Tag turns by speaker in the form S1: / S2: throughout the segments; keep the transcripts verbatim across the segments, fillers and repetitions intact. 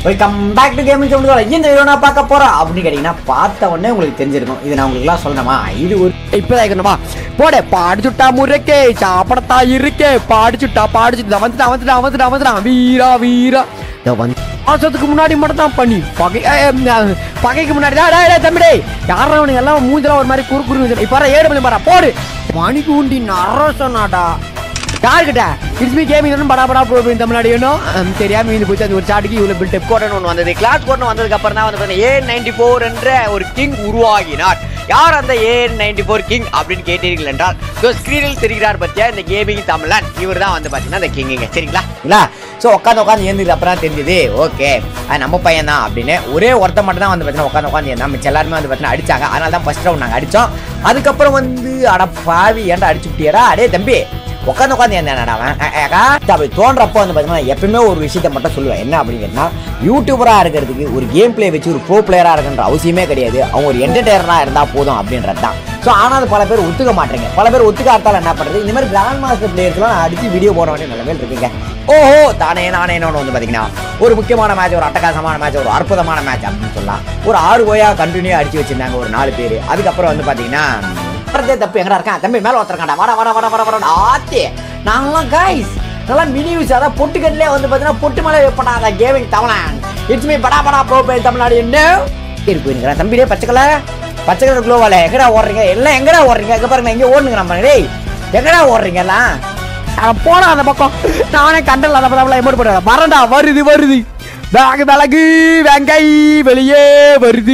S1: Welcome back to gaming சொல்லுங்க. இந்த video நான் பார்க்க போறேன் அப்படின்னு கேட்டீங்கன்னா பார்த்த உடனே உங்களுக்கு தெரிஞ்சிருக்கும். இது நான் உங்களுக்கு எல்லாம் சொல்லணுமா? இது ஒரு
S2: இப்பதான் இருக்கணுமா? போடே பாடிச்சுட்டா முறைக்கே சாப்பிடத்தா இருக்கே பாடிச்சுட்டா பாடிச்சுட்டா வந்துட்டா வந்துட்டா வந்துட்டா வந்துட்டா வீரா வீரா வந்து மாசத்துக்கு முன்னாடி மட்டும் தான் பண்ணி பகை பகைக்கு முன்னாடி தான் தம்பிடே யாரும் எல்லாம் மூஞ்சலாம் ஒரு மாதிரி குறு குறு இப்ப ஏழு மணி பாரா போடு மணிக்கு உண்டி அரசனாடா யாருக்கிட்ட இட்ஸ் மீ கேமிங் படா படா ப்ரோ தமிழ்நாடு வேணும் தெரியாம இது போச்சு அந்த ஒரு சாட்டுக்கு இவ்வளவு பில்டப் கோடன் ஒன்று வந்தது. கிளாஸ் கோடன் வந்ததுக்கு அப்புறம் தான் வந்து ஏ நைன்டி ஃபோர் என்ற ஒரு கிங் உருவாகினார். யார் அந்த ஏ நைன்டி ஃபோர் கிங் அப்படின்னு கேட்டீர்கள் என்றால் ஸ்கிரீனில் தெரிகிறார் பத்தியா இந்த கேமிங் தமிழன் இவர் தான் வந்து பாத்தீங்கன்னா அந்த கிங்குங்க. சரிங்களா இல்ல ஸோ உட்காந்து உட்காந்து ஏந்திருக்கு அப்புறம் தெரிஞ்சது ஓகே அது நம்ம பையன் தான் அப்படின்னு ஒரே ஒருத்த மட்டும் தான் வந்து பார்த்தீங்கன்னா உட்காந்து உட்காந்து ஏந்தா மிச்சம் எல்லாருமே வந்து பார்த்தீங்கன்னா அடிச்சாங்க. அதனால தான் ஃபர்ஸ்ட் ரவுண்ட் நாங்கள் அடித்தோம். அதுக்கப்புறம் வந்து அட பாவி ஏன்டா அடிச்சு விட்டியடா அடே தம்பி உட்காந்து உட்காந்து என்ன அப்படி தோன்றப்போ வந்து பார்த்தீங்கன்னா எப்பயுமே ஒரு விஷயத்த மட்டும் சொல்லுவேன். என்ன அப்படின்னு கேட்டால் யூடியூபராக இருக்கிறதுக்கு ஒரு கேம் பிளே வச்சு ஒரு ப்ரோ பிளேயராக இருக்குன்ற அவசியமே கிடையாது. அவங்க ஒரு என்டர்டெய்னராக இருந்தால் போதும் அப்படின்றது தான். ஸோ ஆனால் பல பேர் ஒத்துக்க மாட்டேங்க. பல பேர் ஒத்துக்காத்தால் என்ன பண்ணுறது இந்த மாதிரி கிராண்ட் மாஸ்டர் பிளேயர்ஸ்லாம் நான் அடித்து வீடியோ போட வேண்டிய நிலைமையில் இருக்குங்க. ஓஹோ தானே நானே என்னொன்று வந்து பார்த்தீங்கன்னா ஒரு முக்கியமான மேட்ச் ஒரு அட்டகாசமான மேட்ச் ஒரு அற்புதமான மேட்ச் அப்படின்னு சொல்லலாம். ஒரு ஆறு ஓயா கண்டினியூ அடிச்சு வச்சிருந்தாங்க ஒரு நாலு பேர். அதுக்கப்புறம் வந்து பார்த்தீங்கன்னா தப்பு எங்கடா இருக்கான் தம்பி மேல ஒருத்தரக்காண்டா வர வர வர வர வர ஆத்தி நாங்களாம் கைஸ் நல்லா மினி யூஸ் அதான் பொட்டுக்கட்டிலே வந்து பார்த்தீங்கன்னா பொட்டு மலை வைப்படாத கேமிங் தமிழன் இட்ஸ் மீ படா படா ப்ரோ பே தமிழ்நாடு என்ன இருக்கு தம்பிடே பச்சைக்கல பச்சைக்கலர் குளோவால எங்கடா ஓடுறீங்க எல்லாம் எங்கடா ஓடுறீங்க எங்க பாருங்க எங்க ஓடுங்க நம்ம டேய் எங்கடா ஓடுறீங்க எல்லாம் போனா அந்த பக்கம் நானே கண்டல அந்த பக்கம் எமோட் போடுறேன் வரண்டா வருது வருது பேக் விலகு வெங்கை வெளியே வருது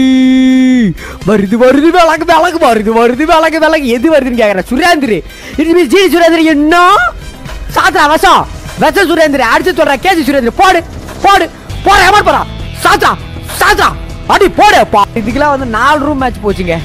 S2: வருது வருது விளக்கு விளக்கு வருது வருது விளக்கு விளக்கு எது வருதுன்னு கேட்கறேன். சுரேந்திரி இது ஜி சுரேந்திரி என்ன சாத்திரா வசம் வசம் சுரேந்திரி அடிச்சு சொல்றேன் கேஜி சுரேந்திரி போடு போடு போட எமோட் போறா சாத்திரா சாத்திரா அடி போடு இதுக்கெல்லாம் வந்து நாலு ரூம் மேட்ச் போச்சுங்க.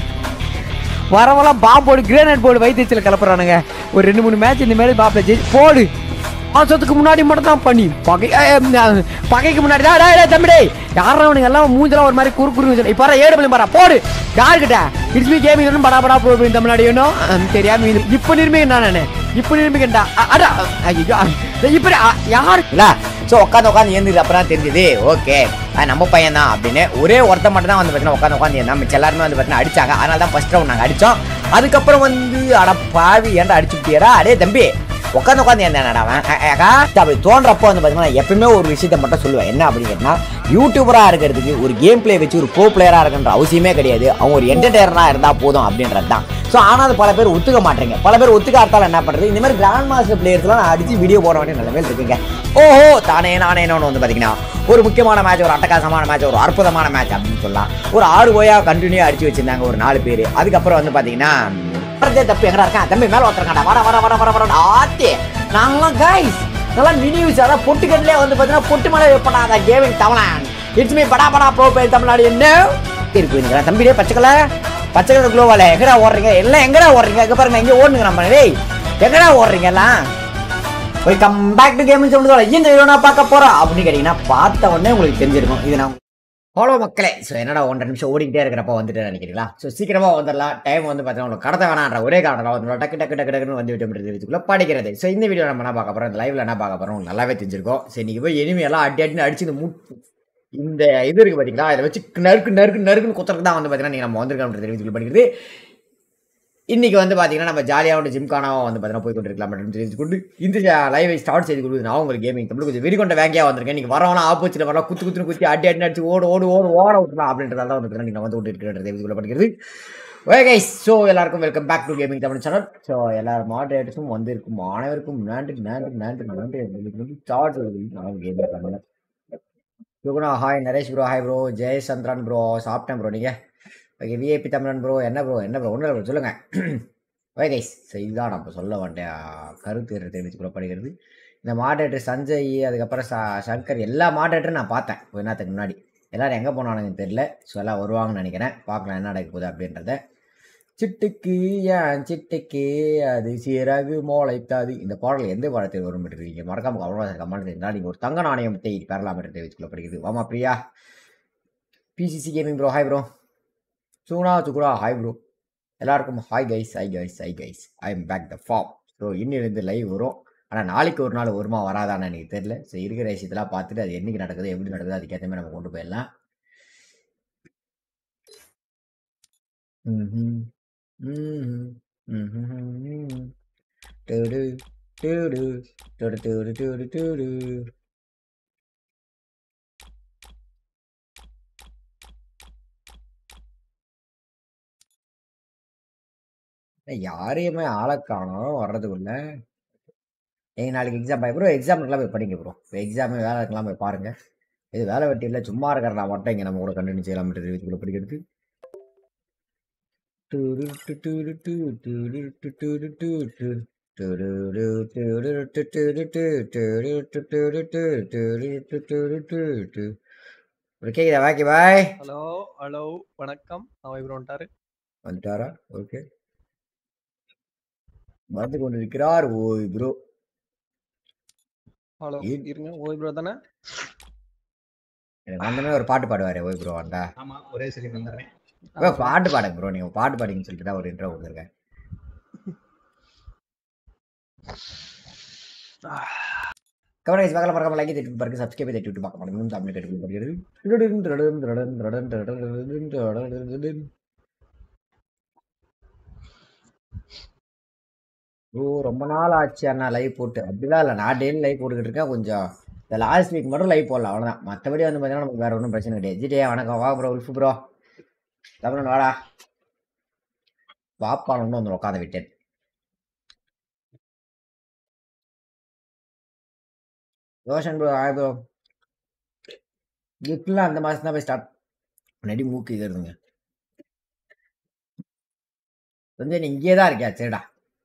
S2: வரவெல்லாம் பாம்பு போடு கிரேனைட் போடு வைத்தியத்தில் கிளப்புறானுங்க. ஒரு ரெண்டு மூணு மேட்ச் இந்த மாதிரி பாப்பா ஜெயிச்சு போடு மாசத்துக்கு முன்னாடி மட்டும் தான் பண்ணி பகை பகைக்கு முன்னாடி தான் தம்பிடே யாரும் எல்லாம் மூஞ்சலாம் ஒரு மாதிரி குறு குறு இப்ப ஏழு மணி பாரா போடு யாருக்கிட்ட இட்ஸ் மீ கேமிங் படா படா ப்ரோ தமிழ்நாடு வேணும் தெரியாம இப்ப நிர்மிக்கா நானு இப்ப நிர்மிக்கா அடா ஐயோ இப்ப யார் இல்ல ஸோ உட்காந்து உட்காந்து ஏந்திருக்கு அப்புறம் தெரிஞ்சது ஓகே அது நம்ம பையன் தான் அப்படின்னு ஒரே ஒருத்த மட்டும் தான் வந்து பார்த்தீங்கன்னா உட்காந்து உட்காந்து ஏந்தா மிச்சம் எல்லாருமே வந்து பார்த்தீங்கன்னா அடிச்சாங்க. அதனால தான் ஃபர்ஸ்ட் ரவுண்ட் நாங்கள் அடித்தோம். அதுக்கப்புறம் வந்து அட பாவி ஏன்டா அடிச்சு விட்டியடா அடே தம்பி உட்காந்து உட்காந்து என்னடாவன் அப்படி தோன்றப்போ வந்து பார்த்தீங்கன்னா எப்பயுமே ஒரு விஷயத்த மட்டும் சொல்லுவேன். என்ன அப்படின்னு கேட்டால் யூடியூபராக இருக்கிறதுக்கு ஒரு கேம் பிளே வச்சு ஒரு ப்ரோ பிளேயராக இருக்குன்ற அவசியமே கிடையாது. அவங்க ஒரு என்டர்டெய்னராக இருந்தால் போதும் அப்படின்றது தான். ஸோ ஆனால் பல பேர் ஒத்துக்க மாட்டேங்க. பல பேர் ஒத்துக்காத்தால் என்ன பண்ணுறது இந்த மாதிரி கிராண்ட் மாஸ்டர் பிளேயர்ஸ்லாம் நான் அடித்து வீடியோ போட வேண்டிய நிலைமையில் இருக்குங்க. ஓஹோ தானே நானே என்னொன்று வந்து பார்த்தீங்கன்னா ஒரு முக்கியமான மேட்ச் ஒரு அட்டகாசமான மேட்ச் ஒரு அற்புதமான மேட்ச் அப்படின்னு சொல்லலாம். ஒரு ஆறு ஓயா கண்டினியூ அடிச்சு வச்சிருந்தாங்க ஒரு நாலு பேர். அதுக்கப்புறம் வந்து பார்த்தீங்கன்னா தப்பு எங்கடா இருக்கான் தம்பி மேல ஒருத்தரக்காண்டா வர வர வர வர வர ஆத்தி நாங்களாம் கைஸ் நல்லா மினி யூஸ் அதான் பொட்டுக்கட்டிலே வந்து பார்த்தீங்கன்னா பொட்டு மலை வைப்படாத கேமிங் தமிழன் இட்ஸ் மீ படா படா ப்ரோ பே தமிழ்நாடு என்ன இருக்கு தம்பிடே பச்சைக்கல பச்சைக்கலர் குளோவால எங்கடா ஓடுறீங்க எல்லாம் எங்கடா ஓடுறீங்க எங்க பாருங்க எங்க ஓடுங்க நம்ம டேய் எங்கடா ஓடுறீங்க எல்லாம் வெல்கம் பேக் டு கேமிங் சொல்லுங்க. இந்த வீடியோ நான் பார்க்க போறேன் அப்படின்னு கேட்டீங்கன்னா பார்த்த உடனே உங்களுக்கு தெரிஞ்சிருக்கும். இது நான் ஹலோ மக்களே ஸோ என்னடா ஒன்றரை நிமிஷம் ஓடிக்கிட்டே இருக்கிறப்ப வந்துட்டு நினைக்கிறீங்களா? ஸோ சீக்கிரமாக வந்துடலாம். டைம் வந்து பார்த்தீங்கன்னா உங்களுக்கு கடத்த வேணான்ற ஒரே காரணம் வந்து டக்கு டக்கு டக்கு டக்குன்னு வந்து விட்டு இதுக்குள்ளே படிக்கிறது. ஸோ இந்த வீடியோ நம்ம என்ன பார்க்க போகிறோம் இந்த லைவ்ல என்ன பார்க்க போகிறோம் உங்களுக்கு நல்லாவே தெரிஞ்சிருக்கும். சரி நீங்கள் போய் எனிமையெல்லாம் அடி அடினு அடிச்சு இந்த மூ இந்த இது இருக்குது பார்த்தீங்களா இதை வச்சு நறுக்கு நறுக்கு நறுக்குன்னு குத்துறதுக்கு தான் வந்து பார்த்தீங்கன்னா நீங்கள் நம்ம வந்திருக்கோம் தெரிவித்துக்குள்ள படிக்கிறது. இன்றைக்கி வந்து பார்த்தீங்கன்னா நம்ம ஜாலியாக வந்து ஜிம்கானாவும் வந்து பார்த்தீங்கன்னா போய் கொண்டு இருக்கலாம் அப்படின்னு தெரிஞ்சு கொண்டு இந்த லைவை ஸ்டார்ட் செய்து கொடுக்குது. நான் உங்களுக்கு கேமிங் தமிழ் கொஞ்சம் வெறிகொண்ட வேங்கையாக வந்திருக்கேன். நீங்கள் வரவனா ஆப்போசிட் வரலாம் குத்து குத்துன்னு குத்தி அடி அடி அடிச்சு ஓடு ஓடு ஓடு ஓட விட்டுலாம் அப்படின்றதால தான் வந்து நீங்கள் வந்து விட்டு இருக்கிற தெரிவித்துக்குள்ள படிக்கிறது. ஓகே கைஸ் ஸோ எல்லாருக்கும் welcome back to gaming Tamil channel. So எல்லா மாடரேட்டர்ஸும் வந்து இருக்கும் அனைவருக்கும் நன்றி நன்றி நன்றி நன்றி ஸ்டார்ட் நான் gaming Tamil Suguna hi Naresh bro hi bro Jai Chandran bro சாப்பிட்டேன் ப்ரோ நீங்கள் ஓகே விஐபி தமிழன் ப்ரோ என்ன ப்ரோ என்ன ப்ரோ ஒன்றும் ப்ரோ சொல்லுங்கள். ஓகே கைஸ் ஸோ இதுதான் நம்ம சொல்ல வேண்டிய கருத்து தெரிவித்துக்குள்ள படிக்கிறது. இந்த மாடரேட்டர் சஞ்சய் அதுக்கப்புறம் ச சங்கர் எல்லா மாடரேட்டரும் நான் பார்த்தேன் கொஞ்ச நேரத்துக்கு முன்னாடி. எல்லோரும் எங்கே போனானுங்கன்னு தெரியல. ஸோ எல்லாம் வருவாங்கன்னு நினைக்கிறேன். பார்க்கலாம் என்ன நடக்க போகுது அப்படின்றத. சிட்டுக்கு ஏன் சிட்டுக்கு அது சிறகு மோளைத்தாது இந்த பாடல் எந்த பாடத்தை வரும் இருக்கீங்க மறக்காம அவ்வளோ கமெண்ட் தெரிஞ்சால் நீங்கள் ஒரு தங்க நாணயத்தை பெறலாம் என்று தெரிவித்துக்குள்ள படிக்கிறது. வாமா Priya PCC gaming bro hi bro சூனா சுகுடா ஹாய் ப்ரோ எல்லாருக்கும் hi guys hi guys hi guys I am back the form. So இன்னிலிருந்து லைவ் வரும்.
S1: ஆனால் நாளைக்கு ஒரு நாள் வருமா வராதான்னு எனக்கு தெரியல. சரி இருக்கிற விஷயத்தெல்லாம் பார்த்துட்டு அது என்னைக்கு நடக்குது எப்படி நடக்குது அதுக்கேற்ற மாதிரி நம்ம கொண்டு போயிடலாம். ம்ஹும். ம்ஹும். ம்ஹும். டூடு, டூடு, டூடு, டூடு, டூடு, டூடு. யாரையுமே ஆளை காணோம் வர்றதுக்குள்ள. நீங்கள் நாளைக்கு எக்ஸாம் ப்ரோ எக்ஸாமுக்கெல்லாம் போய் படிங்க ப்ரோ. இப்போ எக்ஸாமு வேலை இருக்கலாம் போய் பாருங்க. இது வேலை வெட்டி இல்லை சும்மா இருக்கிற நான் மட்டும் இங்கே நம்ம கூட கண்டினியூ செய்யலாம் வீட்டுக்குள்ள படிக்கிறது. கேக்குதா வாக்கி பாய்?
S3: ஹலோ ஹலோ வணக்கம். அவன் இவர் வந்துட்டாரு
S1: வந்துட்டாரா? ஓகே வந்து கொண்டு இருக்கிறார் ஓய் ப்ரோ.
S3: ஹலோ இருங்க. ஓய் ப்ரோ தானே?
S1: எனக்கு வந்தமே ஒரு பாட்டு பாடுவாரு ஓய் ப்ரோ வந்தா.
S4: ஆமா ஒரே சரி வந்துடுறேன்.
S1: பாட்டு பாடுங்க ப்ரோ. நீங்க பாட்டு பாடிங்கன்னு சொல்லிட்டு தான் ஒரு இன்ட்ரோ கொடுத்துருக்கேன். கவனிச்சு பார்க்கலாம் மறக்காம லைக் தட்டி பாருங்க சப்ஸ்கிரைப் தட்டி விட்டு பார்க்க மாட்டேங்குது தமிழ் கட்டி படிக்கிறது. ஓ ரொம்ப நாள் ஆச்சு அண்ணா லைவ் போட்டு. அப்படிலாம் இல்லை நான் டெய்லி லைவ் போட்டுக்கிட்டு இருக்கேன். கொஞ்சம் இந்த லாஸ்ட் வீக் மட்டும் லைவ் போடலாம் அவ்வளோதான். மற்றபடி வந்து பார்த்தீங்கன்னா நமக்கு வேற ஒன்றும் பிரச்சனை கிடையாது. ஜிடிஏ வணக்கம் வா ப்ரோ உல்ஃபு ப்ரோ தமிழன் வாடா வாப்பான் ஒன்று வந்து உட்காந்து விட்டேன். ரோஷன் ப்ரோ ஆய் ப்ரோ கிஃப்ட்லாம் அந்த மாதம் தான் போய் ஸ்டார்ட் நடி மூக்கு இதுங்க வந்து நீ இங்கே தான் இருக்கியா? சரிடா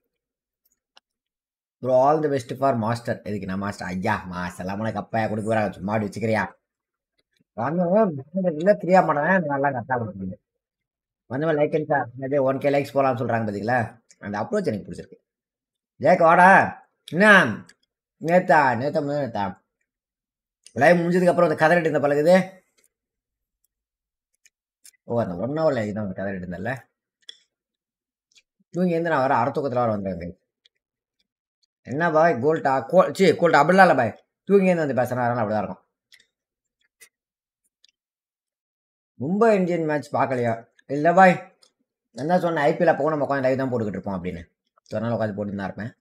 S1: bro all the best for master. எதுக்கு நான் மாஸ்டர்? ஐயா மாஸ்டர் எல்லாம் உனக்கு அப்பா கொடுக்க வராங்க சும்மா வச்சுக்கிறியா? வந்தவங்க இல்லை ஃப்ரீயாக மாட்டேன் நல்லா கரெக்டாக கொடுக்குறீங்க. வந்தவன் லைக் அண்ட் சார் அதே ஒன் கே லைக்ஸ் போகலான்னு சொல்கிறாங்க பார்த்தீங்களா? அந்த அப்ரோச் எனக்கு பிடிச்சிருக்கு. ஜேக்க வாடா என்ன நேத்தா நேத்தா நேத்தா லைவ் முடிஞ்சதுக்கப்புறம் அந்த கதறிட்டு இருந்த பழகுது. ஓ அந்த ஒன் ஹவர் லைவ் தான் கதறிட்டு இருந்தல. இவங்க எந்த நான் வர அறத்தூக்கத்தில் வர வந்துடுங்க. என்ன பாய் கோல்டா கோ சி கோல்டா அப்படிலாம் இல்லை பாய். தூங்கிருந்து வந்து பேசுகிறேன் அப்படிதான் இருக்கும். மும்பை இந்தியன் மேட்ச் பார்க்கலையா? இல்லை பாய் என்ன சொன்னேன் ஐபிஎல் அப்போ நம்ம உட்காந்து லைவ் தான் போட்டுக்கிட்டு இருப்போம் அப்படின்னு சொன்னாலும் உட்காந்து போட்டு தான் இருப்பேன்.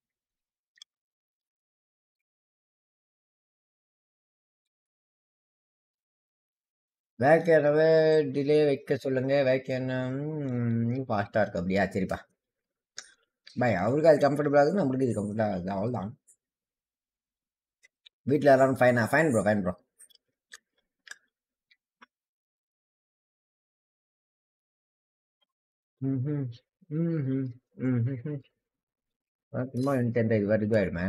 S1: வேக்கனவே டிலே வைக்க சொல்லுங்க. வேக்கன ஃபாஸ்ட்டாக இருக்கு அப்படியா? சரிப்பா பாய். அவருக்கு அது கம்ஃபர்டபுளாக இருக்குது நம்மளுக்கு இது கம்ஃபர்டபுளாக இருக்குது அவ்வளோதான். வீட்டில் எல்லாரும் ஃபைனா? Fine bro fine bro. ம் ம் ம் சும்மா இன்டென்ட் இது வேறு இதுவாகிடுமே.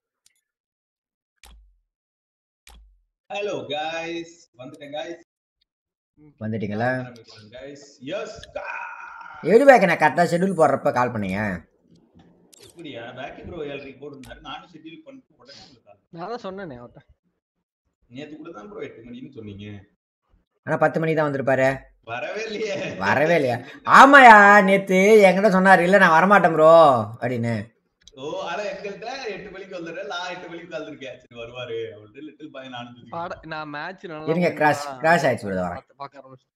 S4: ஹலோ गाइस வந்துட்டேன் गाइस.
S1: வந்துட்டீங்களா?
S4: गाइस எஸ்
S1: எப்படி பேக் நான் கரெக்டாக ஷெட்யூல் போடுறப்ப கால் பண்ணீங்க?
S4: எப்படியா பேக் ப்ரோ எல்ரி போடுறாரு. நானும் ஷெட்யூல் பண்ணிட்டு உடனே உங்களுக்கு கால்.
S3: நான் தான் சொன்னேனே அவட்ட.
S4: நேத்து கூட தான் ப்ரோ எட்டு மணின்னு சொன்னீங்க.
S1: ஆனால் பத்து மணிக்கு தான் வந்திருப்பாரு.
S4: வரவே இல்லையே.
S1: வரவே இல்லையா? ஆமாயா நேற்று என்கிட்ட சொன்னார் இல்லை நான் வரமாட்டேன் ப்ரோ அப்படின்னு.
S4: ஓ அட எங்கள்கிட்ட எட்டு மணிக்கு வந்துடுறேன். நான் எட்டு மணிக்கு வந்திருக்கேன். சரி வருவாரு அவள்கிட்ட லிட்டில் பாய் நானும்
S3: நான் மேட்ச் நல்லா
S1: இருங்க கிராஷ் கிராஷ் ஆயிடுச்சு ப்ரோ. வரேன்
S3: பார்க்க ஆரம்பிச்சு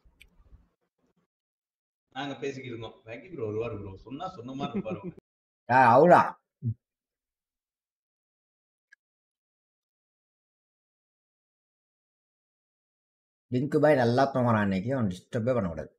S4: நாங்க பேசிக்கிட்டு இருந்தோம். பேக்கி ப்ரோ வருவாரு ப்ரோ சொன்னா சொன்ன மாதிரி இருப்பாரு.
S1: ஆ அவ்வளோ லிங்க் பாய் நல்லா தூங்குறான் அன்னைக்கு. அவன் டிஸ்டர்பே பண்ணக்கூடாது.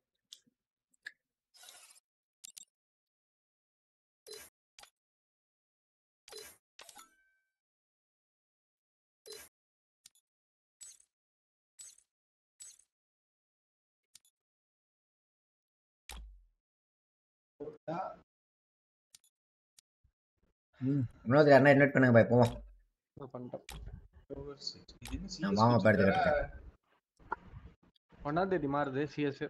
S1: இன்னொரு யாருன்னா இன்வைட் பண்ணுங்க பாய் போவோம். நான் மாமா பேர் எடுத்துக்கிட்டேன்.
S3: ஒன்னாம் தேதி மாறுது சிஎஸ்.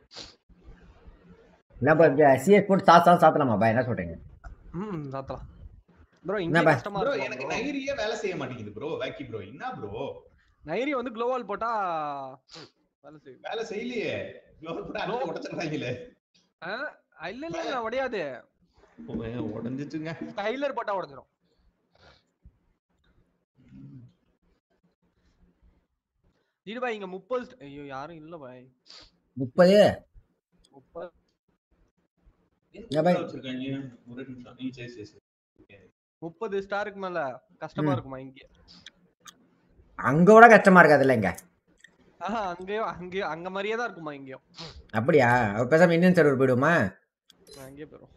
S1: நம்ம சிஎஸ் போட்டு சாத்தா சாத்தலாமா பாய்? என்ன சொல்றீங்க?
S3: ம் சாத்தலாம் ப்ரோ. இங்க கஷ்டமா
S4: ப்ரோ
S3: இருக்கு.
S4: எனக்கு நைரியே வேலை செய்ய மாட்டேங்குது ப்ரோ. வேக்கி ப்ரோ என்ன ப்ரோ?
S3: நைரி வந்து க்ளோவால் போட்டா வேலை செய்யும்.
S4: வேலை செய்யலையே. க்ளோவால் போட்டா அங்க உடைச்சிடுறாங்களே.
S3: ஆ இல்ல இல்ல உடையாது.
S4: உடைஞ்சிட்டுங்க.
S3: டைலர் போட்டா உடைஞ்சிரும். இரு பாய் இங்க முப்பது ஐயோ யாரும் இல்ல பாய்
S1: முப்பது
S3: முப்பது
S1: ஏன் பாய்?
S4: வச்சிருக்காங்க ஒரு நிமிஷம் நீ சரி சரி சரி
S3: முப்பது ஸ்டாருக்கு மேல கஷ்டமா இருக்குமா இங்க
S1: அங்க கூட கஷ்டமா இருக்காதுல்ல இங்க.
S3: ஆஹா அங்கேயோ அங்கேயோ அங்க மாதிரியே தான் இருக்குமா இங்கேயும்
S1: அப்படியா? அப்ப பேசாம இந்தியன் சர்வர் போயிடுமா?
S3: அங்கேயே போயிடும்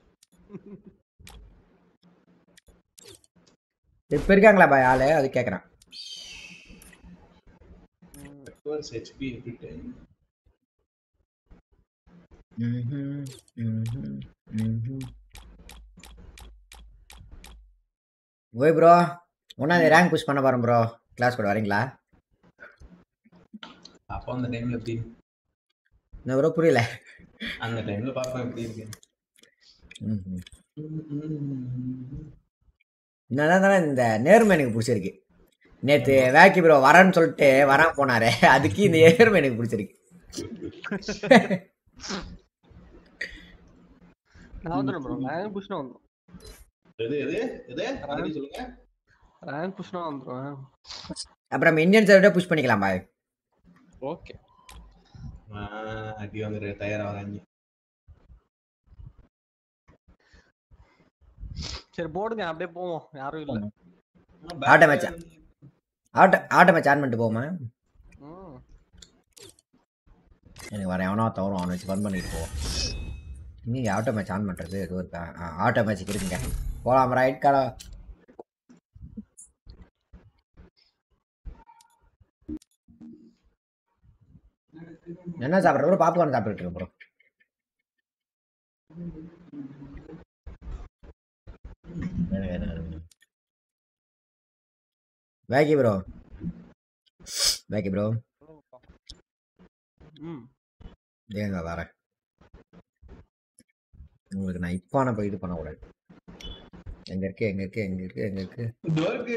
S1: இப்ப இருக்காங்களா பாய் ஆளு? அது கேக்குறேன்.
S4: நெட்வொர்க்ஸ் ஹெச்பி எவ்ரி டைம்
S1: ம்ஹும், ம்ஹும், ம்ஹும். ஓய் ப்ரோ, ஒன்னாவது ரேங்க் புஷ் பண்ண போறேன் ப்ரோ. கிளாஸ் கூட வரீங்களா?
S4: அப்போ அந்த டைம்ல எப்படி
S1: என்ன ப்ரோ புரியல?
S4: அந்த டைம்ல பாப்பேன் எப்படி இருக்கு.
S1: ம்ஹும். என்னதான் இந்த நேர்மை எனக்கு பிடிச்சிருக்கு. நேத்து வேக்கி ப்ரோ வரேன்னு சொல்லிட்டு வராம போனாரு. அதுக்கு இந்த நேர்மை எனக்கு பிடிச்சிருக்கு.
S3: நான் வந்துடும் ப்ரோ ரேங்க் புஷ்னா வந்துடும்
S4: எது எது எது மறுபடியும் சொல்லுங்க.
S3: ரேங்க் புஷ்னா வந்துடும்
S1: அப்புறம் இந்தியன் சர்வரை புஷ் பண்ணிக்கலாம் பாய்.
S3: ஓகே
S4: அடி வாங்குற தயாராகிறாங்க.
S3: சரி போடுங்க அப்படியே போவோம் யாரும் இல்ல
S1: ஆட்ட மேட்சா? ஆட்ட ஆட்ட மேட்ச் ஆன் பண்ணிட்டு போமா?
S3: ம்
S1: எனக்கு வர எவனோ தவறும் அவனை வச்சு ஃபன் பண்ணிட்டு போவோம். நீங்க ஆட்டோ மேட்ச் ஆன் பண்றது எதுவும் இருக்கா? ஆட்டோ மேட்ச் இருக்குங்க. போலாம் ரைட் காடா. என்ன சாப்பிட்ற ப்ரோ? பாப்கார்ன் சாப்பிட்டுட்டு இருக்கேன் ப்ரோ. வேக்கி ப்ரோ வேக்கி ப்ரோ
S3: ம்
S1: ஏங்க வரேன். உங்களுக்கு நான் இப்போ நான் போய் இது பண்ணக்கூடாது. எங்க இருக்கு எங்க இருக்கு எங்க இருக்கு எங்க இருக்கு
S4: துவர்க்கு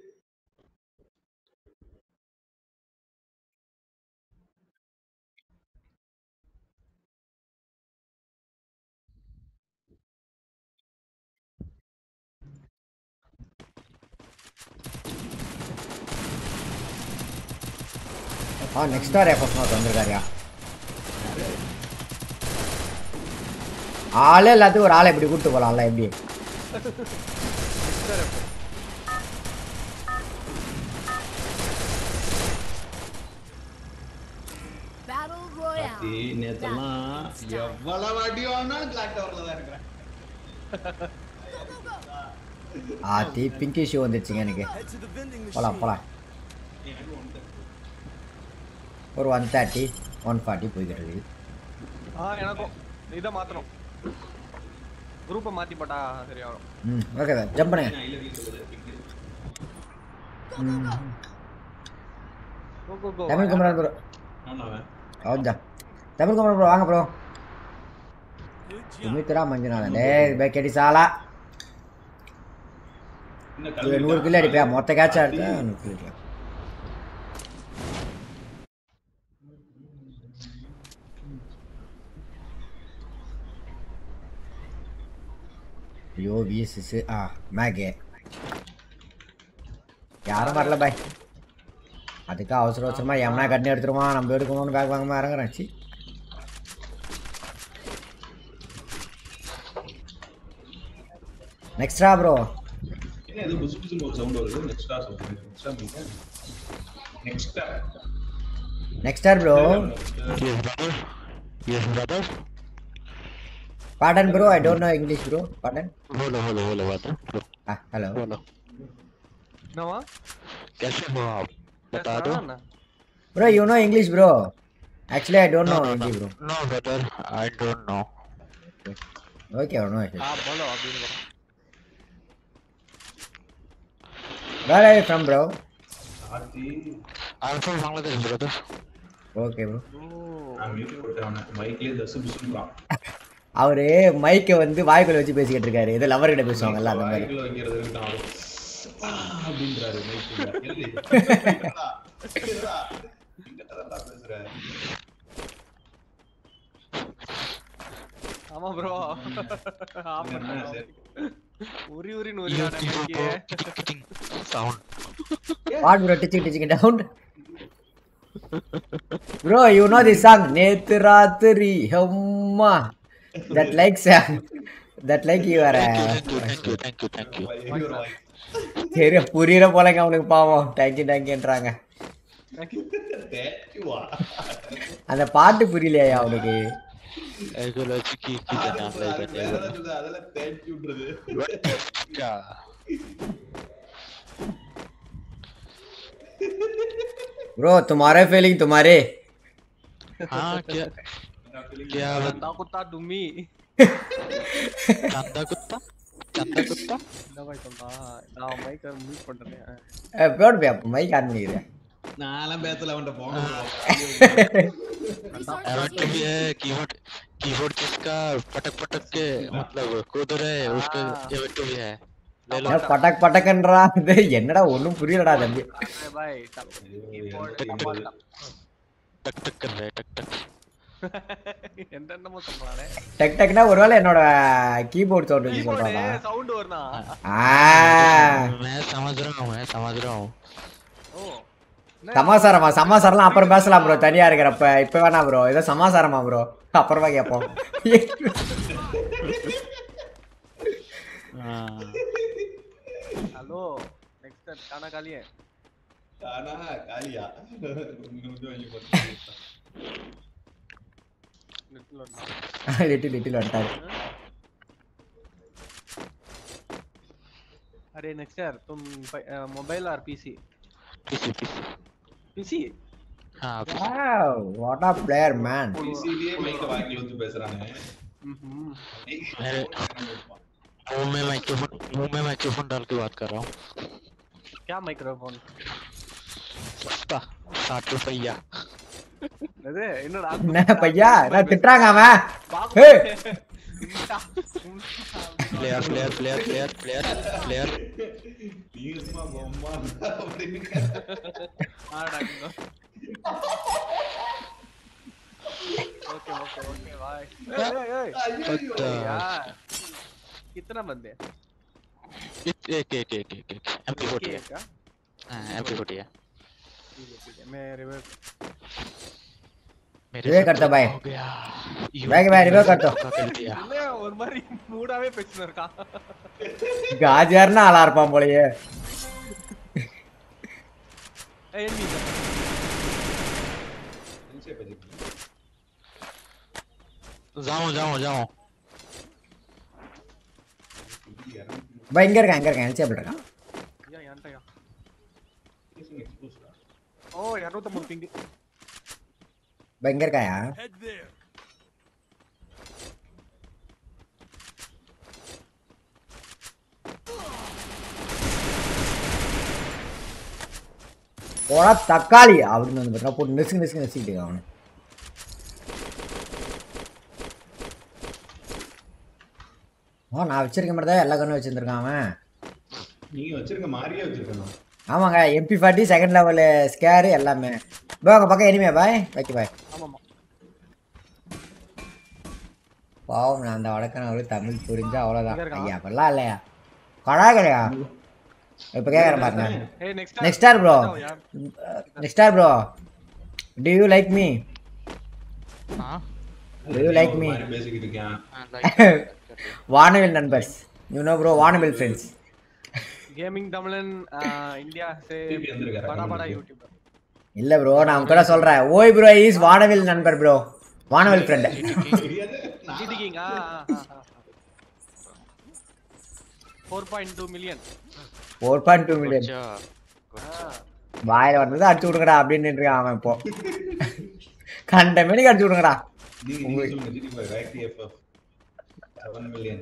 S1: ஆ நெக்ஸ்ட் ஸ்டார் எஃப்எஸ் நோட் வந்திருக்காரியா? ஆளே எல்லாத்துக்கும் ஒரு ஆளை எப்படி கூப்பிட்டு போகலாம்ல எப்படி?
S4: நேத்தெல்லாம் எவ்வளவு அடி வாங்கினாலும் கிளாக் டவர்ல தான் இருக்கிறேன்.
S1: ஆத்தி பிங்கி ஷூ வந்துருச்சுங்க எனக்கு. போலாம் போலாம். ஒரு ஒன் தேர்ட்டி ஒன் ஃபார்ட்டி போய்கிட்டு இருக்கு.
S3: ஆ எனக்கும் இதை மாற்றணும் குரூப்பை மாற்றி போட்டா சரியாகும்.
S1: ம் ஓகே சார் ஜம்ப் பண்ணுங்க.
S3: Go go go
S1: Tamil Kumaran bro
S4: ஆமாவன்
S1: அவன்தான். தமிழ் குமரன் ப்ரோ வாங்க ப்ரோ. சுமித்ரா மஞ்சுநாதன் டே பேக்கடி சாலா நூறு கிலோ அடிப்பியா? மொத்த கேட்சா எடுத்தா நூறு கிலோ அடிக்கலாம். ஐயோ விஎஸ்எஸ் ஆ மேகே யாரும் வரல பாய். அதுக்கு அவசர அவசரமா எம்னா கண்ணு எடுத்துருமா நம்ம எடுக்கணும்னு பேக் வாங்காம இறங்குறேன். சி நெக்ஸ்ட்ரா ப்ரோ
S4: என்ன இது புசு புசுன்னு ஒரு சவுண்ட் வருது. நெக்ஸ்டா சொல்றீங்க. நெக்ஸ்டா மீங்க நெக்ஸ்டா
S1: நெக்ஸ்டர் bro.
S5: Yes, brother. Yes, brother.
S1: Pardon bro, I don't know English bro. Pardon.
S5: Hello, hello, hello, brother. Hello.
S1: Ah, hello.
S5: Hello.
S3: என்னவா
S5: कैसे हो आप? बता दो.
S1: Bro, you know English bro? Actually, I don't
S5: No,
S1: know
S5: no,
S1: Hindi
S5: no.
S1: bro.
S5: No, brother. I don't know.
S1: Okay, I don't know.
S3: ஆ போலோ அப்படின்னு
S1: Where are you from bro?
S4: ஆத்தி
S5: I'm from Bangladesh, brother.
S1: Okay bro.
S4: நான் mute போட்டேன். மைக்லயே தசு புசுன்றான்.
S1: அவரு மைக்கை வந்து வாய்க்குள்ள வச்சு பேசிக்கிட்டு இருக்காரு. ஏதோ லவர் கிட்ட பேசுவாங்கல்ல அந்த மாதிரி.
S4: மைக்ல வைக்கிறது இருக்கட்டும். அப்படின்றாரு மைக்ல. எழுதி. கேக்குதா? இங்க தான் பேசுறேன்.
S3: ஆமா ப்ரோ
S4: என்ன சரி.
S3: உரி உரி
S5: You
S3: நூறியான
S5: think
S3: மைக்கே
S5: about ticking sound.
S1: What bro? Teaching teaching down. Bro, you know this song? Nethu Ratri Hamma. That like song. That like you are.
S5: Thank you, thank you, thank you, thank you, thank you.
S1: சரி புரியற போலங்க அவனுக்கு பாவம். Thank you தேங்க்யூன்றாங்க.
S4: தேங்க்யூவா
S1: அந்த பாட்டு புரியலையா அவனுக்கு?
S5: ऐगोला चिकी की जना लाइक
S4: அதெல்லாம் சொல்லுது அதெல்லாம் தேங்க்யூன்றது.
S5: क्या
S1: ब्रो तुम्हारे फीलिंग तुम्हारे
S5: हाँ क्या क्या
S3: चंदा कुत्ता डुम्मी
S5: चंदा कुत्ता चंदा कुत्ता
S3: என்ன பாய் சொல்றா நான் மைக்க மியூட் பண்றேன்
S1: ए प्योर पे மைக் ஆன் பண்ணிரு
S4: நான்லாம் பேசல அவன்ட போங்க
S5: एवेंट भी है कीबोर्ड कीबोर्ड जिसका पटक पटक के मतलब कूद रहे है उसका एवेंट भी है ले लो
S1: பட்டக் பட்டக்கன்றா இது என்னடா ஒண்ணும் புரியலடா தம்பி
S3: பாய் கீபோர்ட்
S5: टक टक कर रहे टक टक
S3: என்னென்னமோ சொல்றானே
S1: டக் டக்னா ஒருவேளை என்னோட கீபோர்ட் சவுண்ட் வந்து
S3: கீபோர்ட்
S1: சொல்றானா
S3: சவுண்ட் வரனா
S1: ஆ
S5: मैं समझ रहा हूं मैं समझ रहा हूं
S3: ஓ
S1: சமாசாரமா சமாசாரம்லாம் அப்புறம் பேசலாம் ப்ரோ தனியா இருக்கிறப்ப இப்ப வேணா ப்ரோ ஏதோ சமாசாரமா ப்ரோ அப்புறமா கேட்போம்
S3: ஹலோ நெக்ஸ்ட் கானா காலியே
S4: கானா காலியா கொஞ்சம் வெளிய போட்டு
S1: லிட்டில் லிட்டில் வந்துட்டாரு
S3: अरे नेक्स्ट यार तुम मोबाइल और पीसी
S5: पीसी पीसी
S3: पीसी
S5: हां
S1: wow what a player man
S4: इसीलिए மைக்க வாங்கி வந்து பேசுறானே
S3: हम्म
S5: मेरे मुंह में माइक्रोफोन मुंह में माइक्रोफोन डाल के बात कर रहा हूं
S3: क्या माइक्रोफोन
S5: सस्ता साठ रुपया
S3: अरे என்னடா
S1: என்ன பையா நான் திட்றாங்க அவன் ஏய்
S5: player player player player player player
S4: நீஸ்மா பொம்மா அப்படினு
S3: ஆடாங்க ओके ओके ओके बाय
S5: पत्ता
S3: यार कितना बंदे
S5: एक एक एक एक एक एक एमपी फोर्टी है
S3: क्या
S5: हां एमपी फोर्टी है
S3: ठीक है ठीक है मैं रिवाइव
S1: रिवाइव करता भाई
S5: हो गया
S1: भाई भाई रिवाइव कर दो
S5: कर दिया
S3: இல்ல ஒரு மாதிரி மூடாவே பேசிட்டு இருக்கான்
S1: காஜர்னா ஆளா இருப்பான் போலயே
S3: ஏய் நீ
S4: इनसे बजे
S5: जाओ जाओ जाओ
S1: भाई இங்க இருக்கான் இங்க இருக்கான் எல்சி அப்படி இருக்கான்
S3: யா யான்டயா
S4: किसी एक्सपोज का
S3: ஓ இருநூற்று ஐம்பது பிங்
S1: भाई இங்க இருக்காயா போடா தக்காளி அப்படின்னு வந்து பார்த்தா போட்டு நெசுக்கு நெசுக்கு நெசிக்கிட்டு அவனு ஓ நான் வச்சிருக்க மாதிரி தான் எல்லா கண்ணும் வச்சிருந்துருக்கான் அவன்
S4: நீங்க வச்சிருக்க மாதிரியே வச்சிருக்கணும்
S1: ஆமாங்க எம்பி ஃபார்ட்டி செகண்ட் லெவல் ஸ்கேரு எல்லாமே பாய் உங்க பக்கம் எனிமே பாய் வைக்க பாய்
S3: ஆமாமா
S1: பாவம் நான் அந்த வடக்கனவருக்கு தமிழ் புரிஞ்சா அவ்வளோதான்
S3: இங்க இருக்கான்.
S1: ஐயா அப்படிலாம் இல்லையா கடாகலையா இப்போ கேட்குறேன் பாருங்க
S3: ஏய் next
S1: next star bro next star bro do you like me
S5: हां
S1: டு யூ லைக் மீ
S4: மாதிரி பேசிக்கிட்டு இருக்கேன்
S1: வானவில் நண்பர்ஸ் யூ நோ ப்ரோ வானவில் ஃப்ரெண்ட்ஸ்
S3: गेमिंग तमिलन इंडिया से
S4: திருப்பி வந்திருக்காரு.
S3: बड़ा बड़ा यूट्यूबर
S1: இல்லை ப்ரோ நான் கூட சொல்கிறேன் ஓய் ப்ரோ இஸ் வானவில் நண்பர் ப்ரோ வானவில் ஃப்ரெண்டு
S3: जीटी किंग हां हां four point two million
S1: four point two million
S5: अच्छा
S1: வாயில் வந்தது அடிச்சு விடுங்கடா அப்படின்னு இருக்கான் அவன் இப்போ கண்ட மணிக்கு அடிச்சு விடுங்கடா
S4: நீங்க நீங்க சொல்லுங்க ஜிடி பாய் ரைட் எஃப்எஃப் seven million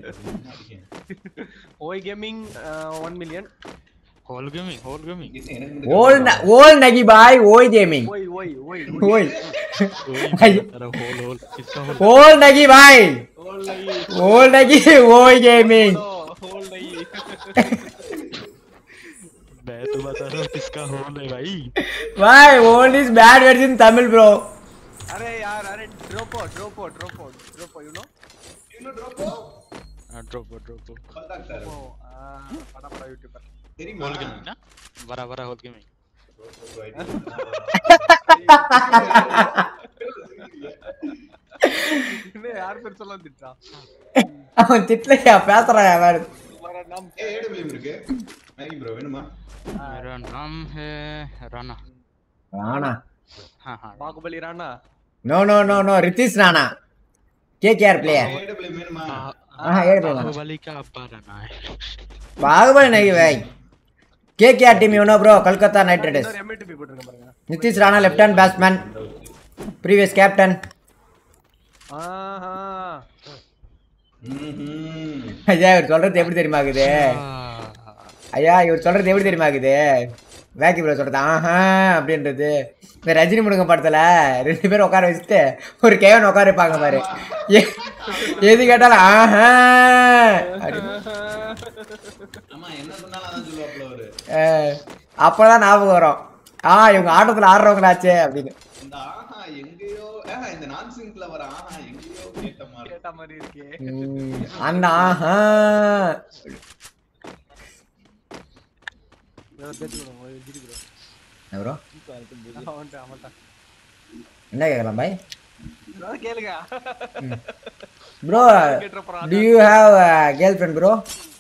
S3: ओई gaming one million
S5: hole gaming hole gaming
S4: இது எனக்கு
S1: ஓல் ஓல் நகி பாய் ஓய் கேமிங்
S3: ओई ओई ओई
S1: ஓய்
S5: अरे होल होल किसका होल
S1: ஓல் நகி பாய்
S3: होल नहीं
S1: ஓல் நகி ஓய் கேமிங்
S3: होल नहीं
S5: मैं तो बता रहा हूं किसका होल है भाई
S1: भाई ओल is bad words in Tamil bro
S3: अरे यार अरे ड्रोपो ड्रोपो ड्रोपो ड्रोपो यू नो
S4: இன்னும் ட்ராப்போ
S5: हां ड्रॉप ड्रॉप
S4: பத்தாக்டாரு
S3: ओ बड़ा बड़ा यूट्यूबर
S4: தெரியுமா
S5: होल गेमिंग ना बड़ा बड़ा होल गेमिंग
S3: என்ன யார் பேர் சொல்ல திட்டா
S1: அவன் திட்டலையா பேசுறான் வேற
S3: तुम्हारा नाम
S4: ஏ ஏடபிள்யூஎம் இருக்கு மேகி ப்ரோ வேணுமா
S5: मेरा नाम है राणा
S1: ராணா
S5: हाँ हाँ
S3: Baahubali Rana
S1: no no no no Rithish Rana KKR player
S4: AWM வேணுமா
S1: ஆஹா ஏடபிள்யூ
S5: बाहुबली का अब्बा राणा है
S1: बाहुबली नहीं भाई KKR team you know bro Calcutta Knight Riders
S3: ஒரு எம்ஏடிபி போட்டுருங்க பாருங்க
S1: Nitish Rana left hand batsman previous captain
S3: ஆஹா
S4: ம்ஹும்
S1: ஐயா இவர் சொல்றது எப்படி தெரியுமா இருக்குது ஐயா இவர் சொல்றது எப்படி தெரியுமா இருக்குது வேக்கி ப்ரோ சொல்றது ஆஹா அப்படின்றது இந்த ரஜினி முருகன் படத்துல ரெண்டு பேரும் உட்கார வச்சுட்டு ஒரு கேவன் உட்கார வைப்பாங்க பாரு எ- எது கேட்டாலும் ஆஹா அப்படின்னு.
S4: ஆமா என்ன சொன்னாலும் அதான் சொல்லுவாப்ல அவரு
S1: அஹ், அப்பதான் ஞாபகம் வரும் ஆ இவங்க ஆட்டத்துல ஆடுறவங்களாச்சே அப்படின்னு
S4: இந்த ஆஹா எங்கேயோ ஆஹா இந்த நான் சிங்க்ல வர ஆஹா எங்கேயோ கேட்ட மாதிரி
S3: கேட்ட மாதிரி இருக்கே
S1: உம், அந்த ஆஹா
S3: பேசுறோம் ஜிடி ப்ரோ
S1: என்ன ப்ரோ
S3: அவன்ட்ட அவன்ட்ட
S1: என்ன கேட்கலாம் பாய்
S3: அத கேளுங்க
S1: ப்ரோ
S3: கேட்றப்பறா
S1: do you have a girlfriend bro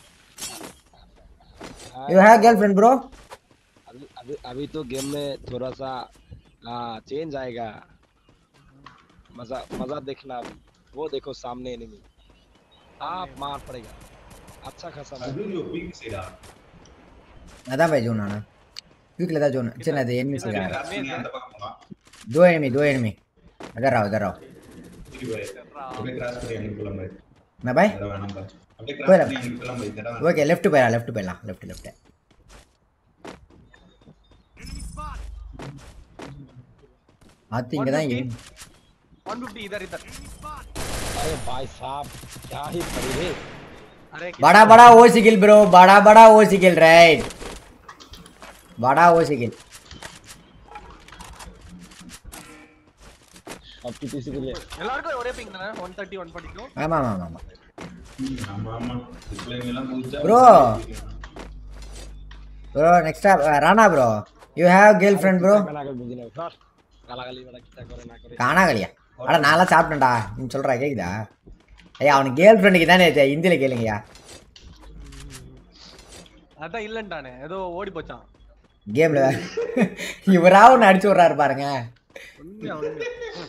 S1: you have girlfriend bro
S6: अभी अभी अभी तो गेम में थोड़ा सा चेंज आएगा मजा मजा देखना वो देखो सामने एनिमी आप मार पड़ेगा अच्छा खासा मार।
S4: ஐயோ பீக் சைடா
S1: அதான் பாய் ஜோன் ஆனா வீக்ல தான் ஜோன் சரி அது எனிமி சைடு
S4: நீ அந்த பக்கம் வா
S1: दो एनिमी दो एनिमी इधर आओ इधर आओ
S4: சரி பாய் அப்படியே கிராஸ் பண்ணி அங்க போலாம் பாய்
S1: मैं भाई
S4: அத வேணாம் பாய் அப்படியே
S1: போயிடலாம்.
S4: கிராஸ் பண்ணி அங்க போலாம் பாய் தடவை
S1: ஓகே லெஃப்ட் போயிடலாம் லெஃப்ட் போயிடலாம் லெஃப்ட் லெஃப்ட் அது இங்க தான் enemy.
S3: one fifty इधर इधर
S6: अरे भाई साहब क्या ही पड़ी रे
S3: अरे
S1: बड़ा बड़ा ओसी किल ब्रो बड़ा बड़ा ओसी किल राइट बड़ा ओसी किल
S6: अब किसी के लिए
S3: எல்லாருக்கும் ஒரே பிங் தானே one thirty one forty-two
S1: ஆமா ஆமா ஆமா ஆமா
S4: ம், ஆமா ஆமா டிஸ்ப்ளே எல்லாம் முடிச்சா
S1: Bro. Bro next Rana bro you have girlfriend bro
S6: गाना कर बुझने सर गाला गाली वाला कितना करे ना करे
S1: காணாகலியா அட நான்லாம் சாப்பிட்டேன்டா நீ சொல்றா கேக்குதா ஐயா அவனுக்கு கேர்ள் ஃப்ரெண்டுக்கு தானே ஹிந்தியில கேளுங்கய்யா
S3: அதான் இல்லன்றானே ஏதோ ஓடி போச்சான்
S1: கேம்ல இவரா ஒன்று அடிச்சு விட்றாரு பாருங்க
S3: உண்மையா உண்மையா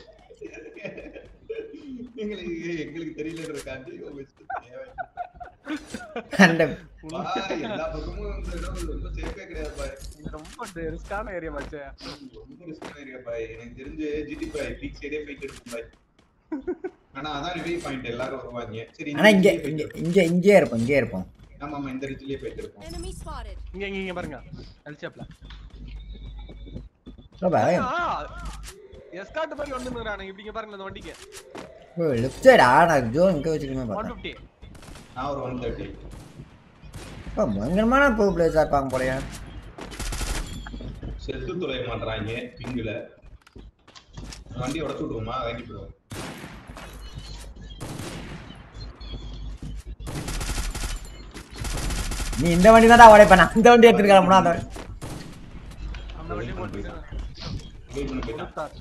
S4: எங்களுக்கு எங்களுக்கு தெரியலன்றதுக்காண்டி வச்சு
S1: அந்த
S4: பாய் எல்லா பக்கமும் இந்த இடம் ரொம்ப சேஃபே கிடையாது பாய்
S3: இது ரொம்ப ரிஸ்கான ஏரியா மச்சே
S4: ரொம்ப ரிஸ்கான ஏரியா பாய் எனக்கு தெரிஞ்சு ஜிடி பாய் பீக் சைடே ஃபைட் எடுக்கும் பாய் ஆனா அதான் ரிவ்யூ பாயிண்ட் எல்லாரும் வருவாங்க சரி
S1: ஆனா இங்க இங்க இங்க இங்கே இருப்போம் இங்கே இருப்போம்
S4: ஆமா ஆமா இந்த ரிட்ஜ்லயே ஃபைட் எடுப்போம்
S7: Enemy spotted.
S3: இங்க இங்க இங்க பாருங்க எல்சிஎப்ல
S1: பாய்
S3: எஸ்கார்ட் மாதிரி வந்துங்கறானே இப்படி இங்க பாருங்க அந்த வண்டிக்கு
S1: ஓ லெஃப்ட் சைடா நான் ஜோ இங்க வச்சிருக்கேன்
S3: one
S1: பார்த்தேன்
S3: fifty
S4: நான் ஒரு one thirty
S1: அப்பா பயங்கரமான ப்ரோ பிளேயர்ஸா இருப்பாங்க போலயா
S4: செத்து தொலைய மாட்டறாங்க பிங்குல வண்டி உடைச்சு விடுவோமா வாங்கி போடுவோம்
S1: நீ இந்த வண்டி தான் உடைப்ப நான் அந்த வண்டி எடுத்துட்டு கிளம்பணும் அந்த வண்டி.
S3: அந்த வண்டி போட்டு
S4: வெயிட் பண்ண போயிட்டான்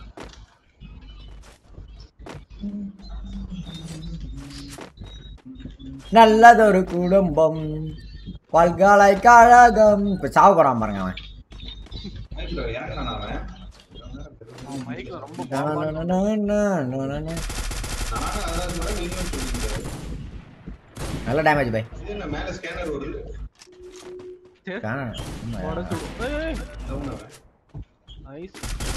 S1: நல்லதொரு குடும்பம் பல்கலைக்கழகம் இப்ப சாவு போடாம பாருங்க அவன்
S4: மைக்ரோ இறங்கலாம் அவன்
S3: மைக்ல ரொம்ப
S1: நா, நா, நா, நா, நா, நா, நா, நா.
S4: நானும் அதான் சொல்றேன் நீங்களும் சொல்றீங்க
S1: நல்ல டேமேஜ் பை
S4: இது என்ன மேல ஸ்கேனர் வருது
S3: உடைச்சு விடு. ஏய், ஏய்.
S4: டவுன் அவன்
S3: நைஸ்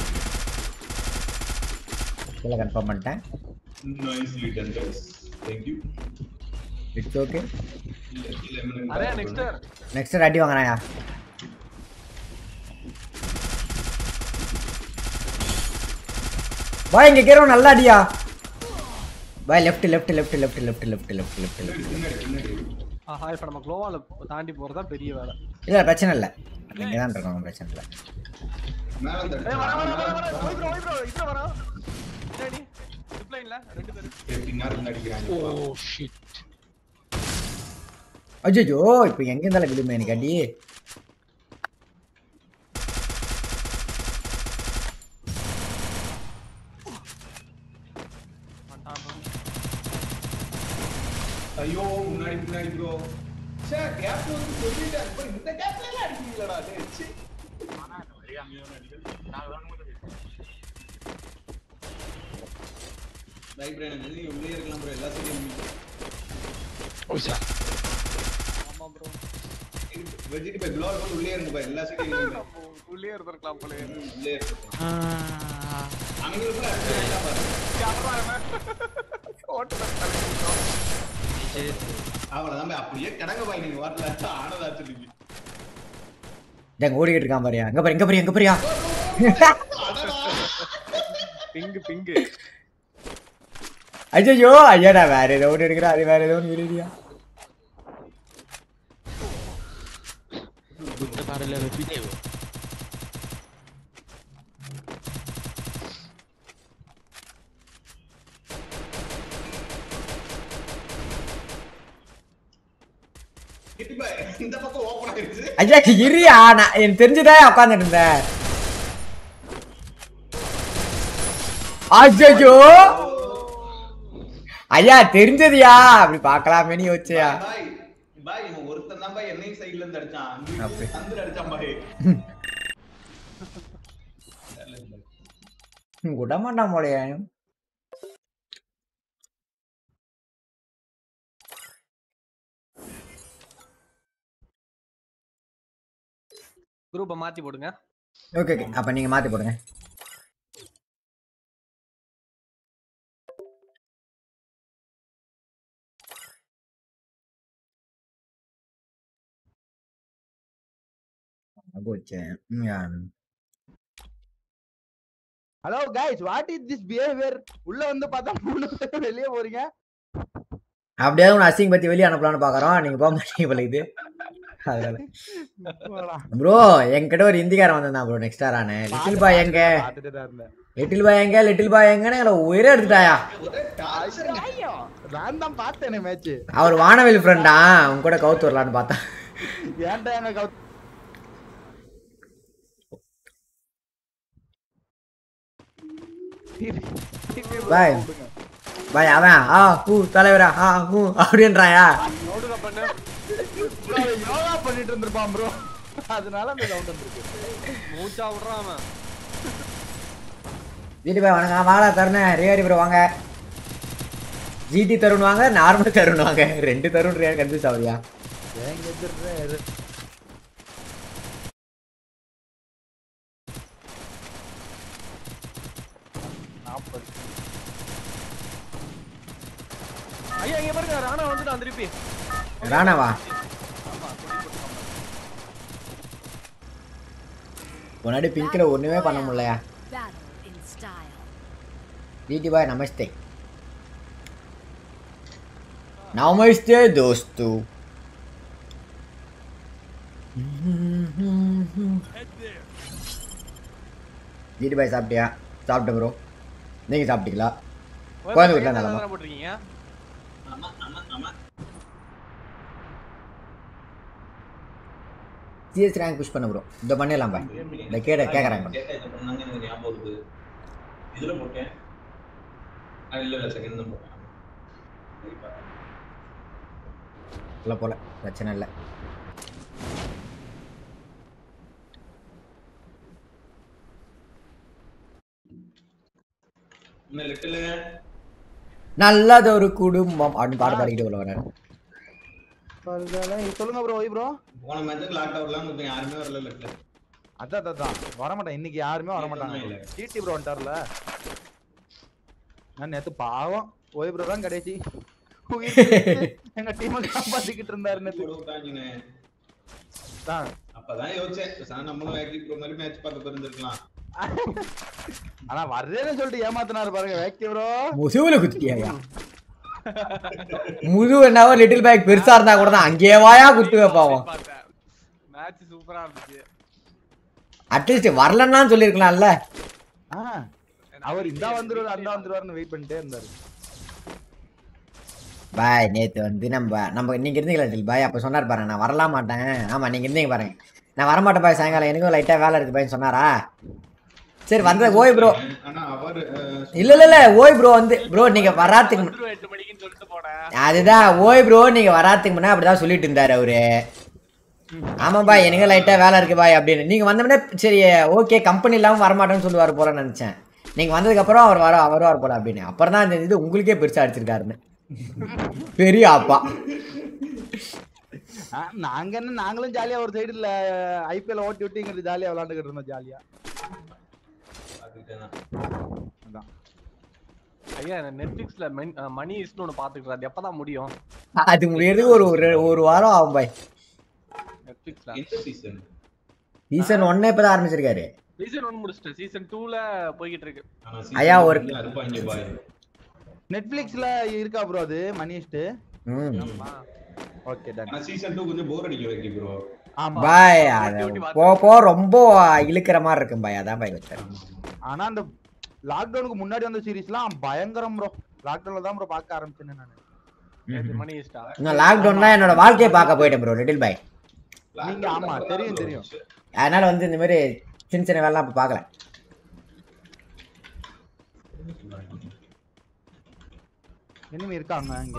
S1: இல்லை கன்ஃபார்ம் பண்ணிட்டேன்
S4: nicely done guys thank you
S1: it's okay
S3: அரே நெக்ஸ்ட்
S1: நெக்ஸ்ட் அடி வாங்குறாயா பாய் இங்க கேரோ நல்ல அடியா பாய் left left left left left left left left left
S4: பின்னாடி பின்னாடி
S3: ஆஹா இப்ப நம்ம க்ளோவால தாண்டி போறதா பெரிய வேலை
S1: இல்ல பிரச்சனை இல்ல இங்க தான் இருக்கோம் பிரச்சனை இல்ல
S4: மேல அந்த
S3: ஏய் வர வர வர வர ஓய் ப்ரோ ஓய் ப்ரோ இங்க வர என்னடி டிப்ளைன்ல ரெண்டு பேரும்
S4: பின்னாடி அடிக்கிறாங்க
S5: Oh shit.
S1: அஜ்ஜோ இப்போ எங்க இருந்தால விடுமே எனக்கு அடி
S4: ஐயோ முன்னாடி முன்னாடி ப்ரோ சே கேப் வந்து சொல்லிட்டேன் இப்போ இந்த கேப்ல எல்லாம் அடிக்கீங்களடா டேய் ச்சீ வைப்ரேன் நீ உள்ளே இருக்கலாம் ப்ரோ எல்லா சைடும்
S6: ஓஷா
S3: ஆமா ப்ரோ
S4: வெஜிட் பை ப்ளோர் வந்து உள்ளே இருங்க பை எல்லா சைடும்
S3: உள்ளே இருந்திருக்கலாம் போல
S4: உள்ளே இருக்கலாம் அவங்களுக்கு கூட அடிச்சா பாரு அவ்வளவுதான் அப்படியே கடங்க பாய் நீங்க வரல ஆனதா சொல்லுங்க
S1: டேய் ஓடிக்கிட்டு இருக்கான் பாரியா அங்க பாரு இங்க பாரு எங்க பாரியா
S3: பிங்கு பிங்கு
S1: ஐயோ ஐயாடா வேற ஏதோ ஒன்று எடுக்கிறா அது வேற ஏதோ ஒன்று விடுறியா
S5: Punta para el video.
S4: கிட்டி பாய் இந்த பக்கம் ஓபன் ஆயிருச்சு
S1: ஐயா இரியா நான் எனக்கு தெரிஞ்சதே உட்கார்ந்துட்டு இருந்தேன் ஐயோ ஐயா தெரிஞ்சதுயா அப்படி பார்க்கலாமே நீ வச்சியா
S4: பாய் பாய் இவன் ஒருத்தன் தான் பாய் என்னையும் சைடுல இருந்து அடிச்சான் அங்க தந்துல அடிச்சான் பாய்
S1: விட மாட்டான் போலயே
S3: குரூப்பை மாத்தி போடுங்க
S1: ஓகே ஓகே அப்ப நீங்க மாத்தி போடுங்க
S7: hello guys what is this behaviour உள்ள வந்து பார்த்தா மூணு பேர் வெளிய போறீங்க
S1: அப்படியே உன அசிங் பத்தி வெளிய அனுப்பலாம்னு பாக்குறோம் நீங்க போக மாட்டீங்க போல இது அதனால ப்ரோ என்கிட்ட ஒரு ஹிந்திக்காரன் வந்தான் ப்ரோ நெக்ஸ்ட் ஆரானே லிட்டில் பாய் எங்க
S7: பார்த்துட்டே தான் இருந்தேன்
S1: லிட்டில் பாய் எங்க லிட்டில் பாய் எங்கன்னு எங்களை உயிரை எடுத்துட்டாயா
S7: நான் தான் பார்த்தேனே மேட்ச்
S1: அவர் வானவில் ஃப்ரெண்டா அவங்க கூட கவுத்து வரலான்னு பார்த்தேன்
S7: ஏன்டா எங்க கவுத்
S1: பாய் பாய் அவன் ஆ ஹூ தலைவரா ஆ ஹூ அப்படின்றாயா
S3: நோடுங்க பண்ணு
S7: யோகா பண்ணிட்டு இருந்திருப்பான் ப்ரோ அதனால அந்த சவுண்ட் வந்திருக்கு
S3: மூச்சா விடுறான் அவன்
S1: ஜிடி பாய் வணக்கம் வாடா தருண் ரியாரி ப்ரோ வாங்க ஜிடி தருண் வாங்க நார்மல் தருண் வாங்க ரெண்டு தருண் ரியா கன்ஃபியூஸ் ஆகுதியா
S7: ஏங்க எதிர்ற
S3: ஐயா இங்க பாருங்க ராணா வந்துட்டான் திருப்பி
S1: ராணாவா முன்னாடி பிங்க்ல ஒண்ணுமே பண்ண முடியலையா ஜிடி பாய் நமஸ்தே நமஸ்தே தோஸ்து ஜிடி பாய் சாப்பிட்டியா சாப்பிட்டேன் ப்ரோ நீங்க சாப்பிட்டீங்களா கோயம்புத்தூர்ல நல்லா
S3: போட்டிருக்கீங்க
S4: ஆமா ஆமா ஆமா
S1: சிஎஸ் ரேங்க் புஷ் பண்ண ப்ரோ இந்த பண்ணிடலாம் பாய் இந்த கேட கேக்குறாங்க
S4: டேட்டா இத பண்ணாங்க எனக்கு ஞாபகம் வருது இதுல போட்டேன் இல்ல இல்ல செகண்ட் தான் போட்டேன்
S1: உள்ள போல பிரச்சனை இல்லை
S4: என்ன லிட்டில்
S1: நல்லதொரு குடும்பம் அப்படின்னு பாட்டு பாடிக்கிட்டு உள்ள வர
S7: சொல்லுங்க ப்ரோ ஓய் ப்ரோ
S4: போன மேட்ச் லாக் டவுன்லாம் கொஞ்சம் யாருமே வரல லிட்டில்
S7: அதான் அதான் வர மாட்டேன் இன்னைக்கு யாருமே வர மாட்டாங்க டிடி ப்ரோ வந்துட்டார்ல நான் நேத்து பாவம் ஓய் ப்ரோ தான் கடைசி எங்க டீமை காப்பாத்திக்கிட்டு இருந்தாரு நேத்து
S4: விட்டாங்கன்னு
S7: தான்
S4: அப்பதான் யோசிச்சேன் சார் நம்மளும் வேக்கி ப்ரோ மாதிரி மேட்ச் பார்க்க போயிருந்திருக்கலாம்
S7: ஆனா வர்றேன்னு சொல்லிட்டு ஏமாத்தினாரு பாருங்க வேக்கி ப்ரோ
S1: முதுகுல குத்திட்டியா முது என்னவோ லிட்டில் பேக் பெருசா இருந்தா கூட தான் அங்கேயே வாயா குத்து வைப்பாவும்
S3: மேட்ச் சூப்பரா இருந்துச்சு
S1: அட்லீஸ்ட் வரலன்னா சொல்லிருக்கலாம்ல
S7: அவர் இந்த வந்துருவாரு அந்த வந்துருவாருன்னு வெயிட் பண்ணிட்டே இருந்தாரு
S1: பாய் நேத்து வந்து நம்ம நம்ம நீங்க இருந்தீங்களா லிட்டில் பாய் அப்ப சொன்னார் பாருங்க நான் வரலாம் மாட்டேன் ஆமா நீங்க இருந்தீங்க பாருங்க நான் வரமாட்டேன் பாய் சாயங்காலம் எனக்கும் லைட்டா வேலை இருக்கு பாய் சொன்னாரா சரி வந்த ஓய் ப்ரோ
S4: ஆனா அவர்
S1: இல்ல இல்ல இல்ல ஓய் ப்ரோ வந்து ப்ரோ நீங்க வராதுக்கு
S3: எட்டு மணிக்கு சொல்லிட்டு போனேன்.
S1: அதுதான் ஓய் ப்ரோ நீங்க வராதுக்கு முன்னாடி அப்படிதான் சொல்லிட்டு இருந்தாரு அவரு. ஆமா பாய் எனக்கு லைட்டா வேலை இருக்கு பாய் அப்படின்னு. நீங்க வந்தோடனே சரி ஓகே கம்பெனி இல்லாம வரமாட்டேன்னு சொல்லுவாரு போல நினைச்சேன். நீங்க வந்ததுக்கு அப்புறம் அவர் வர வருவார் போல அப்படின்னு. அப்புறம் தான் இந்த இது உங்களுக்கே பெருசா அடிச்சிருக்காருன்னு. பெரிய அப்பா.
S7: நாங்க என்ன நாங்களும் ஜாலியா ஒரு சைடு இல்ல ஐபிஎல் ஓட்டி விட்டுங்கிறது ஜாலியா விளையாண்டுக்கிட்டு இருந்தோம் ஜாலியா.
S4: அதுதான்
S3: ஐயா நெட்ஃபிளிக்ஸ்ல மணி இஸ்னு ஒன்னு பாத்துக்கிட்டு அது எப்பதான் முடியும்?
S1: அது முடியறதுக்கு ஒரு ஒரு ஒரு வாரம் ஆகும் பாய்.
S3: நெட்ஃபிளிக்ஸ்ல
S4: எந்த சீசன்?
S1: சீசன் ஒன்னே இப்பதான் ஆரம்பிச்சிருக்காரு.
S3: சீசன் ஒன் முடிச்சிட்டேன். சீசன் டூல போயிட்டு இருக்கு.
S1: ஐயா ஒரு
S4: அறுப்பாங்க பாய்.
S7: நெட்ஃபிளிக்ஸ்ல இருக்கா ப்ரோ அது மணிஸ்ட்?
S1: ம்
S7: ஓகே டன்.
S4: ஆனா சீசன் டூ கொஞ்சம் போர் அடிக்க வைக்கி ப்ரோ.
S7: ஆமா
S1: பாய் போ போ ரொம்ப இழுக்கிற மாதிரி இருக்கும் பாய். அதான் பாய் வச்சாரு.
S7: ஆனா அந்த லாக்டவுனுக்கு முன்னாடி வந்த சீரிஸ்லாம் பயங்கரம் ப்ரோ. லாக்டவுன்ல தான் ப்ரோ பார்க்க ஆரம்பிச்சேன் நான்.
S3: மணி இஸ்டா
S1: நான் லாக்டவுன்ல என்னோட வாழ்க்கையை பார்க்க போயிட்டேன் ப்ரோ ரெடில் பாய்.
S7: நீங்க ஆமா தெரியும் தெரியும்.
S1: அதனால வந்து இந்த மாதிரி சின்ன சின்ன வேலைலாம் அப்ப பார்க்கல.
S7: எனிமி இருக்காங்க இங்க.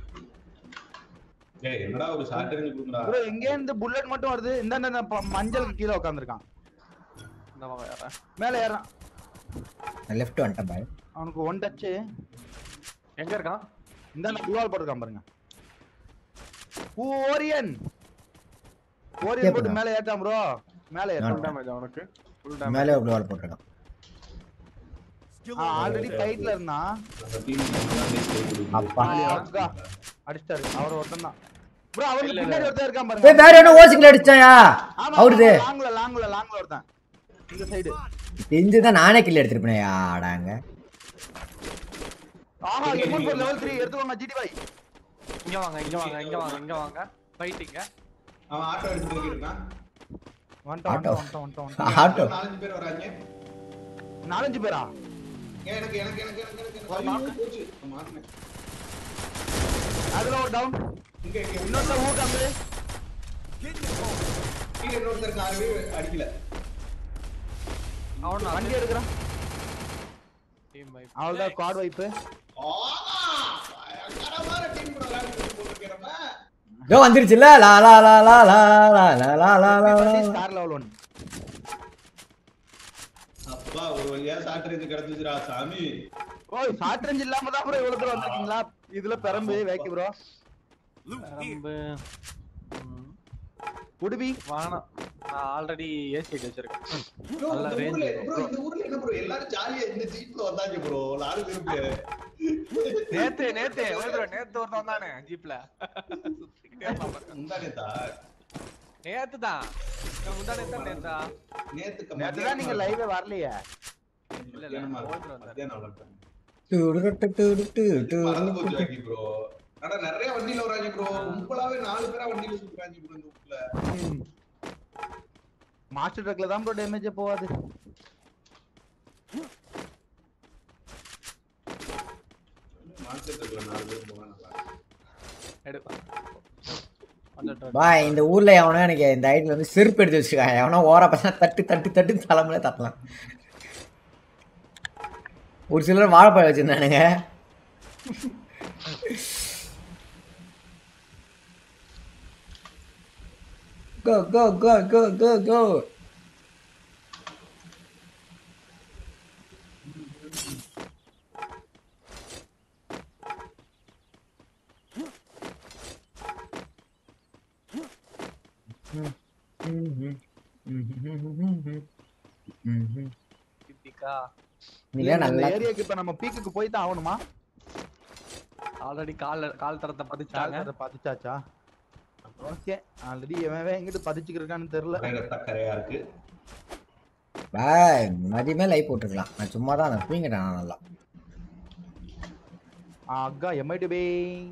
S4: ஏய் என்னடா ஒரு ஷார்ட் ரேஞ்ச் குடுங்கடா.
S7: ப்ரோ எங்க இந்த புல்லட் மட்டும் வருது. இந்த இந்த மஞ்சளுக்கு கீழ உட்கார்ந்திருக்கான்.
S3: இந்த வாங்க யாரா
S7: மேல ஏறான்.
S1: லெஃப்ட் வந்துட்டேன் பாய்.
S7: அவனுக்கு ஒன் டச்.
S3: எங்க இருக்கான்?
S7: இந்த அந்த குவால் போட்டுருக்கான் பாருங்க. ஓரியன் ஓரியன் போட்டு மேல ஏறான் ப்ரோ. மேல ஏறான்.
S3: டேமேஜ் அவனுக்கு ஃபுல் டேமேஜ்.
S1: மேலே ஒரு வால் போட்டுருக்கான்.
S7: ஆல்ரெடி ஃபைட்ல இருந்தான்.
S4: அந்த டீம்
S1: அப்பா
S7: அக்கா அடிச்சாரு. அவர் ஒருத்தன் தான் ப்ரோ. அவருக்கு பின்னாடி ஒருத்தன் இருக்கான்
S1: ஏய்
S7: பாருங்க.
S1: வேற என்ன ஓசிக்கல அடிச்சாயா? அவருது
S7: லாங்ல லாங்ல லாங்ல ஒருத்தன் இந்த சைடு.
S1: தெரிஞ்சுதான் நானே கில் எடுத்துருப்பேன் ஆடாங்க.
S7: ஆஹா எம் ஃபோர் லெவல் த்ரீ எடுத்துவாங்க ஜிடி பாய்.
S3: இங்க வாங்க இங்க வாங்க இங்க வாங்க இங்க வாங்க ஃபைட்டிங்க.
S4: அவன் ஆட்டோ எடுத்துட்டு இருக்கான்.
S7: வந்துட்டான்
S1: ஆட்டோ.
S7: வந்துட்டான் வந்துட்டான் வந்துட்டான்.
S1: ஆட்டோ
S4: நாலஞ்சு பேர் வராங்க.
S7: நாலஞ்சு பேரா?
S4: ஏன் எனக்கு எனக்கு எனக்கு எனக்கு எனக்கு ஐயோ, போச்சு. நான் மாட்டினேன்.
S7: அதுல ஒரு டவுன்.
S4: இங்க இங்க
S7: இன்னொரு ஊட்டாங்க.
S4: கீழ இன்னொருத்தர் காரவே அடிக்கல.
S3: அவன்
S7: வண்டி எடுக்கறான்.
S3: Team vibe.
S7: அவள்தான் குவாட் வைப்.
S4: ஆமா பயங்கரமான டீம் ப்ரோ விளையாடிட்டு போட்டுக்கறமா.
S1: யோ வந்துருச்சுல லா லா லா லா லா லா லா லா லா லா
S7: ஸ்டார் லெவல் ஒன்.
S4: அப்பா ஒரு வழியா ஷார்ட் ரேஞ்ச் கிடைச்சிச்சுடா சாமி.
S7: ஓய் ஷார்ட் ரேஞ்ச் இல்லாம தான் ப்ரோ இவ்வளவு தூரம் வந்திருக்கீங்களா? இதுல பெரம்பு வேக்கி ப்ரோ.
S3: ரொம்ப
S7: உடுபி
S3: வாணா நான் ஆல்ரெடி ஏசி வச்சிருக்கேன்.
S4: ப்ரோ
S3: நல்ல
S4: இந்த ஊர்ல
S3: range.
S4: ப்ரோ இந்த ஊர்ல என்ன ப்ரோ எல்லாரும் ஜாலியா இந்த ஜீப்ல வந்தாங்க ப்ரோ. நாலு பேர்
S3: நேத்து நேத்து ஓய் ப்ரோ நேத்து ஒருத்தன் வந்தானே ஜீப்ல.
S4: முந்தானேதா
S3: நேத்து தான். முந்தானே தான் நேத்தா.
S4: நேத்துக்கு
S7: நேத்து தான் நீங்க லைவே வரலையே.
S3: இல்ல இல்ல ஓய் ப்ரோ வந்தாரு.
S4: மத்தியானம் வளர்த்தேன்.
S1: டு டு டு டு டு
S4: மறந்து போச்சு வாக்கி ப்ரோ. ஆனா நிறைய வண்டியில வராங்க ப்ரோ. கும்பலாவே நாலு பேரா வண்டியில சுத்துறாங்க ப்ரோ இந்த ஊர்ல.
S7: மாஸ்டர் ட்ரக்ல தான் ப்ரோ டேமேஜ் போவாது.
S4: மார்க்கெட்ல நாலு பேர் போறாங்க.
S3: எடு அந்த
S1: பாய் இந்த ஊர்ல எவனோ எனக்கு இந்த ஐடில வந்து செருப்பு எடுத்து வச்சிருக்கான். எவனோ ஓரா பசங்க தட்டு தட்டு தட்டு தலைமையில தட்டலாம். ஒரு சிலர் வாழைப்பழம் வச்சிருந்தானுங்க. Go, go, go, go, go, go.
S3: கிட்டிக்கா
S1: நீங்க
S7: இந்த
S1: நல்லா
S7: ஏரியாக்கு இப்ப நம்ம பீக்குக்கு போய் தான் ஆகணுமா?
S3: ஆல்ரெடி கால் கால் தரத்தை பதிச்சாங்க.
S7: அதை பதிச்சாச்சா? ஓகே ஆல்ரெடி எவன் எங்கிட்டு பதிச்சுக்கிருக்கான்னு தெரியல.
S4: கரையா இருக்கு.
S1: பாய் மதியமே லைவ் போட்டுருக்கலாம். நான் சும்மா தான் நான் தூங்கிட்டேன் நான் நல்லா.
S7: அக்கா எம்ஐடி பே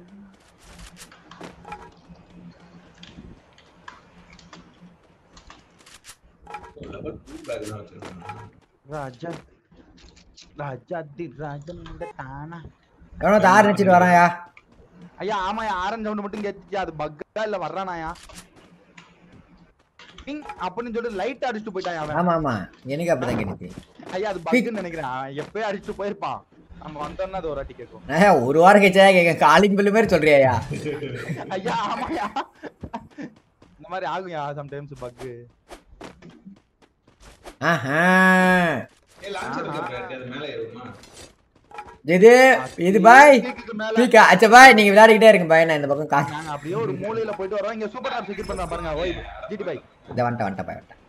S4: லெவல் டூ பேக் தான் வச்சிருக்காங்க.
S7: ராஜா ராஜா தி ராஜன் தானா.
S1: எவனோ தார் நினைச்சிட்டு வராயா?
S7: ஐயா ஆமாயா ஆரஞ்சு சவுண்ட் மட்டும் கேட்டுச்சு. அது பக்கா இல்ல வர்றானாயா? டிங் அப்படின்னு சொல்லிட்டு லைட் அடிச்சுட்டு போயிட்டான் அவன்.
S1: ஆமா ஆமா எனக்கு அப்படிதான் கேட்டுச்சு.
S7: ஐயா அது பக்குன்னு நினைக்கிறேன். அவன் எப்பயே அடிச்சுட்டு போயிருப்பான். நம்ம வந்தோம்னா அது ஒரு வாட்டி கேட்கும்.
S1: ஏய், ஒரு வாரம் கழிச்சா கேட்க காலிங் பில்லு மாதிரி சொல்றியா?
S7: ஐயா ஆமாயா, இந்த மாதிரி ஆகும்யா சம்டைம்ஸ் பக்.
S1: ஆஹா
S4: ஏய் லான்ச்சர் இருக்கு bro, அது மேல ஏறுமா?
S1: இது இது பாய்
S7: பீக்குக்கு மேல
S1: பீக்கா அச்சா பாய், நீங்க விளையாடிக்கிட்டே இருங்க பாய், நான் இந்த பக்கம் கா
S7: நாங்க அப்படியே ஒரு மூலையில போயிட்டு வரோம். இங்க சூப்பர் டாப் செக்யூர் பண்ணா பாருங்க. ஓய் ஜிடி பை
S1: இத வந்துட்ட வந்துட்ட பாய் வந்துட்ட.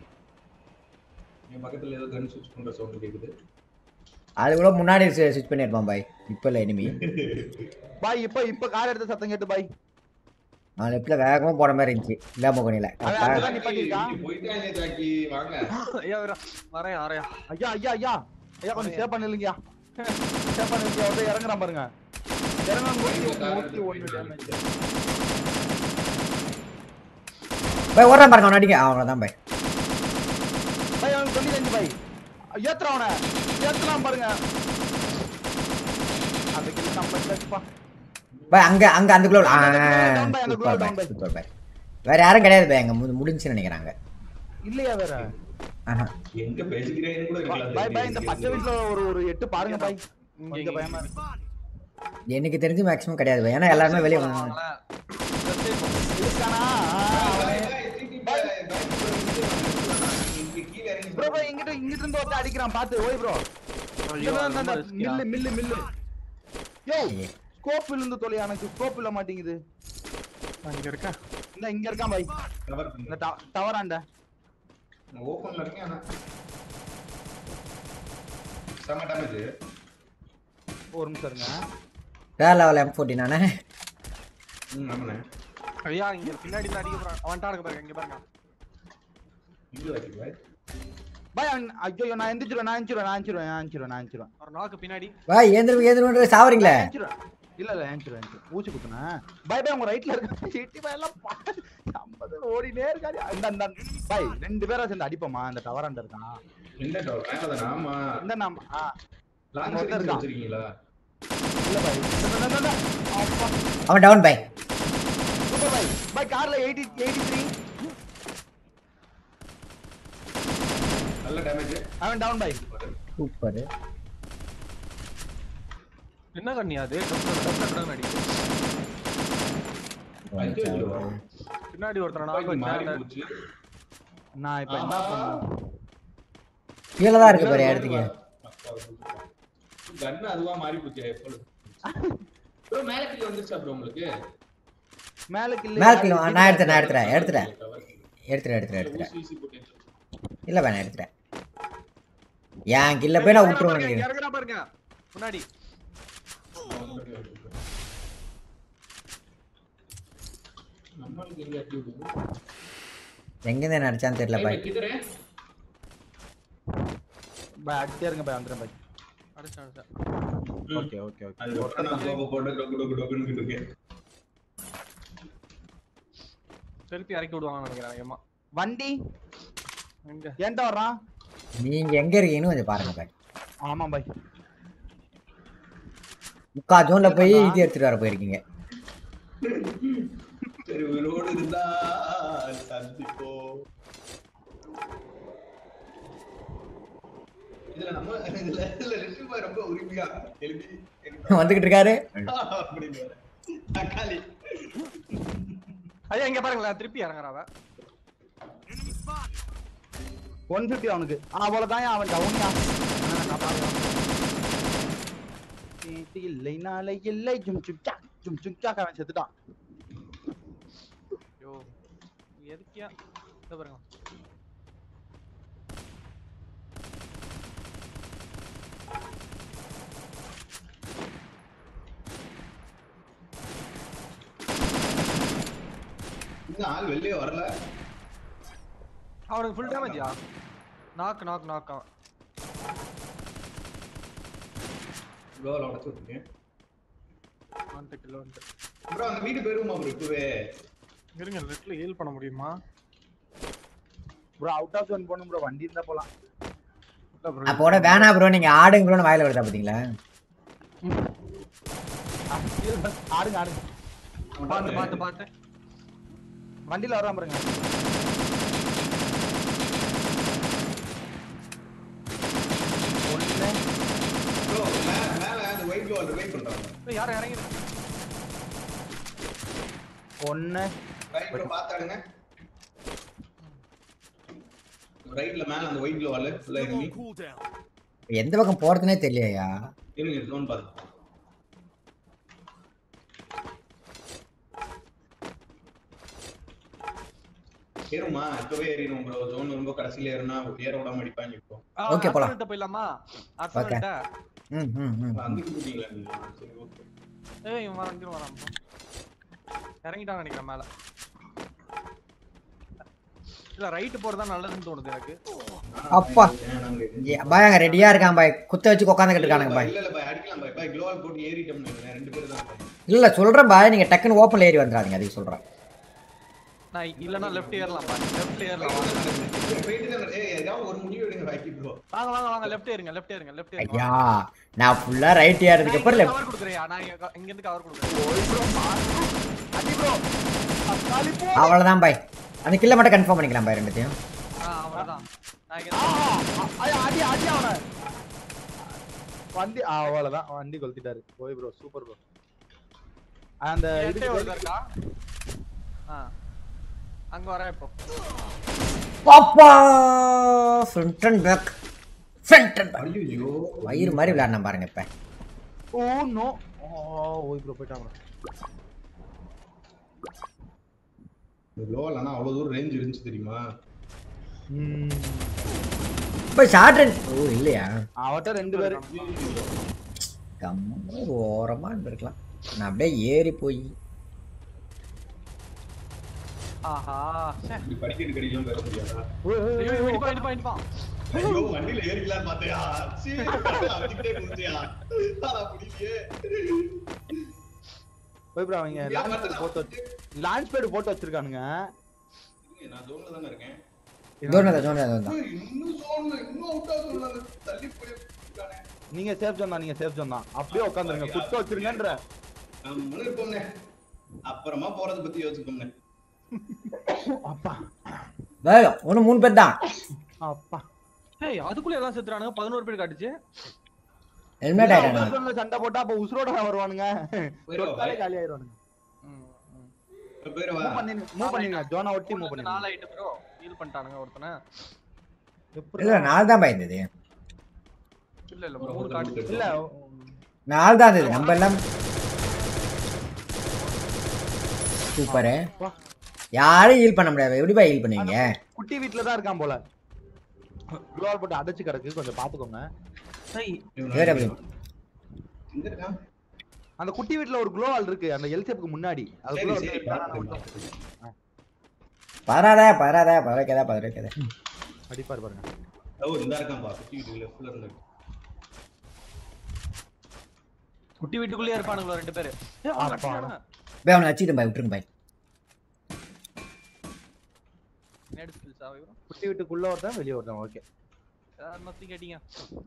S4: என் பக்கத்துல ஏதோ கன் ஸ்விட்ச் பண்ற சவுண்ட் கேக்குது.
S1: அது கூட முன்னாடி ஸ்விட்ச் பண்ணிருப்பான் பாய், இப்ப இல்ல எனிமி.
S7: பாய் இப்ப இப்ப கார் எடுத்த சத்தம் கேட்டு பாய்.
S1: நான் லெஃப்ட்ல வேகமா போற மாதிரி இருந்துச்சு இல்லாம கொனில.
S7: அவன் அங்கதான் நிப்பாட்டிருக்கான்.
S4: நீ போயிட்டாங்க ஜாக்கி வாங்க.
S3: ஐயா வரேன் வரேன் வரேன்.
S7: ஐயா ஐயா ஐயா ஐயா கொஞ்சம் சேவ் பண்ணிருங்கயா. சேவ் பண்ணிருங்க. வந்து இறங்குறான் பாருங்க. இறங்கும் போது நூத்தி ஒன்று டேமேஜ்.
S1: பாய் ஓடுறான் பாருங்க, அவன் அடிக்க அவ்வளவுதான் பாய்.
S7: பாய் அவன் சொல்லி தஞ்சு பாய். ஏத்துறான் அவனை. ஏத்துறான் பாருங்க. அந்த கில் நம்ம டச்பா.
S1: பாய் அங்க அங்க அந்த குளோல். ஆ
S7: down by, அந்த
S1: சூப்பர்
S7: down
S1: பாய்
S7: by.
S1: சூப்பர் பாய். வேற யாரும் கிடையாது பாய், அங்க மு- முடிஞ்சுன்னு நினைக்கிறாங்க.
S7: இல்லையா வேற?
S1: ஆஹா
S4: எங்க பேசிக்கிறேன்னு கூட இருக்கலாம்.
S7: பாய் பாய் இந்த பச்சை வீட்ல ஒரு ஒரு எட்டு பாருங்க பாய்.
S3: இங்க
S7: கொஞ்சம் பயமா இருக்கு.
S1: எனக்கு தெரிஞ்சு மேக்ஸிமம் கிடையாது பாய், ஏன்னா எல்லாருமே வெளிய வந்தாங்க.
S7: இருக்கானா?
S4: இங்க கீழ இறங்கி
S7: ப்ரோ ப்ரோ இங்கிட்ட இங்கிட்ட இருந்து ஒருத்த அடிக்கிறான் பாத்து. ஓய் ப்ரோ. மில்லு மில்லு மில்லு. யோ ஸ்கோப் இருந்து தொலை, எனக்கு ஸ்கோப் இல்ல மாட்டேங்குது.
S3: அங்க இருக்க.
S7: இந்த இங்க இருக்கான் பாய்.
S4: கவர்
S7: இந்த டவர் ஆண்ட.
S4: ஓபன்ல இருக்கேன் ஆனா சம டேமேஜ்.
S7: ஒரு நிமிஷம் இருங்க.
S1: வேற லெவல் எம் ஃபோர்டீன் நானே.
S4: ம் ஆமாண்ணே.
S3: ஐயா இங்க பின்னாடி தான் அடிக்க போறான். அவன் டாடுக்கு பாருங்க, இங்க பாருங்க.
S4: இங்க வைக்க பாய்.
S7: பாய் அவன் ஐயோ நான் எந்திரிச்சிருவேன் நான் எந்திரிச்சிருவேன் நான் எந்திரிச்சிருவேன் நான் எந்திரிச்சிருவேன் நான் எந்திரிச்சிருவேன்.
S3: ஒரு நாக்கு பின்னாடி.
S1: பாய் ஏந்திரு ஏந்திரு சாவறீங்களே.
S7: எந்திரிச்சிருவேன். இல்ல இல்ல எந்திரிச்சிருவேன் எந்திரிச்சிருவேன். ஊசி குத்துனா. பாய் பாய் உங்க ரைட்ல இருக்க சிட்டி பாய் எல்லாம் ஐம்பது ஓடினே இருக்காரு. இந்த இந்த பாய் ரெண்டு பேரா சேர்ந்து அடிப்போமா? இந்த டவர் ஆண்ட இருக்கான்.
S4: இந்த டவர் மேல தான். ஆமா.
S7: இந்த நாம ஆ
S4: லான்ச்
S7: ஒருத்தர் இருக்கான்.
S4: வச்சிருக்கீங்களா?
S7: இல்ல பாய். இந்த, இந்த, இந்த, இந்த. அப்பா.
S1: அவன் டவுன் பாய்.
S7: சூப்பர் பாய். பாய் கார்ல எண்பது எண்பத்தி மூன்று.
S4: நல்ல டேமேஜ்.
S7: அவன் டவுன் பாய்.
S1: சூப்பர்.
S3: என்ன கண்ணியா அது? டக்கு டக்கு அடிக்கு. பின்னாடி ஒருத்தர் நாக்கு
S4: மாறி
S3: வச்சான்.
S4: போச்சு.
S7: நான் இப்ப என்ன பண்ணணும்?
S1: கீழ தான் இருக்கு பாரு இடத்துக்கு.
S4: கன் அதுவா மாறி போச்சு எப்போ. ப்ரோ மேல கீழ வந்துருச்சா ப்ரோ உங்களுக்கு?
S7: மேல கில்ல
S1: மேல கிலோ நான் எடுத்துறேன் நான் எடுத்துறேன் எடுத்துறேன் எடுத்துறேன் எடுத்துறேன் எடுத்துறேன்.
S4: ஊசி போட்டு
S1: இல்ல வேணாம் எடுத்துறேன். ஏன் கில்ல போய் நான் விட்டுருவேன்.
S3: இறங்குறா பாருங்க முன்னாடி.
S4: நம்மளுக்கு எங்க அடிக்குது?
S1: எங்க இருந்து என்ன அடிச்சான்னு தெரியல பாய்.
S4: கிதரே?
S7: பாய் அடிச்சே இருங்க பாய் வந்துறேன் பாய்.
S3: அடிச்சா அடிச்சா.
S7: Okay okay okay.
S4: அது ஒட்டனா கோப போட்டு டொக்கு டொக்கு டொக்குன்னு இருக்கு.
S3: திருப்பி இறக்கி விடுவாங்க நினைக்கிறேன் ஏமா.
S7: வண்டி
S3: எங்க?
S7: ஏன்டா வர்றான்?
S1: நீங்க எங்க இருக்கீங்கன்னு கொஞ்சம் பாருங்க பாய்.
S7: ஆமா பாய்.
S1: முக்கா ஜோன்ல போய் இது எடுத்துட்டு வர போயிருக்கீங்க.
S4: சரி உயிரோடு இருந்தா சந்திப்போ. இதுல நம்ம இதுல இதுல லிட்டில் பாய் ரொம்ப உரிமையா எழுதி
S1: வந்துகிட்டு இருக்காரு.
S4: அப்படின்னு தக்காளி.
S3: ஐயா இங்க பாருங்களேன் திருப்பி இறங்குறாவ.
S7: நூற்று ஐம்பது அவனுக்கு. அவ்வளவுதான் அவன் டவுன்யா. இல்லை நாளை இல்லை ஜும் சுச்சா ஜும் சுச்சா அவன் செத்துட்டான்.
S3: யோ எதுக்கியா? இத பாருங்க.
S4: இந்த ஆள் வெளியே வரல.
S3: அவனுக்கு ஃபுல் டேமேஜ்யா. Knock knock knock.
S4: கோல உடைச்சு விட்டுருக்கேன்.
S3: ஒன் கிலோ வந்து.
S4: ப்ரோ அந்த வீடு போயிருமா ப்ரோ இப்பவே?
S3: இருங்க லெட்ல ஹீல் பண்ண முடியுமா?
S7: ப்ரோ அவுட் ஆஃப் ஜோன் போணும் ப்ரோ. வண்டி இருந்தா போலாம்.
S1: அப்போட வேணா ப்ரோ, நீங்க ஆடுங்க ப்ரோன்னு வாயில விடுதா பாத்தீங்களா?
S7: ஆடுங்க ஆடுங்க.
S3: பாத்து பாத்து பாத்து.
S7: வண்டில வராம பாருங்க. ஒண்ணு
S4: ப்ரோ மேல
S3: ஏய் யார் இறங்கி
S7: ஒன்னு
S4: ரைட் ப்ரோ பாத்தாடுங்க ரைட்ல மேல அந்த ஒயிட் வால் ஃபுல்லா எனிமி
S1: எந்த பக்கம் போறதுனே தெரியலையா?
S4: இருங்க ஜோன் பாத்து ஏறுமா இப்பவே ஏறிடும் ப்ரோ ஜோன் ரொம்ப கடைசில ஏறினா ஏற விடாம அடிப்பாங்க இப்போ
S1: Okay, போலாம்.
S3: போலாம் போயிடலாமா அர்சனல்ட்ட
S1: ம் ம் ம்
S4: வந்துட்டு போட்டீங்களா நீங்க சரி ஓகே
S3: ஏய் இவன் வரான் இங்க வரான் இறங்கிட்டான் நினைக்கிறேன் மேல இல்ல ரைட் போறதா நல்லதுன்னு தோணுது எனக்கு
S1: அப்பா பாய் அங்க ரெடியா இருக்கான் பாய். குத்த வச்சு உட்காந்துக்கிட்டு இருக்கானுங்க பாய்.
S4: இல்ல இல்ல பாய் அடிக்கலாம் பாய் பாய் க்ளோவால் போட்டு ஏறிட்டோம்னு நினைக்கிறேன் ரெண்டு பேரும் தான் பாய்
S1: இல்ல சொல்றேன் பாய், நீங்க டக்குன்னு ஓப்பன்ல ஏறி வந்துடாதீங்க, அதுக்கு சொல்றேன்.
S3: நான் இல்லனா லெஃப்ட் ஏறலாம் பா லெஃப்ட் ஏறலாம்
S4: வெயிட் தான் ஏய் ஏதாவது ஒரு முடிவு எடுங்க பாக்கி ப்ரோ
S3: வாங்க வாங்க வாங்க லெஃப்ட் ஏறுங்க லெஃப்ட் ஏறுங்க லெஃப்ட் ஏறுங்க
S1: ஐயா நான் ஃபுல்லா ரைட் ஏறதுக்கு அப்புறம் லெஃப்ட்.
S3: கவர் கொடுக்குறேன் நான் இங்க இங்க இருந்து கவர் கொடுக்குறேன்
S7: அடி ப்ரோ அக்காலி போ
S1: அவ்வளவுதான் பாய். அந்த கில்ல மட்டும் கன்ஃபார்ம் பண்ணிக்கலாம் பாய் ரெண்டுத்தையும்.
S3: ஆ அவ்வளவுதான் நான் இங்க
S7: அடி அடி அடி அவன வண்டி அவ்வளவுதான் வண்டி கொளுத்திட்டாரு. போய் ப்ரோ சூப்பர் ப்ரோ. அந்த
S3: இதுக்கு
S7: இதுக்கு
S3: வருதா இருக்கா ஆ அங்க வரேன் இப்போ
S1: பாப்பா front and back front and back
S4: ஐயோ
S1: வயிறு மாதிரி விளையாடணும் பாருங்க இப்ப.
S7: ஓ நோ ஓ ஓய் ப்ரோ போய்ட்டான் ப்ரோ.
S4: க்ளோவால் ஆனா அவ்வளவு தூரம் ரேஞ்ச் இருந்துச்சு தெரியுமா
S7: ம்
S1: போய் ஷார்ட் ரன். ஓ இல்லையா?
S7: அவட்ட ரெண்டு பேர்
S1: கம்ம ஓரமா இருந்திருக்கலாம். நான் அப்படியே ஏறி போய்
S3: ஆஹா ச்சே
S4: இப்படி படிக்கட்டு கடிலாம் பேச முடியாதா
S3: ஐயோ இடி பாயிண்ட் பாயிண்ட் பா
S4: ஐயோ வண்டில ஏறிக்கலாம் பாத்தியா சீ அடிக்கிட்டே குதிச்சியா அட புடியே
S7: போய் ப்ரோ அவங்க லான்ச் பேட் போட்டு வச்சு லான்ச் பேட் போட்டு வச்சிருக்கானுங்க.
S4: நான் ஜோன்ல தான இருக்கேன்
S1: ஜோனதா ஜோனதா ஜோனதா.
S4: இன்னும் ஜோன்ல இன்னும் அவுட் ஆகுறாங்க தள்ளி போய் இருக்கானே
S7: நீங்க சேஃப் ஜோன் தான் நீங்க சேஃப் ஜோன் தான். அப்படியே உட்கார்ந்துருங்க குத்த வச்சிருங்கன்ற.
S4: நம்ம முன்ன இருக்கோம்னே அப்புறமா போறத பத்தி யோசிப்போம்னே
S7: அப்பா
S1: வேகம் ஒன்னு மூணு பேர் தான்.
S7: அப்பா
S3: ஏய் அதுக்குள்ள எல்லாம் செத்துறானுங்க பதினொரு பேர் காட்டுச்சு
S1: ஹெல்மெட் ஆயிட்டானுங்க.
S7: ஜோன்ல சண்டை போட்டா அப்ப உசுரோட வருவானுங்க.
S4: போயிடுவா
S7: தொட்டாலே காலி ஆயிடுவானுங்க.
S4: பேரவா
S7: மூவ் பண்ணி மூவ் பண்ணீங்க ஜோனை ஒட்டி மூவ் பண்ணீங்க.
S3: நாலு ஆயிட்டு ப்ரோ ஹீல் பண்ணிட்டானுங்க ஒருத்தனை
S1: இல்ல நாலு தான் பயந்தது.
S3: இல்ல இல்ல மூணு காட்டுச்சு
S7: இல்ல
S1: நாலு தான் இருந்தது. நம்ம எல்லாம் சூப்பரு. யாரும் ஹீல் பண்ண முடியாது. எப்படி பாய் ஹீல் பண்ணுவீங்க?
S7: குட்டி வீட்ல தான் இருக்கான் போல. குளோவால் போட்டு அடைச்சு கிடக்கு கொஞ்சம் பாத்துக்கோங்க.
S1: வேற எப்படி?
S4: எங்க இருக்கா
S7: அந்த குட்டி வீட்ல ஒரு குளோவால் இருக்கு அந்த எல்சேப்புக்கு முன்னாடி. அதுக்குள்ள
S4: சரி, சரி,
S7: ஒரு
S1: பராதா பராதா பரவாயில்லைதா பரவாயில்லைதா.
S7: அடிப்பார் பாருங்க.
S4: ஓ இந்த இருக்கான் பா குட்டி வீட்டுல லெஃப்ட்ல இருந்து
S3: குட்டி வீட்டுக்குள்ளே இருப்பானுங்களோ ரெண்டு பேரு ஏய்
S7: ஆ,
S3: அவன்
S7: அப்பா.
S3: அடிச்சானா?
S1: போய் அவனை வச்சுட்டு பாய் விட்டுருங்க பாய்.
S3: நேடு ஸ்கில்ஸ் ஆவே ப்ரோ
S7: குட்டி வீட்டுக்குள்ள ஒருத்தன் வெளிய ஒருத்தன். ஓகே
S3: யார் மத்தி கேட்டிங்க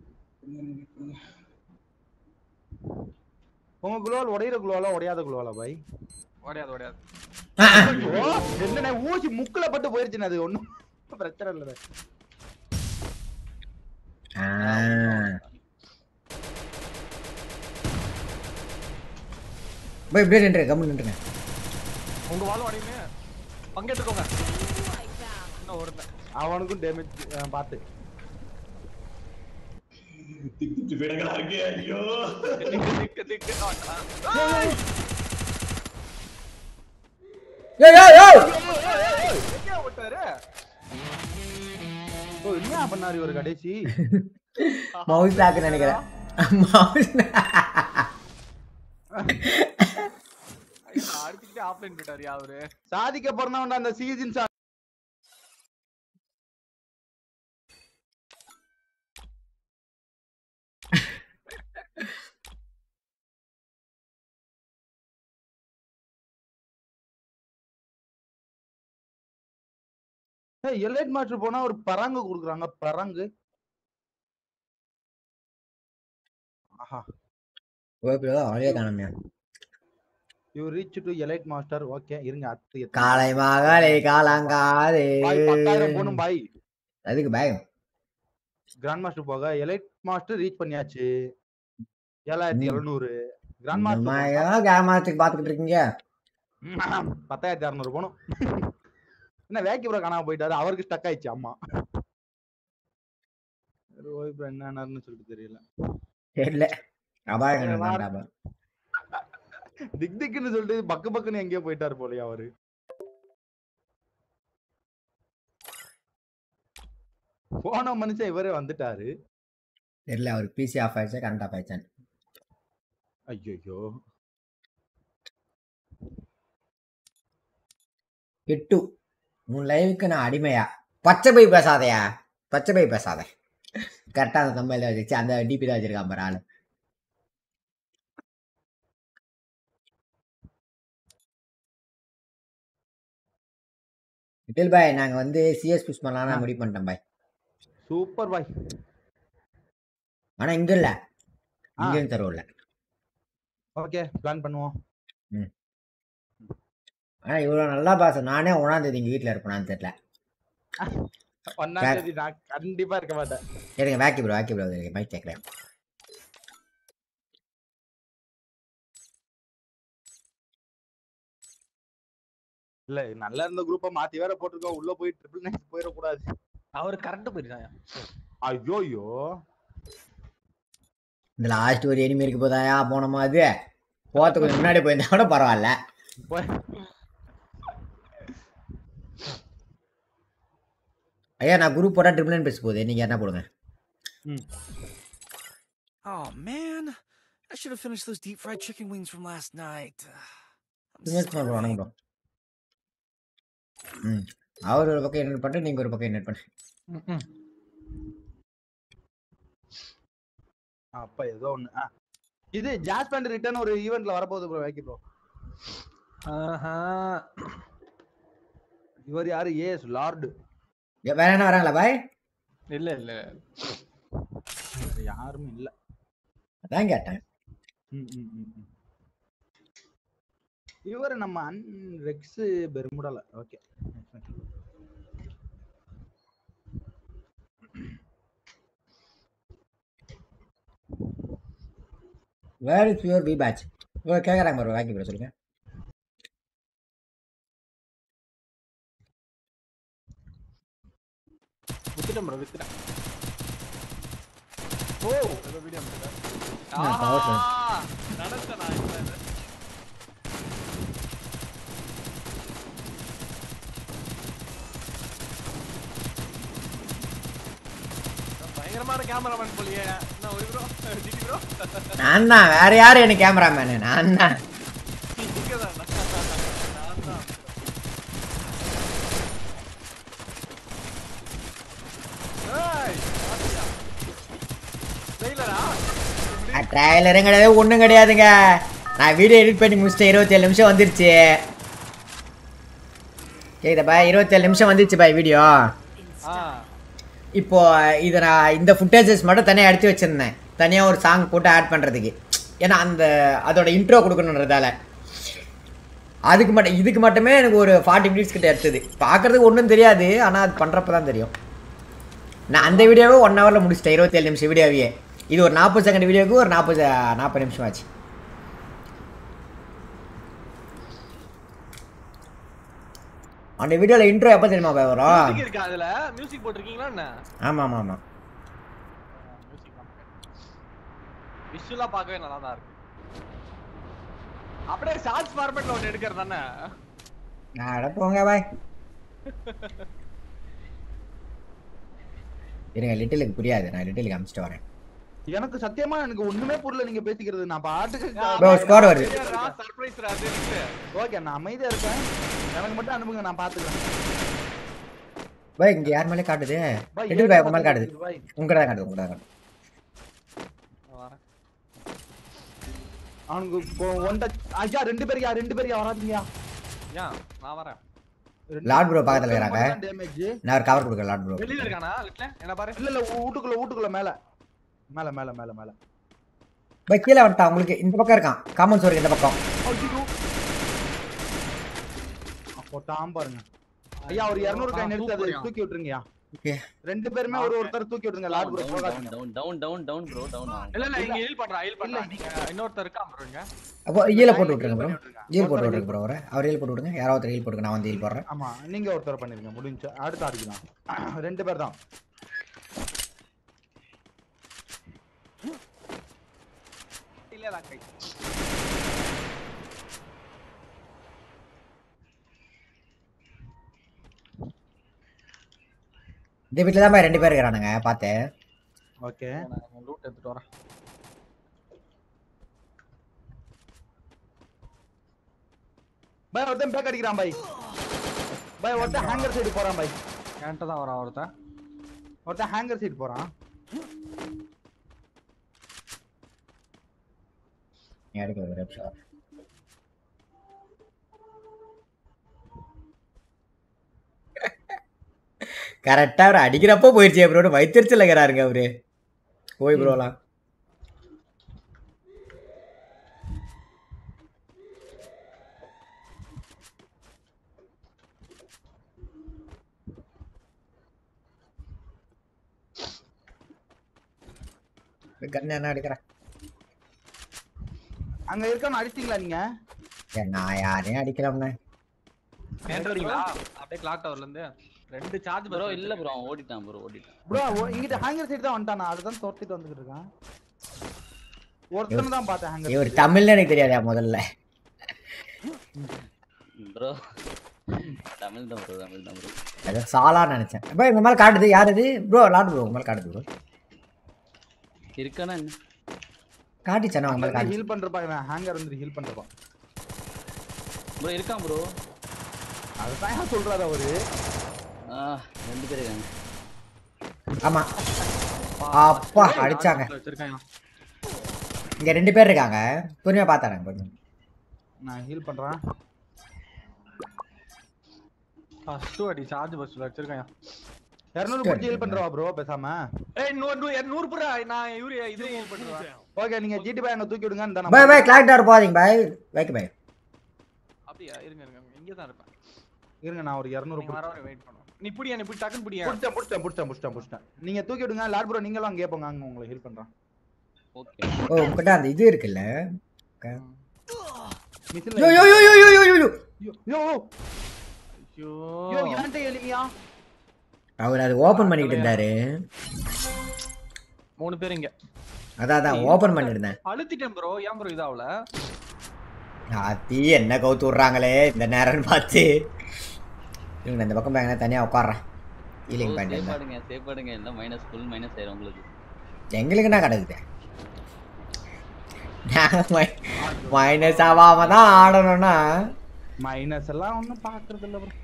S7: உங்க குளோவால் உடையிற குளோவாலா உடையாத குளோவாலா பாய்?
S3: ஓடியாது ஓடியாது
S1: ஆ, ஆ.
S7: ஓ என்னண்ணே ஊசி முக்குல பட்டு போயிருச்சுன்னு அது ஒண்ணும் பிரச்சனை இல்ல.
S1: ஆ. போய் இப்படியே நின்று கம்மு நின்றுங்க.
S3: உங்க வாளும் அடியுமே பங்கேற்றுக்கோங்க இன்னும் ஒருத்தன்
S7: அவனுக்கும் டேமேஜ் பாத்து.
S4: திக்கு திக்கு விடங்களா இருக்கே ஐயோ
S3: திக்கு திக்கு திக்கு ஆ, ஆ.
S1: ஏய் ஏய் ஏய்
S3: எங்க ஓட்டாரு
S7: ஓ என்ன பண்ணாரு இவர் கடைசி?
S1: மவுஸ் லாக் நினைக்கிறேன். மவுஸ்
S3: அடிச்சுக்கிட்டே ஆஃப்லைன் போயிட்டாரு அவரு
S7: சாதிக்க பிறந்தவன் அந்த சீசன் எலைட் மாஸ்டர் போனா ஒரு பராங்கு குடுக்குறாங்க. பராங்கு ஆஹா
S1: ஓகேடா ஆளே காணோமே.
S7: You reach to elite master. Okay இருங்க அத்து
S1: காலை மகளே காலாங்காதே.
S7: பாய் பத்தாயிரம் போணும் பாய்.
S1: அதுக்கு பாய்
S7: கிராண்ட் மாஸ்டர் போக எலைட் மாஸ்டர் ரீச் பண்ணியாச்சு. ஏழாயிரத்தி எழுநூறு கிராண்ட்
S1: நம்மயா
S7: மாஸ்டர்
S1: கேமாத்துக்கு பாத்துக்கிட்டு இருக்கீங்க.
S7: பத்தாயிரத்தி அறுநூறு போகணும். என்ன வேக்கி ப்ரோ காணாம போயிட்டாரு, அவருக்கு ஸ்டக் ஆயிடுச்சு அம்மா. ரோஹித் ப்ரோ என்னன்னு சொல்லிட்டு தெரியல.
S1: தெரியல. அபாயம் தான்டா.
S7: திக் திக்னு சொல்லிட்டு பக்கு பக்குன்னு எங்கேயோ போயிட்டாரு போலயே அவரு. போன மனுஷன் இவரே வந்துட்டாரு.
S1: தெரியல அவருக்கு பிசி ஆஃப் ஆயிடுச்சா கரண்ட் ஆஃப் ஆயிடுச்சான்னு.
S7: ஐயோ
S1: எட்டு உன் லைவுக்கு நான் அடிமையா? பச்சை பை பேசாதயா, பச்சை பை பேசாத. கரெக்டா அந்த தம்பையில வச்சு அந்த டிபி தான் வச்சிருக்கான் பாரு ஆளு. விட்டில் பாய் நாங்க வந்து சிஎஸ் புஷ் பண்ணலாம் முடிவு பண்ணிட்டோம் பாய்.
S7: சூப்பர் பாய்.
S1: ஆனா இங்க இல்ல, இங்க தருவோம்ல.
S7: ஓகே பிளான் பண்ணுவோம்.
S1: ம் ஆனா இவ்வளவு நல்லா பாச நானே ஒன்னாம் தேதி இங்க வீட்டுல இருப்பேனான்னு தெரியல.
S7: ஒன்னாம் தேதி நான் கண்டிப்பா இருக்க மாட்டேன்.
S1: சரிங்க வேக்கி ப்ரோ வேக்கி ப்ரோ மைக் கேட்கறேன்.
S7: இல்ல நல்லா இருந்த குரூப்பை மாத்தி வேற போட்டிருக்கோம். உள்ள போய் ட்ரிபிள் நைன் போயிடக்கூடாது.
S3: அவரு கரெக்ட் போயிருக்காங்க.
S7: ஐயோயோ
S1: இந்த லாஸ்ட் ஒரு எனிமி இருக்கு போதாயா போனோமா? அது போறதுக்கு கொஞ்சம் முன்னாடி போயிருந்தா கூட பரவாயில்ல. ஐயா நான் குரூப் போட்டா ட்ரிபிள் நைன் பேச போகுது, நீங்க என்ன போடுங்க.
S8: Oh man, I should have finished those deep fried chicken wings from last night.
S1: ம் அவர் ஒரு பக்கம் என்ன பண்ணிட்டு நீங்க ஒரு பக்கம் என்ன பண்ணு.
S7: அப்ப ஏதோ ஒண்ணு. இது ஜாஸ் பேண்ட் ரிட்டர்ன் ஒரு ஈவென்ட்ல வரப்போகுது ப்ரோ வேக்கி ப்ரோ.
S3: ஆஹா
S7: இவர் யாரு? Ace lord.
S1: வேற என்ன வராங்களா பாய்?
S3: இல்ல இல்ல
S7: யாருமே இல்ல.
S1: அதான் கேட்டேன்.
S7: இவர் நம்ம அன் ரெக்ஸ் பெர்முடால. Okay
S1: where is your B patch? ஓ கேக்குறாங்க ப்ரோ வேக்கி ப்ரோ சொல்லுங்க.
S3: வித்துட்டேன் ப்ரோ வித்துட்டேன். ஓ ஏதோ வீடியோ அனுப்புறேன்.
S1: நான் பவர் பண்ணேன்.
S3: நடத்த நான் இல்ல. பயங்கரமான கேமராமேன் போலியே. என்ன ஒரு ப்ரோ டிடி ப்ரோ?
S1: நான் தான், வேற யாரு என்ன கேமராமேன்? நான் தான்.
S3: நீங்க தான். நான் தான். ஏய் ஆசியா. ட்ரைலரா?
S1: ட்ரைலரும் கிடையாது ஒன்றும் கிடையாதுங்க. நான் வீடியோ எடிட் பண்ணி முடிச்சிட்டேன். இருபத்தி ஏழு நிமிஷம் வந்துருச்சு. கேக்குதா பாய்? இருபத்தி ஏழு நிமிஷம் வந்துருச்சு பாய் வீடியோ. இப்போ இதை நான் இந்த ஃபுட்டேஜஸ் மட்டும் தனியாக எடுத்து வச்சிருந்தேன், தனியாக ஒரு சாங் போட்டு ஆட் பண்ணுறதுக்கு. ஏன்னா அந்த அதோட இன்ட்ரோ கொடுக்கணுன்றதால அதுக்கு மட்டும் இதுக்கு மட்டுமே எனக்கு ஒரு ஃபார்ட்டி மினிட்ஸ் கிட்ட எடுத்தது. பார்க்குறதுக்கு ஒன்றும் தெரியாது, ஆனால் அது பண்ணுறப்ப தான் தெரியும். நான் அந்த வீடியோவே ஒன் ஹவரில் முடிச்சிட்டேன், இருபத்தேழு நிமிஷம் வீடியோவே. இது ஒரு நாற்பது செகண்ட் வீடியோவுக்கு ஒரு நாற்பது நாற்பது நிமிஷம் ஆச்சு. அந்த வீடியோல இன்ட்ரோ எப்ப தெரியுமா பாய் வரும்?
S3: மியூசிக் இருக்கா அதுல? மியூசிக் போட்டுருக்கீங்களா என்ன?
S1: ஆமா ஆமா ஆமா.
S3: மியூசிக் விஷுவலா பார்க்கவே நல்லா தான் இருக்கு. அப்படியே ஷார்ட்ஸ் ஃபார்மட்ல ஒன்னு எடுக்கறது தானே?
S1: நான் அட போங்க பாய். இருங்க லிட்டிலுக்கு புரியாது, நான் லிட்டிலுக்கு அமிச்சிட்டு வரேன்.
S7: எனக்கு சத்தியமா எனக்கு ஒண்ணுமே புரியல நீங்க பேசிக்கிறது. நான் பாட்டுக்கு
S1: ப்ரோ ஸ்கோர் வருது.
S3: சர்ப்ரைஸ் ராது இருக்கு.
S7: ஓகே நான் அமைதியா இருக்கேன், எனக்கு மட்டும் அனுப்புங்க நான் பாத்துக்கிறேன்.
S1: பாய் இங்க யார் மேலே காட்டுது? லிட்டில் பாய் உங்க மேல காட்டுது. உங்க தான் காட்டுது, உங்க தான் காட்டுது.
S3: வரேன்.
S7: அவனுக்கு ஒன் டச். ஐயா ரெண்டு பேர் யா ரெண்டு பேர் யா வராதீங்கயா.
S3: யா நான் வரேன்.
S1: லார்ட் ப்ரோ பக்கத்துல இருக்காங்க.
S7: டேமேஜ்.
S1: நான் ஒரு கவர் கொடுக்கிறேன் லார்ட் ப்ரோ.
S3: வெளியில இருக்கானா? லிட்ல என்ன பாரு.
S7: இல்ல இல்ல வீட்டுக்குள்ள வீட்டுக்குள்ள மேல மேல மேல மேல மேல
S1: பாய் கீழ வந்துட்டா. உங்களுக்கு இந்த பக்கம் இருக்கான், காமன் சோருக்கு இந்த பக்கம்.
S7: போட்டாம் பாருங்க ஐயா. ஒரு இருநூறு காயின் எடுத்து அதை தூக்கி விட்டுருங்கயா.
S1: ஓகே
S7: ரெண்டு பேருமே ஒரு ஒருத்தர் தூக்கி விடுங்க லார்ட் ப்ரோ போகாதீங்க.
S9: Down down down down bro down
S3: இல்ல இல்ல இங்க ஹீல் பண்றா ஹீல் பண்றா நீங்க இன்னொருத்தர் இருக்கா ப்ரோ இங்க.
S1: அப்போ ஈல போட்டு விட்டுருங்க ப்ரோ. ஈல் போட்டு விட்டுருங்க ப்ரோ. அவரை அவர் ஈல் போட்டு விடுங்க. யாராவது ஒருத்தர் ஈல் போடுங்க. நான் வந்து ஈல் போடுறேன்.
S7: ஆமா நீங்க ஒருத்தர் பண்ணிருங்க முடிஞ்சு அடுத்து அடிக்கலாம். ரெண்டு பேர் தான்.
S3: இல்ல லாக் ஆயி.
S1: இந்த வீட்ல தான் பாய் ரெண்டு பேர் இருக்கானுங்க பார்த்தேன்.
S7: ஓகே
S3: நான் லூட் எடுத்துட்டு வரேன்.
S7: பை ஒருத்தன் பேக் அடிக்கிறான் பை. பை ஒருத்தன் ஹேங்கர் சைடு போறான் பை.
S3: என்கிட்ட தான் வரான் ஒருத்தன்.
S7: ஒருத்தன் ஹேங்கர் சைடு போறான்.
S1: நீ அடிக்க ஒரு நிமிஷம். கரெக்டா அவர் அடிக்கிறப்போ போயிடுச்சு ப்ரோன்னு வைத்திருச்சல் இருக்கிறாருங்க அவரு. போய் ப்ரோலாம் கண்ணு என்ன அடிக்கிறேன்.
S7: அங்க இருக்காம அடிச்சிங்களா நீங்க?
S1: நான் யாரையும் அடிக்கிறோம்னே.
S3: கேண்டறீங்களா? அப்படியே கிளாக் டவர்ல இருந்து ரெண்டு சார்ஜ்
S9: ப்ரோ இல்ல ப்ரோ ஓடிட்டான் ப்ரோ ஓடிட்டான்.
S7: ப்ரோ இங்கிட்ட ஹேங்கர் சைடு தான் வந்துட்டானா? அதுதான் தோர்த்திட்டு வந்துட்டு இருக்கான். ஒருத்தன் தான் பார்த்தேன் ஹேங்கர்.
S1: இவர் தமிழ்ல எனக்கு தெரியாதா முதல்ல.
S9: ப்ரோ தமிழ் தான் ப்ரோ தமிழ் தான் ப்ரோ.
S1: அத சாலா நினைச்சேன். ப்ரோ இந்த மேல காட்டுது யார் இது? ப்ரோ லாட் ப்ரோ மேல காட்டுது ப்ரோ.
S9: இருக்கானா என்ன?
S1: காட்டிச்சனா உங்க காட்டி
S7: ஹீல் பண்றப்பா இவன் ஹேங்கர் வந்து ஹீல் பண்றப்பா.
S9: ப்ரோ இருக்கான் ப்ரோ.
S7: அதுதான் சொல்றாரு அவரு.
S9: ஆ ரெண்டு பேர் இருக்காங்க.
S1: ஆமா அப்பா அடிச்சாங்க. இங்க ரெண்டு பேர் இருக்காங்க. பொறுமையா பாத்தாங்க கொஞ்சம்.
S7: நான் ஹீல் பண்றேன்.
S3: ஃபர்ஸ்ட் அடி சார்ஜ் பஸ்ல வச்சிருக்கேன்.
S7: இருநூறு புடி ஹீல் பண்றவா ப்ரோ பேசாம.
S3: ஏய் நூறு நூறு புறா நான் யூரி இது ஹீல் பண்றேன்.
S7: ஓகே நீங்க ஜிடி பை அங்க தூக்கி விடுங்க.
S1: பை பை கிளாக் டவர் போறீங்க பை. வைக்க பை.
S3: அப்படியே இருங்க இருங்க இங்க தான் இருப்பேன்.
S7: இருங்க நான் ஒரு இருநூறு
S3: வர வர வெயிட் பண்ணுவோம். நீ புடியா நீ புடி டக்குன்னு புடியா.
S7: புடிச்சேன் புடிச்சேன் புடிச்சேன் புடிச்சேன் புடிச்சேன். நீங்க தூக்கி விடுங்க லார்ட் ப்ரோ நீங்களும் அங்க போங்க அங்க உங்களை ஹீல் பண்றேன்.
S9: ஓகே.
S1: ஓ உங்ககிட்ட அந்த இது இருக்குல்ல.
S7: மிஷின்
S1: யோ யோ யோ யோ யோ யோ யோ
S7: யோ
S3: ஐயோ
S7: யோ யான்ட்ட எலிமியா.
S1: அவர் அது ஓபன் பண்ணிட்டு இருந்தாரு.
S3: மூணு பேர் இங்க.
S1: அதான் அதான் ஓபன் பண்ணிருந்தேன்.
S3: அழுத்திட்டேன் ப்ரோ. ஏன் ப்ரோ இதாவல?
S1: ஆத்தி என்ன கவுத்து விடுறாங்களே இந்த நேரம்னு பார்த்து. இவங்க இந்த பக்கம் பேங்க தனியா உட்கார்றேன். ஹீலிங்
S9: சேவ்
S1: பண்ணிட்டு
S9: பண்ணுங்க சேவ் பண்ணுங்க எல்லாம் மைனஸ் ஃபுல் மைனஸ் ஆயிரும் உங்களுக்கு.
S1: எங்களுக்கு என்ன கிடக்குது? மைனஸ் ஆகாம தான் ஆடணும்னா
S7: மைனஸ் எல்லாம் ஒண்ணும் பாக்குறது இல்ல ப்ரோ.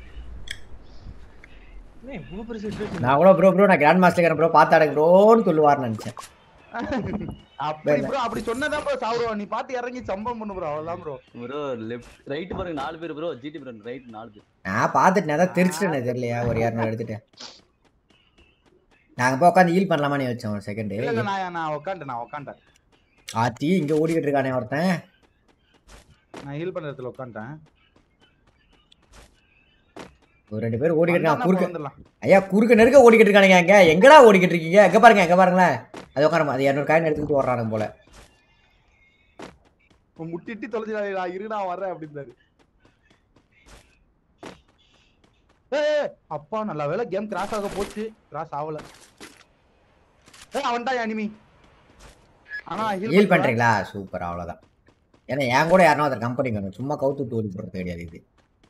S3: ஏய் மூணு பேர் சிச்சுவேஷன்.
S1: நான் கூட ப்ரோ ப்ரோ நான் கிராண்ட் மாஸ்டர் ப்ரோ பாத்தாடுங்க ப்ரோன்னு சொல்லுவார்னு நினைச்சேன்.
S7: அப்படி ப்ரோ அப்படி சொன்னதா ப்ரோ சாவுறோம். நீ பாத்து இறங்கி சம்பவம் பண்ணு ப்ரோ அவ்வளவுதான் ப்ரோ.
S9: ப்ரோ லெஃப்ட் ரைட் பாருங்க நாலு பேர் ப்ரோ ஜிடி ப்ரோ ரைட் நாலு பேர்.
S1: நான் பார்த்துட்டு நான் தான் தெரிச்சிட்டேன் தெரியலையா ஒரு இரநூறு எடுத்துட்டேன். நாங்க போய் உட்காந்து ஹீல் பண்ணலாமா நீ வச்சோம் ஒரு செகண்ட்.
S7: இல்ல இல்ல நான் நான் உட்கார்ந்தேன் நான் உட்கார்ந்தேன்.
S1: ஆத்தி இங்க ஓடிக்கிட்டு இருக்கானே ஒருத்தன்.
S7: நான் ஹீல் பண்ற இடத்துல உட்கார்ந்தேன்.
S1: ஒரு ரெண்டு பேர் ஓடிக்கிட்டு இருக்கான் குறுக்க.
S7: வந்துடலாம்.
S1: ஐயா குறுக்க நெருக்க ஓடிக்கிட்டு இருக்கானுங்க. அங்க எங்கடா ஓடிக்கிட்டு இருக்கீங்க? எங்க பாருங்க எங்க பாருங்களேன். அது உட்காரமா அது இரநூறு காயின் எடுத்துக்கிட்டு ஓடுறானுங்க போல.
S7: முட்டிட்டி தொலைஞ்சிடா இரு நான் வர்றேன் அப்படின்னாரு. ஏய் அப்பா நல்ல வேளை கேம் கிராஷ் ஆக போச்சு. கிராஷ் ஆகல. ஏய் அவன்டா எனிமி. ஆனா
S1: ஹீல் பண்றீங்களா? சூப்பர் அவ்வளவுதான். ஏன்னா என் கூட யாரனா ஒருத்தர் கம்பெனி வேணும். சும்மா கவுத்து ஓடி போறது கிடையாது இது.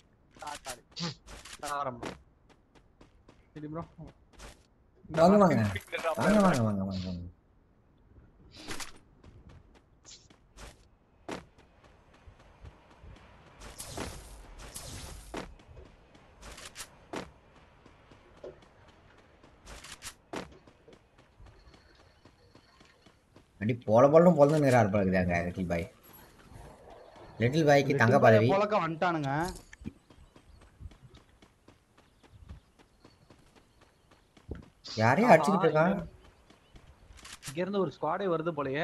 S3: ஆரம்பம். சரி ப்ரோ.
S1: வாங்க வாங்க வாங்க வாங்க வாங்க வாங்க. அடி போல போலன்னு பொழுது நேரா இருப்பாங்க லிட்டில் பாய். லிட்டில் பாய்க்கு தங்க பதவி.
S7: போலக்க வந்துட்டானுங்க.
S1: யாரையும் அடிச்சுக்கிட்டு இருக்கான்.
S3: இங்க இருந்து ஒரு ஸ்குவாடே வருது போலயே.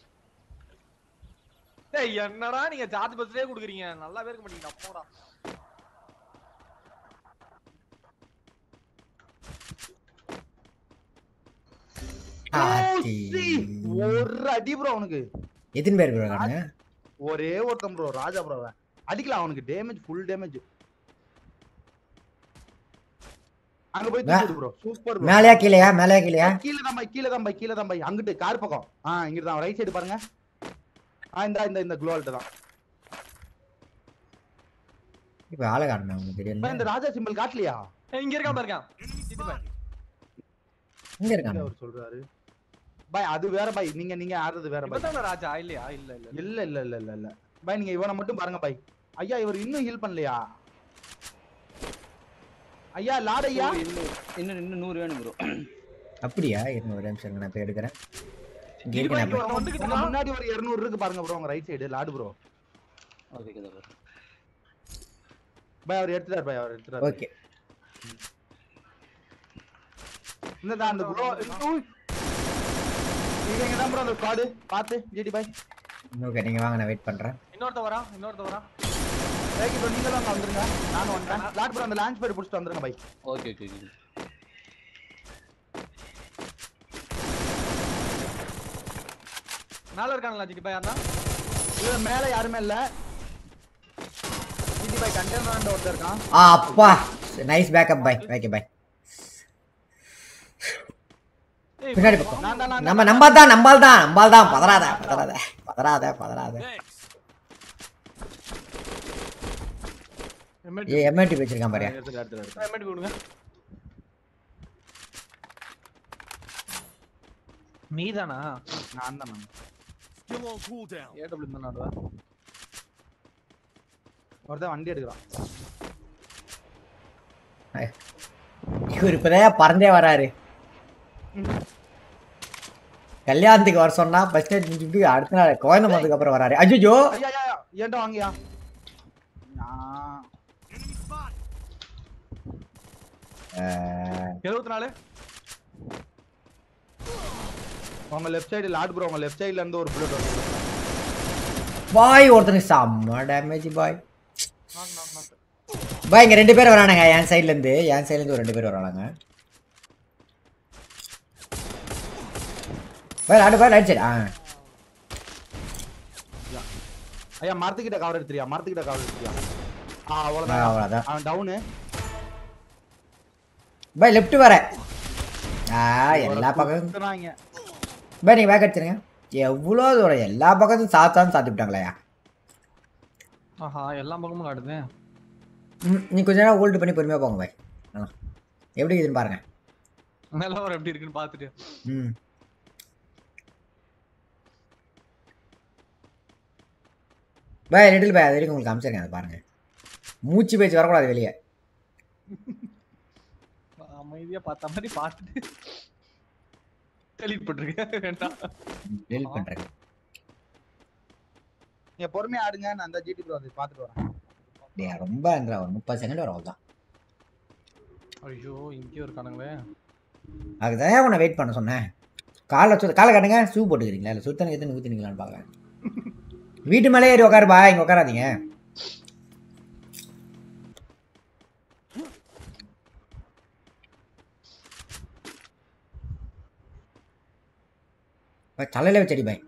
S3: டேய் என்னடா நீங்க சார்ஜ் பஸ்லயே குடுக்குறீங்க? நல்லா இருக்க மாட்டீங்க போடா.
S1: ஆத்தி.
S7: ஒரு அடி ப்ரோ அவனுக்கு.
S1: எத்தனை பேர் ப்ரோ இருக்காங்க?
S7: ஒரே ஒருத்தன் ப்ரோ, ராஜா ப்ரோ. அடிக்கலாம் அவனுக்கு டேமேஜ், ஃபுல் டேமேஜ். அங்க போய் தூக்கு ப்ரோ. Super bro.
S1: மேலயா கீழயா? மேலயா கீழயா?
S7: கீழ தான் பை, கீழ தான் பை, கீழ தான் பை. அங்கிட்டு கார் பக்கம். ஆ இங்க தான் ரைட் சைடு பாருங்க. ஆ இந்த இந்த இந்த க்ளோவால்ட்ட தான்.
S1: இப்ப ஆள காணோம் உங்களுக்கு தெரியல.
S7: இந்த ராஜா சிம்பிள் காட்டலையா?
S3: இங்க இருக்கான் பாருங்க. இது பாரு.
S1: இங்க இருக்காங்க.
S7: அவர் சொல்றாரு. பை அது வேற பை. நீங்க நீங்க ஆடுறது வேற பை.
S3: இப்பதான் ராஜா இல்லையா? இல்ல இல்ல
S7: இல்ல இல்ல இல்ல இல்ல இல்ல. பை நீங்க இவனை மட்டும் பாருங்க பை. ஐயா இவர் இன்னும் ஹீல் பண்ணலையா? ஐயா லாட் ஐயா
S9: இன்னும் இன்னும் இன்னும் நூறு வேணும் ப்ரோ.
S1: அப்படியா? இருங்க ஒரு நிமிஷம் நான் போய் எடுக்கறேன். இங்க
S3: இது
S1: இருக்கு
S3: பாருங்க,
S1: நான்.
S3: ஒருத்தன் வந்துகிட்டு
S7: உங்க முன்னாடி ஒரு இருநூறு இருக்கு பாருங்க ப்ரோ, உங்க right side loot bro.
S9: Okay கதா ப்ரோ.
S7: பை அவர் எடுத்துறார் பை, அவர் எடுத்துறார்.
S1: ஓகே.
S7: இந்த தான் அந்த ப்ரோ. இவங்க தான் ப்ரோ அந்த ஸ்குவாட். பாத்து ஜிடி பை.
S1: ஓகே நீங்க வாங்க, நான் வெயிட் பண்றேன்.
S3: இன்னொருத்த வரா, இன்னொருத்த வரா.
S7: ஓகே ப்ரோ நீங்க தான் வந்துருங்க. நானும் வந்தேன். லாட் ப்ரோ அந்த லான்ச் பேட் புடிச்சிட்டு வந்துருங்க பை.
S9: Okay okay okay.
S3: மேல இருக்காங்களா ஜிடி பை? யாரா?
S7: இல்ல மேல யாருமே இல்ல. ஜிடி பை கண்டெய்னர் ஒருத்தர் இருக்கான்.
S1: அப்பா நைஸ் பேக்கப் பை. ஓகே பை. பின்னாடி பக்கம். நம்ம நம்பால் தான் நம்பால் தான் நம்பால் தான். பதறாத பதறாத பதறாத பதறாத. ஏ எம்ஐடி வச்சிருக்கான் பாரு.
S7: எடுத்து எடுத்து எடுத்து.
S3: எம்ஐடி கொடுங்க. நீதானா?
S7: நான் தான் நான்.
S8: Still on cooldown.
S3: ஏடபிள்யூ தான் ஆடுவா.
S7: ஒருத்தன் வண்டி எடுக்கறான்.
S1: இவர் இப்பதான் பறந்தே வராரு. கல்யாணத்துக்கு வர சொன்னா ஃபர்ஸ்ட் நைட் முடிஞ்சிட்டு அடுத்த நாள் கோயந்த வந்ததுக்கு அப்புறம் வராரு. அஜ்ஜோ
S7: ஐயா ஐயா ஏன்டா வாங்கயா? நான்
S3: எழுபத்தி நாலு.
S7: உங்க லெஃப்ட் சைடு லாட் ப்ரோ, உங்க லெஃப்ட் சைடுல இருந்து ஒரு புல்லட் வருது.
S1: பாய் ஒருத்தனுக்கு செம்ம டேமேஜ் பாய். பாய் இங்க ரெண்டு பேர் வரானுங்க என் சைடுல இருந்து. என் சைடுல இருந்து ஒரு ரெண்டு பேர் வரானுங்க. பாய் லாட் பாய் ரைட் சைடு. ஆ
S7: ஐயா மரத்துக்கிட்ட கவர் எடுத்துறியா? மரத்துக்கிட்ட கவர் எடுத்துறியா? ஆ அவ்வளவுதான்
S1: அவ்வளவுதான்.
S7: அவன் டவுன்.
S1: பாய் லெஃப்ட் வர. ஆ எல்லா பக்கமும்
S7: சொன்னாங்க.
S1: பாய் நீங்க பேக் அடிச்சிருங்க. எவ்வளோ தூரம் எல்லா பக்கத்தும் சாத்தான்னு சாத்தி விட்டாங்களா?
S3: ஆஹா எல்லா பக்கமும் காட்டுது.
S1: ம் நீ கொஞ்ச நேரம் ஹோல்டு பண்ணி பொறுமையாக போங்க பாய். ஆ எப்படி இருக்குதுன்னு பாருங்க.
S3: நிலவரம் எப்படி இருக்குன்னு பார்த்துட்டு.
S1: ம் பாய் லிட்டில் பாய் அது வரைக்கும் உங்களுக்கு காமிச்சிருக்கேன். அதை பாருங்க. மூச்சு பேச்சு வரக்கூடாது வெளியே.
S3: அமைதியா பார்த்த மாதிரி பார்த்துட்டு டெலீட் பண்ணிருக்கேன். வேண்டாம்
S1: டெலீட் பண்றேன்.
S7: நீங்க பொறுமையா ஆடுங்க. நான் அந்த ஜிடி ப்ரோ அதை பார்த்துட்டு வரேன்.
S1: டேய் ரொம்ப அங்க ஒரு முப்பது செகண்ட் வரும் அவ்வளவுதான்.
S3: ஐயோ இங்கே இருக்கானுங்களே.
S1: அதுதான் உன்னை வெயிட் பண்ண சொன்னேன். காலை சு காலை காட்டுங்க. ஷூ போட்டுக்கிறீங்களா இல்லை சுத்தனை எத்தனை ஊற்றினீங்களான்னு பார்க்குறேன். வீட்டு மேலே ஏறி உட்காருப்பா, இங்கே உட்காராதீங்க. தலையில வச்சடி பாய்.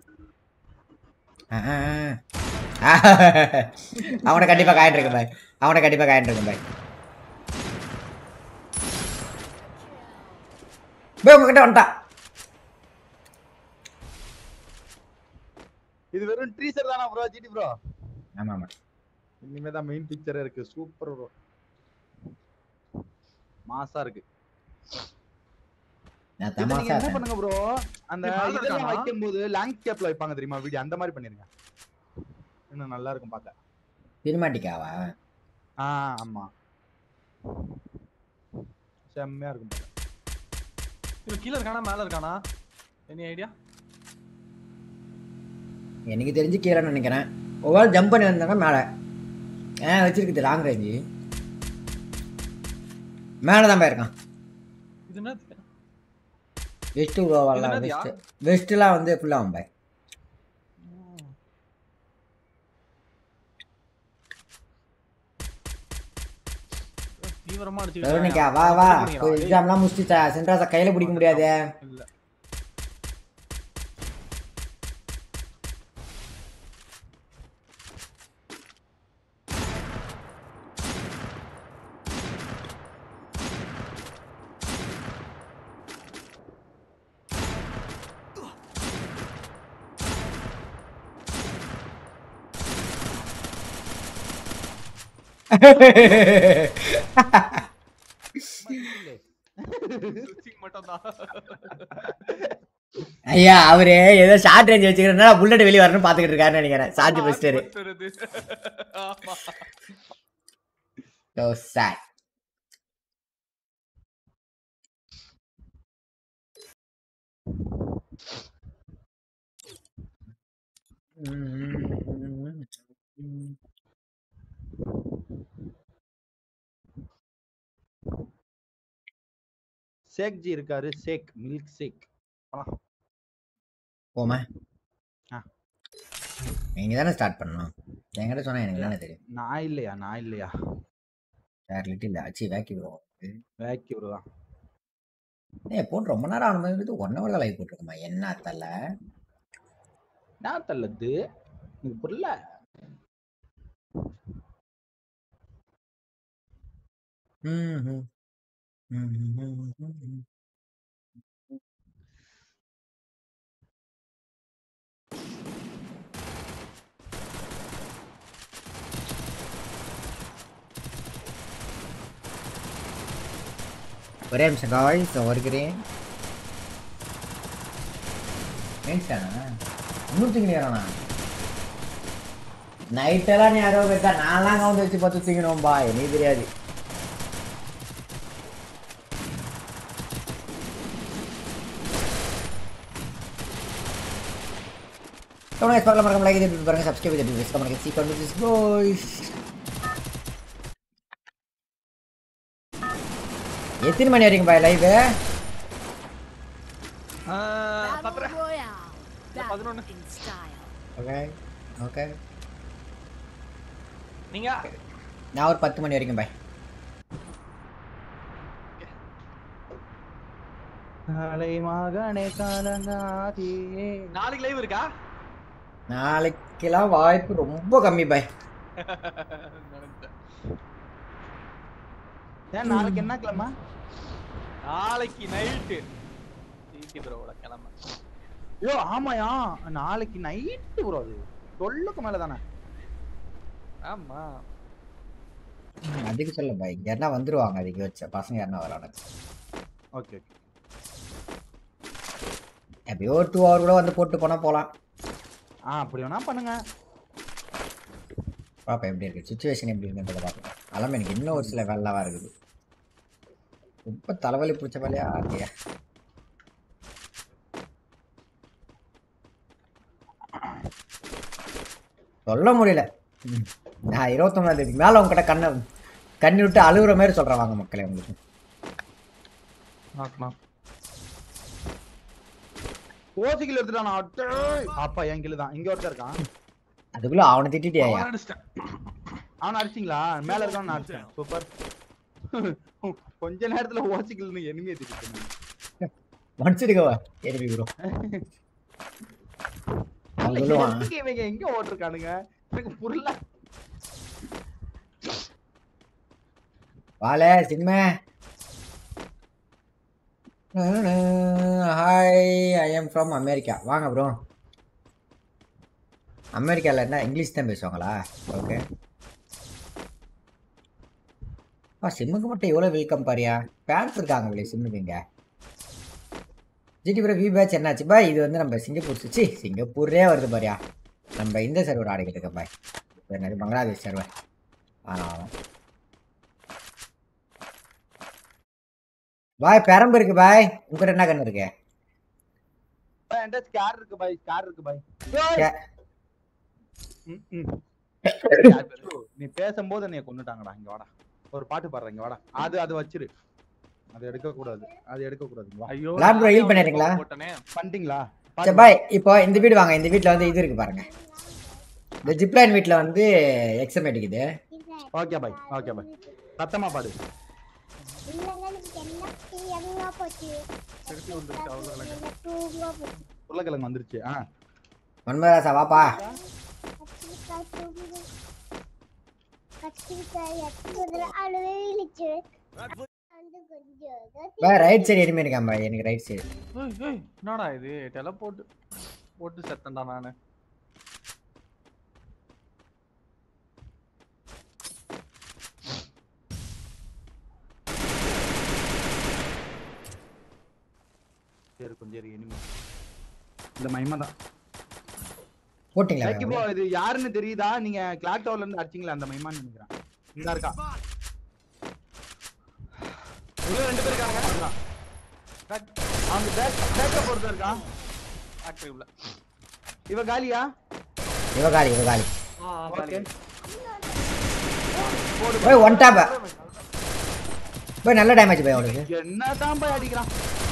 S1: அவனை கண்டிப்பா காயிட்டு இருக்கு பாய். அவனை கண்டிப்பா காயிட்டு இருக்கு பாய். பாய் உங்ககிட்ட வந்துட்டா.
S7: இது வெறும் ட்ரீசர் தானா ப்ரோ ஜிடி ப்ரோ?
S1: ஆமா ஆமா.
S7: இனிமே தான் மெயின் பிக்சரே இருக்கு. Super bro. மாசா இருக்கு.
S1: நான்
S7: நீங்க
S1: தமாஷா
S7: என்ன பண்ணுங்க ப்ரோ, அந்த இதெல்லாம் வைக்கும்போது லேண்ட்ஸ்கேப்ல வைப்பாங்க தெரியுமா வீடியோ, அந்த மாதிரி பண்ணிருங்க. இன்னும் நல்லா இருக்கும் பார்க்க.
S1: சினிமாட்டிக்காவா?
S7: ஆ ஆமா செம்மையா இருக்கும் பார்க்க.
S3: இது கீழ இருக்கானா மேல இருக்கானா? Any idea?
S1: எனக்கு தெரிஞ்சு கீழேன்னு நினைக்கிறேன். ஒவ்வொரு ஜம்ப் பண்ணி வந்தாங்க மேலே. ஆ வச்சிருக்குது லாங் ரேஞ்சு. மேலே தான் போயிருக்கான்.
S3: இது என்ன?
S1: வெஸ்ட் உருவாவலாம். வெஸ்ட் வெஸ்ட்லாம் வந்து ஃபுல்லாகும் பாய்.
S3: தீவிரமா அடிச்சு
S1: வெரோனிகா வா வா. எக்ஸாம்லாம் முடிச்சுட்டா. சென்ட்ராஸை கையில் பிடிக்க முடியாது.
S3: சுவிட்சிங் மட்டும் தான்.
S1: ஐயா அவரு ஏதோ ஷார்ட் ரேஞ்ச் வச்சுக்கிறதுனால புல்லட் வெளியே வரணும்னு பாத்துக்கிட்டு இருக்காருன்னு நினைக்கிறேன். சார்ஜ் பெஸ்டர்.
S3: ஆமா.
S1: So sad.
S7: சேக் ஜி இருக்காரு. Shake milk shake.
S1: போமா
S7: ஆ.
S1: நீங்க தானே ஸ்டார்ட் பண்ணணும். என்கிட்ட சொன்னா எனக்கு தானே தெரியும்.
S7: நான் இல்லையா நான் இல்லையா
S1: வேற லிட்டில் இல்ல அச்சி வேக்கி ப்ரோ.
S7: வேக்கி ப்ரோ தான்.
S1: ஏய் போட்டு ரொம்ப நேரம் ஆன மாதிரி ஒன் ஹவர் லைவ் போட்டுருக்கோமா? என்ன தல்ல
S7: நான் தள்ளது எனக்கு புரியல.
S1: ம் ம் ஒரே நிமிஷம் காய்ஸ் வருகிறேன். இன்னும் தூங்கினானா? நைட்டெல்லாம் நீ யாரோ கேட்டா நான்லாம் கவுந்து வச்சு பார்த்து தூங்கினோம்பா. எனக்கு தெரியாது. மறக்காம லைக் செய்து பாருங்க, சப்ஸ்கிரைப் செய்து பாருங்க. See continues boys. எத்தனை மணி வரைக்கும் பாய் லைவ்?
S3: பதினொன்னு.
S1: Okay okay.
S3: நீங்க
S1: நான் ஒரு பத்து மணி வரைக்கும் பாய்.
S7: நாளை மகனே காலங்காதி.
S3: நாளைக்கு லைவ் இருக்கா?
S1: நாளைக்கெல்லாம் வாய்ப்பு ரொம்ப கம்மி பாய்.
S7: ஏன் நாளைக்கு என்ன கிழமை?
S3: நாளைக்கு நைட்டு ஜிடி ப்ரோவோட கிளம்ப.
S7: ஐயோ ஆமாயா நாளைக்கு நைட்டு ப்ரோ. அது சொல்லுக்கு மேல தானே.
S3: ஆமா
S1: அதுக்கு சொல்ல பாய். யாரா வந்துருவாங்க அதுக்கு வச்ச பசங்க யாரா வராங்க.
S7: Okay okay.
S1: எப்படியோ ஒரு டூ ஹவர் கூட வந்து போட்டு போனா போலாம்.
S7: ஆ அப்படி வேணா பண்ணுங்க.
S1: பாப்பா எப்படி இருக்கு சிச்சுவேஷன் எப்படி இருக்குன்றத பார்க்கலாம். அல்லாம எனக்கு இன்னும் ஒரு சில வேலைலாம் இருக்குது. ரொம்ப தலைவலி பிடிச்ச வேலையா ஆகியா. சொல்ல முடியல. நான் இருபத்தொன்னாம் தேதிக்கு மேல உங்ககிட்ட கண்ணை கண்ணி விட்டு அழுகுற மாதிரி சொல்றேன். வாங்க மக்களே உங்களுக்கு
S7: ஓசிக்கில் எடுத்துட்டானா? அப்பா என் கிலோ தான். இங்க ஒருத்தர் இருக்கான்.
S1: அதுக்குள்ள அவனை திட்டிட்டியா?
S7: அவனை அடிச்சிங்களா? மேல இருக்கான். நான் அடிச்சேன். சூப்பர். கொஞ்ச நேரத்துல ஓசிக்கில் எனிமியை திட்டிட்டேன்.
S1: மன்னிச்சிடுங்கவா எனிமி ப்ரோ.
S7: இவங்க எங்க ஓட்டிருக்கானுங்க எனக்கு புரியல.
S1: வாலே சின்மே. Hi I am from America. வாங்க ப்ரோ. அமெரிக்காவில் என்ன இங்கிலீஷ் தான் பேசுவாங்களா? ஓகே. ஆ சிம்முக்கு மட்டும் எவ்வளோ வெல்கம் பாரியா. பேன்ஸ் இருக்காங்க இல்லையா சிம்முக்கு? இங்கே ஜிடி ப்ரோ வி பேட்ச் என்னாச்சு பாய்? இது வந்து நம்ம சிங்கப்பூர் சுச்சி சிங்கப்பூரே வருது பாரியா. நம்ம இந்த சர்வர் ஆடிக்கிட்டு இருக்கோம் பாய். என்னது பங்களாதேஷ் சர்வர். ஆனால் பாய் பெரம்பு இருக்கு பாய். உங்ககிட்ட என்ன கண்ணு இருக்கு?
S7: ஸ்கார் இருக்கு பாய். ஸ்கார் இருக்கு பாய். நீ பேசும்போது என்னைய கொன்னுட்டாங்கடா. இங்க வாடா ஒரு பாட்டு பாடுறேன். இங்க வாடா. அது அது வச்சிரு. அது எடுக்க கூடாது. அது எடுக்க கூடாது.
S3: ஐயோ
S1: லாப் ப்ரோ ஹீல் பண்ணிட்டீங்களா?
S7: பண்ணிட்டீங்களா?
S1: சரி பாய். இப்போ இந்த வீடு வாங்க. இந்த வீட்ல வந்து இது இருக்கு பாருங்க. இந்த ஜிப்லைன் வீட்ல வந்து எக்ஸம் அடிக்குது.
S7: ஓகே பாய். ஓகே பாய். சத்தமா பாடு. உருளைக்கிழங்கு வந்துருச்சு. ஆ
S1: மன்மராசா வாப்பா. பாய் ரைட் சைடு எனிமே இருக்கான் பாய். எனக்கு ரைட் சைடு.
S3: ஏய் ஏய் என்னடா இது? டெலபோர்ட் போட்டு செத்தண்டா நானு.
S7: சரி இனிமே இந்த மைமா தான்
S1: போட்டிங்களா
S7: ஜாக்கி ப்ரோ இது யாருன்னு தெரியுதா? நீங்க கிளாக் டவர்ல இருந்து அடிச்சீங்களா அந்த மைமான்னு நினைக்கிறேன். இந்த இருக்கா
S3: உள்ள ரெண்டு பேர் இருக்காங்க.
S7: அவங்க பேக் பேக்க போறது இருக்கா
S3: ஃபேக்டரி உள்ள.
S7: இவ காலியா?
S1: இவ காலி இவ காலி.
S3: ஆ காலி.
S1: போய் ஒன் டாப். போய் நல்ல டேமேஜ் போய் அவனுக்கு.
S7: என்ன தான் போய் அடிக்கிறான்.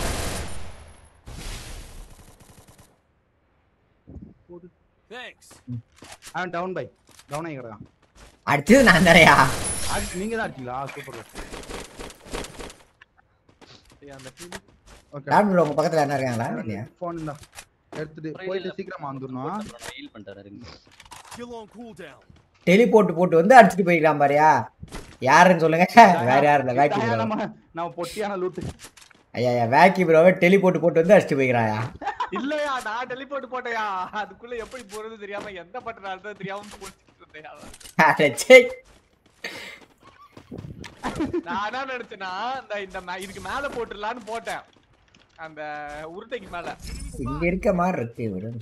S8: Thanks.
S7: அவன் டவுன் பை. டவுன் ஆகி கிடக்கான்.
S1: அடிச்சது நான் தானேயா?
S7: நீங்க தான் அடிச்சீங்களா? சூப்பர்.
S3: ஏய் அந்த டீம்.
S7: ஓகே.
S1: டாட் ப்ரோ உங்க பக்கத்துல என்ன இருக்காங்களா இல்லையா?
S7: ஃபோன் இந்தா. எடுத்துட்டு போயிட்டு சீக்கிரமா வந்துறணும்.
S9: ஹீல் பண்ணிட்டாரு.
S8: Kill on cooldown.
S1: டெலிபோர்ட் போட்டு வந்து அடிச்சிட்டு போயிடலாம் பாரியா. யாருன்னு சொல்லுங்க. வேற யாரும் இல்ல வேக்கி ப்ரோ.
S7: நம்ம பொட்டியான லூட்.
S1: ஐயா ஐயா வேக்கி ப்ரோவே டெலிபோர்ட் போட்டு வந்து அடிச்சிட்டு போயிடறாயா?
S3: இல்லையா நான் டெலிபோர்ட் போட்டயா. அதுக்குள்ள எப்படி போறது தெரியாம எந்த பட்டன் அழுத்த தெரியாம போட்டுட்டு இருந்தேயா.
S1: அடச்சே.
S3: நான் என்ன நினைச்சேனா இந்த இந்த இதுக்கு மேல போட்டுறலாம்னு போட்டேன். அந்த உருட்டைக்கு மேல.
S1: இங்க இருக்க மாதிரி இருக்கு விடு.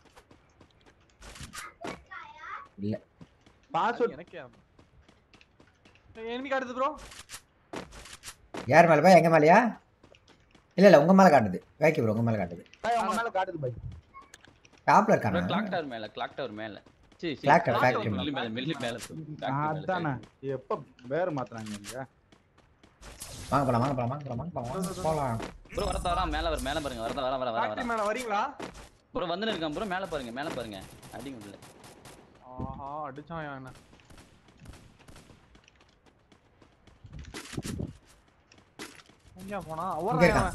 S1: இல்ல.
S3: பாஸ்வேர்ட் எனக்கே. எனிமி காட்டுது ப்ரோ.
S1: யார் மேல பா எங்க மேலயா? இல்ல இல்ல உங்க மேல காட்டுது. வேக்கி ப்ரோ உங்க மேல காட்டுது.
S7: பை உங்க மேல காட்டுது பை.
S1: டாப்ல இருக்கானே.
S9: கிளாக் டவர் மேல கிளாக் டவர் மேல. See see
S1: clock tower factory
S9: மில்லி மேல மில்லி மேல.
S7: அதானே. எப்ப வேற மாத்துறாங்க நீங்க?
S1: வாங்க போலாம் வாங்க போலாம் வாங்க போலாம் வாங்க போலாம். போலாம்.
S9: ப்ரோ வரதா வரா மேல வர மேல பாருங்க வரதா வர வர வர.
S3: ஃபேக்டரி மேல வரீங்களா?
S9: ப்ரோ வந்து இருக்கான் ப்ரோ மேல பாருங்க மேல பாருங்க. அடிங்க உள்ள.
S3: ஆஹா அடிச்சான் என்ன. எங்க போனா? ஓடுறான்.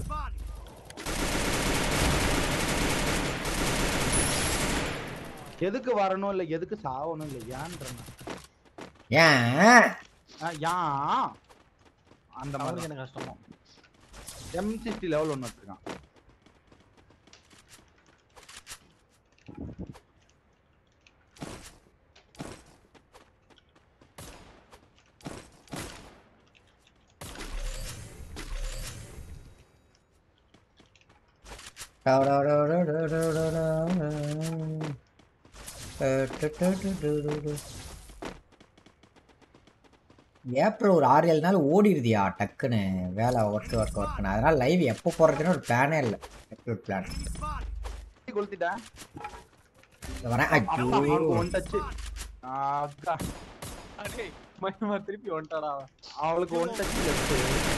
S7: எதுக்கு வரணும் இல்ல எதுக்கு சாவணும் இல்ல ஏன்றன.
S1: ஏன்?
S7: யா அந்த மாதிரி எனக்கு கஷ்டமா. எம் சிக்ஸ்டி லெவல் ஒன்னு வச்சிருக்கான்.
S1: ஏப்ரல் ஒரு ஆறு ஏழு நாள் ஓடிடுதியா டக்குன்னு வேலை ஒர்க் ஒர்க் ஒர்க்குன்னு. அதனால லைவ் எப்போ போடுறதுன்னு ஒரு பிளானே இல்லை. எப்ரோட் பிளான்
S7: கொளுத்திட்டேன்
S1: வரேன். ஐயோ
S7: ஒன் டச். அக்கா
S3: அடே மைமா திருப்பி வந்துட்டாடா.
S7: அவளுக்கு ஒன் டச் லெஃப்ட்.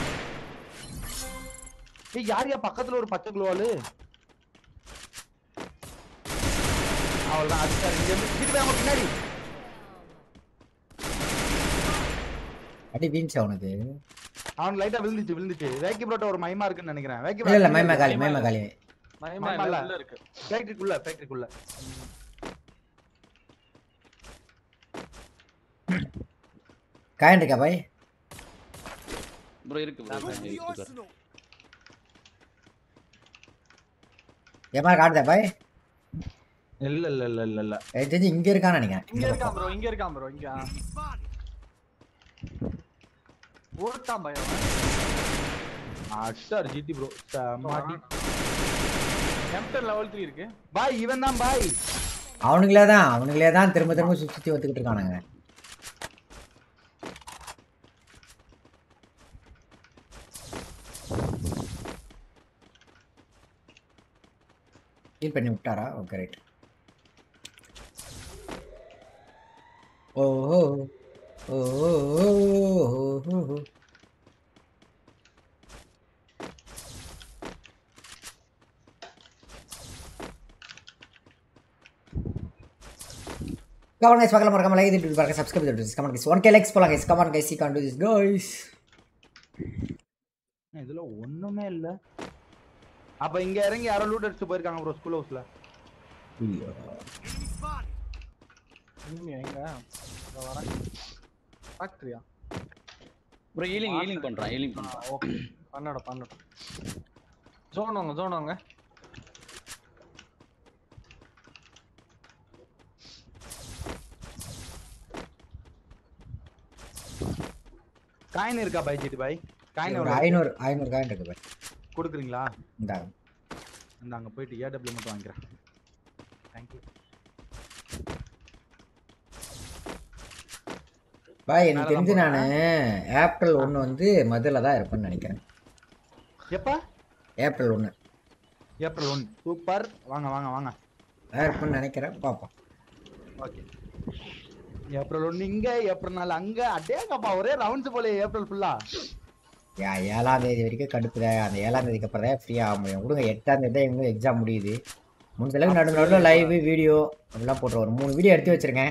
S7: ஏய் யார் யா பக்கத்துல ஒரு பச்சை குளோவாலு? அவள்தான் அடிச்சாரு. இங்க இருந்து கிட்ட போய் பின்னாடி
S1: அடி வீழ்ச்சி அவனுக்கு.
S7: அவன் லைட்டா விழுந்துச்சு விழுந்துச்சு. வேக்கி ப்ரோட்ட ஒரு மைமா இருக்குன்னு நினைக்கிறேன். வேக்கி
S1: இல்ல இல்ல மைமா காலி மைமா காலி.
S3: மைமா உள்ள இருக்கு.
S7: ஃபேக்டரிக்குள்ள ஃபேக்டரிக்குள்ள.
S1: காயின் இருக்கா பாய்?
S9: ப்ரோ இருக்கு ப்ரோ இருக்கு.
S1: ஏமா காட்டுதா பாய்?
S7: இல்ல இல்ல இல்ல இல்ல இல்ல.
S1: ஏய் தெரிஞ்சு இங்க இருக்கான்னு நினைக்கிறேன்.
S3: இங்க இருக்கான் ப்ரோ இங்க இருக்கான் ப்ரோ இங்க. ஓட்டான் பை அவன்.
S7: அஷ்டர் ஜிடி ப்ரோ மாட்டி.
S3: எம்டர் லெவல் த்ரீ இருக்கு.
S7: பாய் இவன் தான் பாய்.
S1: அவனுங்களே தான் அவனுங்களே தான் திரும்ப திரும்ப சுத்தி சுத்தி வந்துகிட்டு இருக்கானுங்க. ஹீல் பண்ணி விட்டாரா? Okay right. ஓஹோ ஓஹோ ஓஹோ. Come on guys, பார்க்கலாம் மறக்காம லைக் பண்ணிட்டு பாருங்க, சப்ஸ்கிரைப் பண்ணிட்டு come on guys, one k likes போலாம் guys, come on guys, you can do this guys.
S7: இதுல ஒண்ணுமே இல்ல. அப்ப இங்க இறங்கி யாரோ லூட் அடிச்சு போயிருக்காங்க ப்ரோ ஸ்கூல் ஹவுஸ்ல.
S3: நீங்க எங்க வரேன் ஃபேக்டரியா
S9: ப்ரோ ஹீலிங் ஹீலிங் பண்றான் ஹீலிங் பண்றான்.
S3: ஓகே பண்ணடா பண்ணடா. ஜோன் வாங்க ஜோன் வாங்க.
S7: காயின் இருக்கா பாய் ஜிடி பாய்? காயின்
S1: ஒரு ஐநூறு ஐநூறு காயின் இருக்கு பாய்.
S7: கொடுக்குறீங்களா?
S1: இந்தா
S7: இந்த அங்க போயிட்டு ஏடபிள்யூ மட்டும் வாங்கிக்கிறேன். Thank you.
S1: பாய் எனக்கு தெரிஞ்சு நான் ஏப்ரல் ஒன்று வந்து மதுல தான் இருப்பேன்னு நினைக்கிறேன்.
S7: எப்ப?
S1: ஏப்ரல் ஒன்று.
S7: ஏப்ரல் ஒன்று. சூப்பர். வாங்க வாங்க வாங்க.
S1: இருப்பேன்னு நினைக்கிறேன், பார்ப்போம்.
S7: ஓகே. ஏப்ரல் ஒன்று இங்க, ஏப்ரல் நாலு அங்க. அடேங்கப்பா ஒரே ரவுண்ட்ஸ் போல ஏப்ரல் ஃபுல்லா.
S1: யா ஏழாம் தேதி வரைக்கும் கடுப்புத. அந்த ஏழாம் தேதிக்கு அப்புறம் தான் ஃப்ரீ ஆக முடியும். கொடுங்க எட்டாம் தேதி தான் எங்களுக்கு எக்ஸாம் முடியுது. முடிஞ்ச அளவுக்கு நடு நடுவில் லைவ் வீடியோ அதெல்லாம் போட்டு ஒரு மூணு வீடியோ எடுத்து வச்சிருக்கேன்.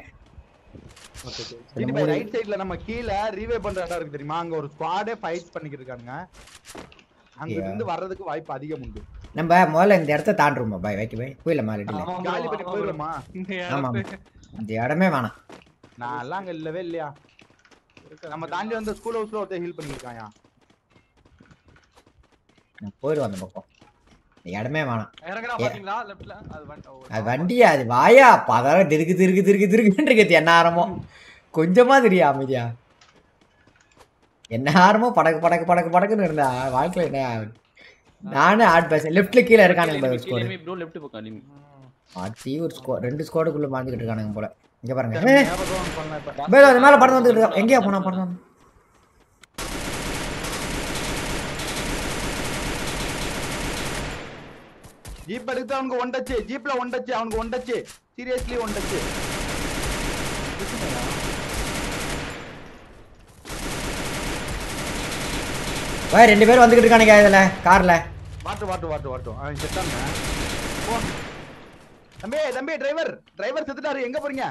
S7: ரைட் சைடுல நம்ம கீழ ரீவே பண்ற இடம் இருக்கு தெரியுமா? அங்க ஒரு ஸ்குவாடே ஃபைட் பண்ணிக்கிட்டு இருக்காங்க. அங்க இருந்து வர்றதுக்கு வாய்ப்பு அதிகம் உண்டு.
S1: நம்ம முதல்ல இந்த இடத்த தாண்டுறோமா பாய்? வைக்க பாய் போயில மாறிட்டு
S7: காலி பண்ணி போயிடுமா?
S1: ஆமா இந்த இடமே வேணாம்.
S7: நான் எல்லாம் அங்க இல்லவே இல்லையா? நம்ம தாண்டி வந்து ஸ்கூல் ஹவுஸ்ல ஒருத்தர் ஹீல் பண்ணிருக்காயா?
S1: நான் போயிடுவோம் அந்த பக்கம். இடமே வேணாம்.
S3: இறங்கடா பாத்தீங்களா லெஃப்ட்ல அது
S1: அது வண்டியா அது வாயா பதற திருக்கு திருக்கு திருக்கு திருக்குன்றது என்ன ஆரம்பம் கொஞ்சமா தெரியா அமைதியா என்ன ஆரம்பம் படக்கு படக்கு படக்கு படக்குன்னு இருந்தா வாழ்க்கையில என்ன நானே ஆட் பேச லெஃப்ட்ல கீழே இருக்கானுங்க ஒரு ஸ்கோர்
S9: ப்ரோ லெஃப்ட் பக்கம் அனிமி
S1: ஆட்டி ஒரு ஸ்கோர் ரெண்டு ஸ்கோடுக்குள்ள மாந்துக்கிட்டு இருக்கானுங்க போல. இங்க பாருங்க பேல அது மேல படம் வந்துட்டு இருக்கா. எங்கயா போனா படம்
S7: ஜீப் எடுத்து அவனுக்கு ஒன் டச் ஜீப்ல ஒன் டச் அவனுக்கு one touch seriously one touch.
S1: பாய் ரெண்டு பேர் வந்துகிட்டு இருக்கானுங்க இதுல கார்ல.
S7: வாட்டு வாட்டு வாட்டு வாட்டு அவன் செத்தாங்க. தம்பி தம்பி டிரைவர் டிரைவர் செத்துட்டாரு. எங்க போறீங்க?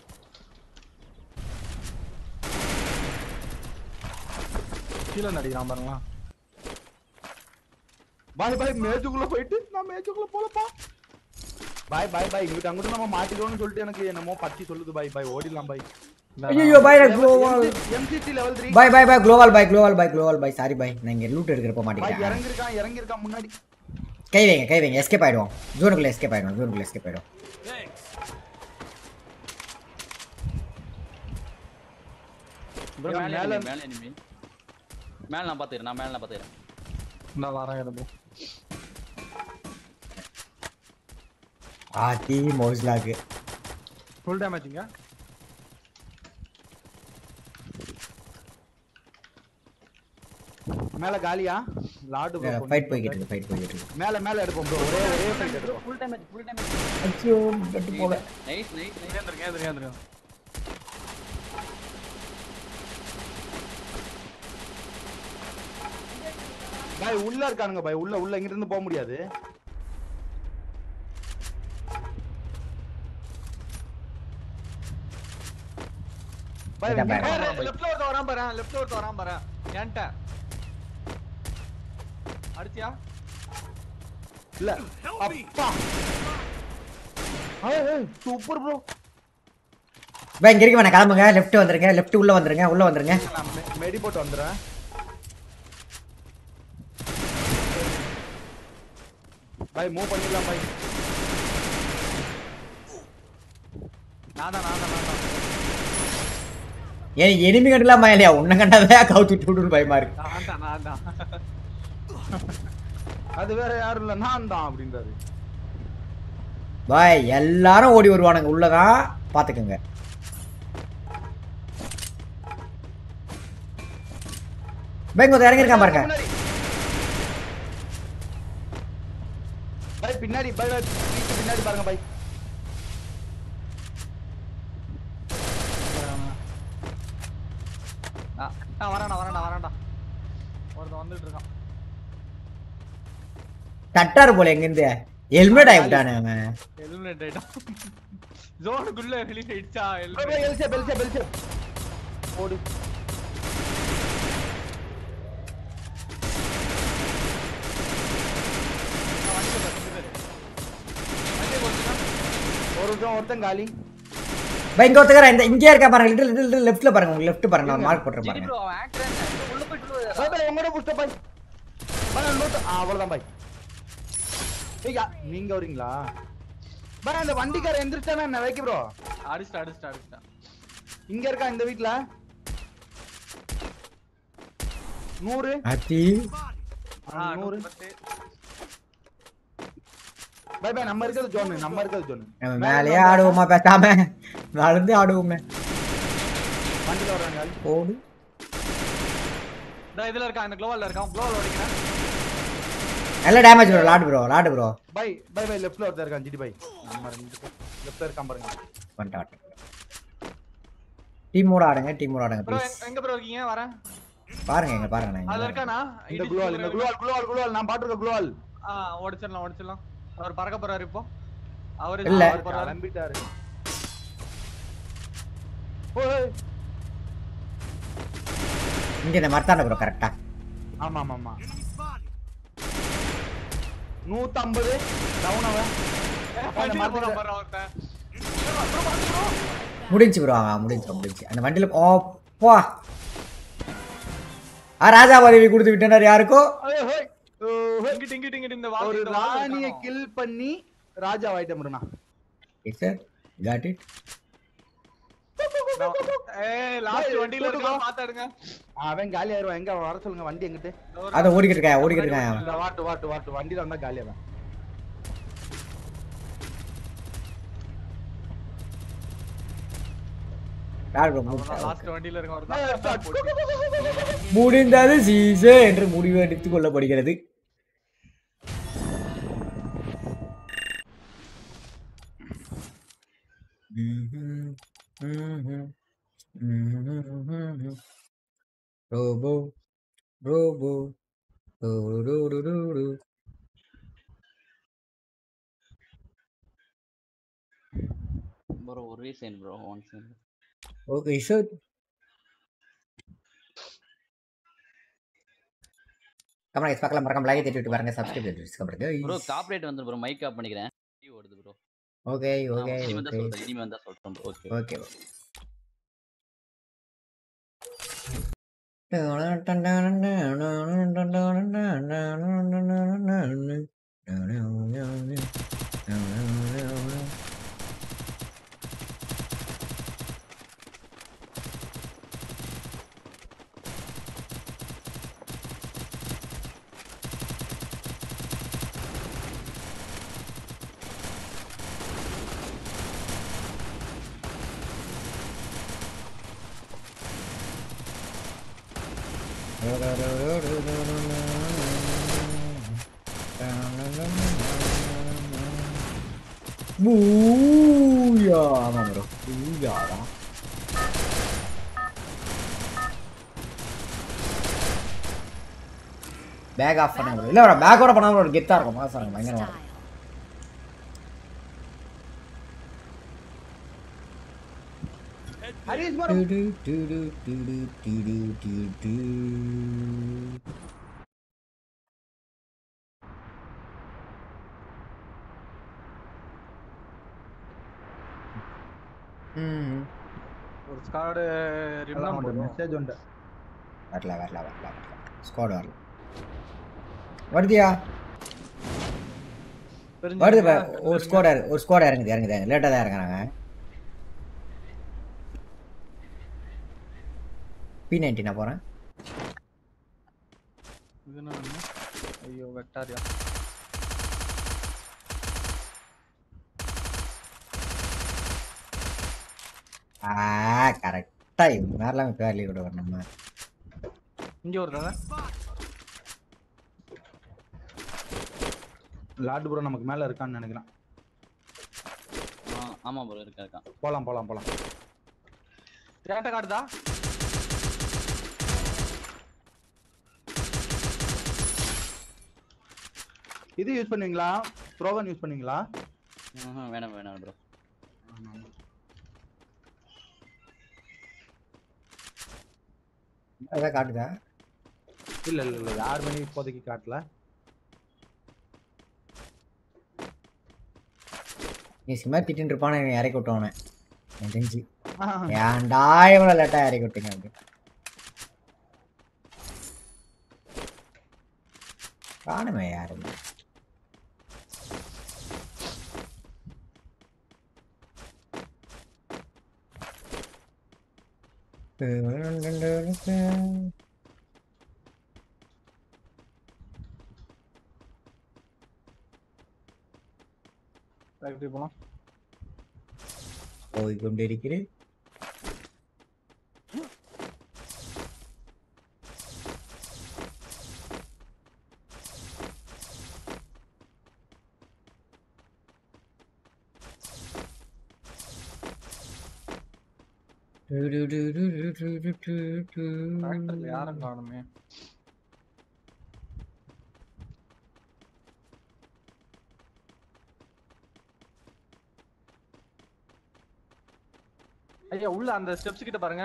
S7: கீழ நடிக்கிறான் பாருங்களா. பாய் பாய் மேஜுக்குள்ள போயிட்டு நான் மேஜுக்குள்ள போலப்பா. பாய் பாய் பாய் இங்கிட்ட அங்கிட்ட நம்ம மாட்டிடுவோம்னு சொல்லிட்டு எனக்கு என்னமோ பத்தி சொல்லுது. பாய் பாய் ஓடிடலாம் பாய்.
S1: ஐயோ பாய் குளோபல்
S7: எம்சிசி லெவல் மூன்று.
S1: பாய் பாய் பாய் குளோபல் பாய் குளோபல் பாய் குளோபல் பாய் சாரி பாய் நான் இங்க லூட் எடுக்கறப்ப மாட்டிட்டேன்.
S7: பாய் இறங்கி இருக்கான் இறங்கி இருக்கான் முன்னாடி.
S1: கை வைங்க கை வைங்க எஸ்கேப் ஆயிடுவோம். ஜோனுக்குள்ள எஸ்கேப் ஆயிடுவோம். ஜோனுக்குள்ள எஸ்கேப் ஆயிடுவோம்.
S9: ப்ரோ மேல மேல எனிமி மேல நான் பாத்துறேன். நான் மேல நான் பாத்துறேன்.
S7: நான் வரேன் ப்ரோ.
S1: ஆட்டி மோஸ்லாக்கு
S7: ஃபுல் டேமேஜ்ங்க. மேல காலியா லார்ட் ப்ரோ
S1: ஃபைட் போயிட்டு இருக்கு ஃபைட் போயிட்டு இருக்கு.
S7: மேல மேல எடுப்போம் ப்ரோ. ஒரே ஒரே ஃபைட் எடுப்போம்.
S9: Full damage full damage.
S1: ஐயோ கட்டி போல.
S9: Nice nice nice.
S7: ஏந்திரங்க ஏந்திரங்க ஏந்திரங்க. பாய் உள்ள இருக்கானுங்க பாய். உள்ள உள்ள இங்க இருந்து போக முடியாது. பாய்
S3: லெஃப்ட்ல ஒருத்த வரான் பாரு. லெஃப்ட்ல ஒருத்த வரான் பாரு. ஏன்ட்ட அடிச்சியா?
S7: இல்ல அப்பா. ஏய் ஏய் சூப்பர் ப்ரோ.
S1: பாய் இங்க இருக்கு. நான் கிளம்புங்க. லெஃப்ட் வந்துருங்க. லெஃப்ட் உள்ள வந்துருங்க. உள்ள வந்துருங்க.
S7: மெடி போட்டு வந்துறேன். பாய் மூவ் பண்ணிடலாம் பாய்.
S3: நானா நானா நானா
S1: ஏன் எனிமி கண்டலாமா இல்லையா? உன்ன கண்டாதே கவுத்து விட்டுடு பயமா இருக்கு.
S3: நான்டா நான்டா.
S7: அது வேற யாரும் இல்ல நான் தான் அப்படின்றாரு.
S1: பாய் எல்லாரும் ஓடி வருவானுங்க உள்ளதான் பாத்துக்கங்க. பாய் கொஞ்சம் இறங்கி இருக்கான் பாருங்க.
S7: பாய் பின்னாடி பாய் பின்னாடி பாருங்க பாய்.
S3: நான் வரேன்டா வரேன்டா வரேன்டா. ஒருத்தன் வந்துட்டு இருக்கான்.
S1: தட்டாரு போல எங்க இருந்து ஹெல்மெட் ஆயிட்டானே அவன்.
S3: ஹெல்மெட் ஆயிட்டான். ஜோனுக்குள்ள ரிலீஸ் ஆயிடுச்சா?
S7: பாய் எல்சே பெல்சே பெல்சே ஓடு. ஒருத்தன் ஒருத்தன் காலி.
S1: பாய் இங்க ஒருத்தர இந்த இங்கே இருக்கா பாருங்க. லிட்டில் லிட்டில் லெஃப்ட்ல பாருங்க. உங்க லெஃப்ட் பாருங்க. நான் மார்க் போட்டுறேன் பாருங்க.
S9: ப்ரோ அவன் ஆக்டர் உள்ள போயிட்டு
S7: பாய் பாய் உங்களோட புஷ்ட பாய். பாய் நோட் அவ்வளவுதான் பாய். ஏய் நீங்க வரீங்களா? பாய் அந்த வண்டிக்கார எந்திரச்சானே என்ன வைக்க ப்ரோ.
S3: அடிச்சிட்ட அடிச்சிட்ட அடிச்சிட்ட.
S7: இங்க இருக்கா இந்த வீட்ல நூறு
S1: அத்தி
S3: ஆ நூறு.
S7: பை பை நம்ம இருக்கிறது ஜோன் நம்ம இருக்கிறது ஜோன்
S1: நம்ம மேலேயே ஆடுவோமா பேசாம நடந்து ஆடுவோமே
S7: வண்டில வராங்க
S1: ஓடு
S3: டேய் இதுல இருக்கான் இந்த க்ளோவல்ல இருக்கான் க்ளோவல் ஓடிக்கிறான்
S1: நல்ல damage bro loot bro loot bro
S7: by பை பை லெஃப்ட்ல ஒருத்தர் இருக்கான் ஜிடி பை நம்ம ரெண்டு லெஃப்ட்ல இருக்கான் பாருங்க
S1: பண்ணிட்டாட் டீம் மோட ஆடுங்க டீம் மோட ஆடுங்க
S3: ப்ரோ
S1: ப்ளீஸ்
S3: எங்க ப்ரோ இருக்கீங்க வரேன்
S1: பாருங்க எங்க பாருங்க நான்
S3: அதுல இருக்கானா
S7: இந்த க்ளோவல் இந்த க்ளோவல் க்ளோவல் க்ளோவல் நான் பாத்துக்க க்ளோவல்
S3: ஆ ஓடிச்சிரலாம் ஓடிச்சிரலாம் அவர் பறக்க போறாரு இப்போ அவர்
S1: இல்ல.
S7: கிளம்பிட்டாரு ஓய்
S1: இங்க இந்த மரத்தாண்ட ப்ரோ கரெக்ட்டா
S7: ஆமா ஆமா ஆமா நூத்தி ஐம்பது டவுன் அவன்
S3: வண்டில போறான் பாரு அவர்ட்ட
S1: முடிஞ்சு ப்ரோ முடிஞ்சு முடிஞ்சு அந்த வண்டியில ஓப்பா ஆ ராஜா பதவி கொடுத்து விட்டனர் யாருக்கோ
S7: ஓய் ஹோய்
S3: இங்கிட்டு இங்கிட்டு இங்கிட்டு இந்த
S7: ஒரு
S3: வால்
S7: ராணியை கில் பண்ணி ராஜா ஆயிட்ட முடியுமா
S1: எஸ் சார் காட் இட்
S3: ஏய் லாஸ்ட் வண்டில இருக்கா பாத்தாடுங்க
S7: அவன் காலி ஆயிருவான் எங்க வர சொல்லுங்க வண்டி எங்கிட்டு
S1: அத ஓடிக்கிட்டு இருக்கேன் ஓடிக்கிட்டு இருக்கேன்
S7: இந்த வாட்டு வாட்டு வாட்டு வண்டில வந்தா காலி ஆவான்
S1: யார் ப்ரோ
S3: லாஸ்ட் வண்டில இருக்க ஒருத்தன்
S1: முடிந்தது சீசே என்று முடிவு எடுத்துக் கொள்ளப்படுகிறது ரோபோ ரோபோ
S9: ப்ரோ ஒரு reason bro one second
S1: okay sir comment guys பார்க்கலாம் மறக்காம லைக் தட்டி விட்டு பாருங்க சப்ஸ்கிரைப் பண்ணி வச்சுக்கோங்க
S9: ப்ரோ கார்ப்பரேட் வந்து ப்ரோ மைக் ஆஃப் பண்ணிக்கிறேன் டிவி ஓடுது ப்ரோ
S1: ஓகே ஓகே
S9: இனிமே வந்தா
S1: ஓகே
S9: சொல்றேன் இனிமே வந்தா சொல்றேன் ஓகே
S1: ஓகே பூயா ஆமா ப்ரோ பூயாடா பேக் ஆஃப் பண்ண ப்ரோ இல்ல ப்ரோ பேக்கோட பண்ணா ப்ரோ கெத்தா இருக்கும் மாசா இருக்கும் பயங்கரமா இருக்கும்
S7: ஹரிஸ்
S1: டு டு டு டு டு டு டு டு ம்
S3: ஒரு ஸ்காட் ரிம்லாம் போடுவோம்
S7: மெசேஜ் உண்டு
S1: வரல வரல வரல வரல ஸ்குவாட் வரல வருதியா வருது பா ஒரு ஸ்குவாட் ஒரு ஸ்குவாட் இறங்குது இறங்குது லேட்டா தான் இறங்குறாங்க பி நைன்டி நான் போறேன்
S3: இது என்ன ஐயோ வெக்டாரியா
S1: ஆ கரெக்டா இந்த மாதிரிலாம் பேர்லி கூட வரணும் நம்ம
S3: இங்க வருதா
S7: லார்ட் ப்ரோ நமக்கு மேல இருக்கான்னு நினைக்கிறேன்
S9: ஆமா ப்ரோ இருக்கா இருக்கான்
S7: போலாம் போலாம் போலாம்
S3: டேட்டா கார்டுதா
S7: இது யூஸ் பண்ணுவீங்களா ப்ரோகன் யூஸ் பண்ணுவீங்களா
S9: வேணாம் வேணாம் ப்ரோ
S1: அதான் காட்டுதா
S7: இல்ல இல்ல இல்ல யார் மணி இப்போதைக்கு காட்டல
S1: நீ சும்மா திட்டின்னு இருப்பான இறக்கி விட்டோன்னு எனக்கு தெரிஞ்சு ஏன்டா இவ்வளோ லேட்டாக இறக்கி விட்டீங்க அப்படி காணுமே யாருமே
S3: எப்படி போலாம்
S1: போய் கொண்டிருக்கிறேன்.
S3: யாரும் காணுமே. ஐயா உள்ள அந்த ஸ்டெப்ஸ் கிட்ட பாருங்க.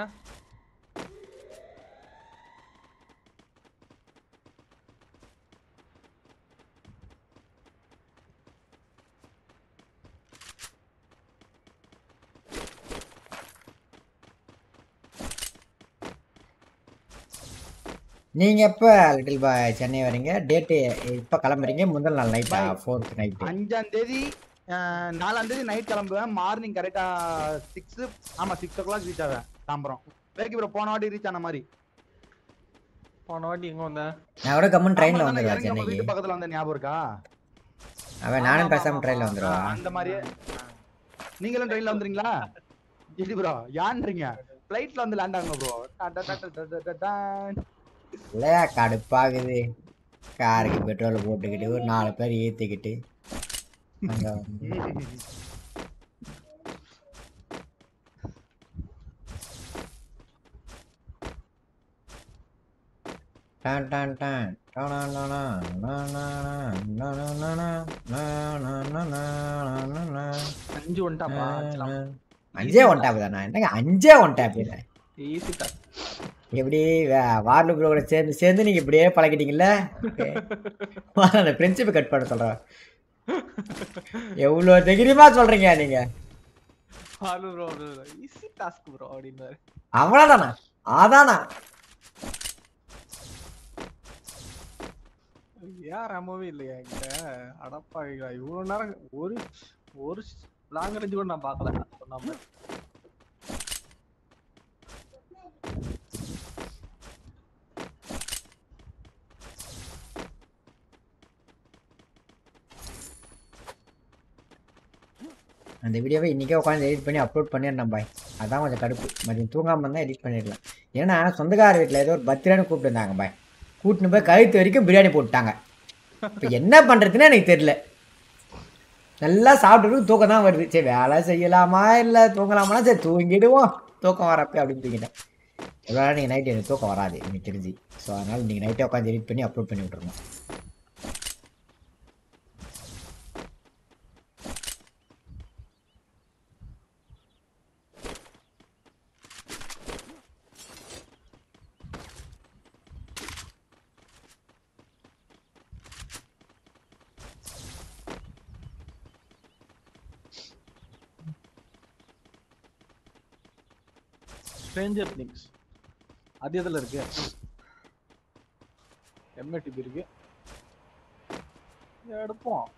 S1: நீங்க எப்ப லிட்டில் பாய் சென்னை வரீங்க? டேட் இப்ப கிளம்புறீங்க? முதல் நாள் நைட்டா? Fourth night.
S7: அஞ்சாம் தேதி நாலாம் தேதி நைட் கிளம்புவேன். மார்னிங் கரெக்டா சிக்ஸ் ஆமா சிக்ஸ் ஓ கிளாக் ரீச் ஆவேன் தாம்பரம். வேலைக்கு ப்ரோ போன வாட்டி ரீச் ஆன மாதிரி.
S3: போன வாட்டி எங்க வந்தேன்?
S1: நான் கூட கம்மன் ட்ரெயின்ல வந்துருவேன் சென்னைக்கு.
S7: வீட்டு பக்கத்துல வந்த ஞாபகம் இருக்கா?
S1: அவன் நானும் பேசாம ட்ரெயின்ல வந்துருவேன்.
S7: அந்த மாதிரியே நீங்களும் ட்ரெயின்ல வந்துறீங்களா? GT bro யான்றீங்க? ஃளைட்ல வந்து லேண்ட் ஆகுங்க ப்ரோ.
S1: இல்லையா கடுப்பாகுது. காருக்கு பெட்ரோல் போட்டுக்கிட்டு ஒரு நாலு பேர் ஏத்திக்கிட்டு அங்க வந்து டான் டான் டான்
S3: அஞ்சு ஒன்டாப்பா.
S1: அஞ்சே ஒன் டேப் தானா? என்னங்க அஞ்சே ஒன் டேப் இல்லை?
S3: ஈஸி தான்.
S1: எப்படி வார்டு ப்ரோ கூட சேர்ந்து சேர்ந்து நீங்க இப்படியே பழகிட்டீங்கல்ல. அந்த ஃப்ரெண்ட்ஷிப்பை கட் பண்ண சொல்றேன். எவ்வளவு தைரியமா சொல்றீங்க நீங்க?
S3: வார்டு ப்ரோ ஈஸி டாஸ்க் ப்ரோ அப்படின்னாரு.
S1: அவ்வளவுதானா? அதானா?
S3: யார் அம்மவே இல்லையா என்கிட்ட? அடப்பாவிங்களா இவ்வளவு நேரம் ஒரு ஒரு லாங் ரேஞ்ச் கூட நான் பார்க்கல. சொன்னாம
S1: அந்த வீடியோவை இன்றைக்கே உட்காந்து எடிட் பண்ணி அப்லோட் பண்ணிடணும் பாய். அதான் கொஞ்சம் கடுப்பு. மதியம் தூங்காமல் இருந்தால் எடிட் பண்ணிடலாம். ஏன்னா சொந்தக்கார வீட்டில் ஏதோ ஒரு பர்த்டேன்னு கூப்பிட்டுருந்தாங்க பாய். கூட்டின்னு போய் கழுத்து வரைக்கும் பிரியாணி போட்டுட்டாங்க. இப்போ என்ன பண்ணுறதுன்னு எனக்கு தெரியல. நல்லா சாப்பிட்டு தூக்கம் தான் வருது. சரி வேலை செய்யலாமா இல்லை தூங்கலாமா? சரி தூங்கிடுவோம் தூக்கம் வரப்போ அப்படின்னு தூங்கிட்டேன். எவ்வளோ நீங்கள் நைட்டு எனக்கு தூக்கம் வராது எனக்கு தெரிஞ்சு. ஸோ அதனால் நீங்கள் நைட்டே உட்காந்து எடிட் பண்ணி அப்லோட் பண்ணி விட்ருணும்.
S3: ஸ்ட்ரேஞ்சர் திங்ஸ் அது எதுல இருக்கு? எம்ஏடிபி இருக்கு. எடுப்போம்.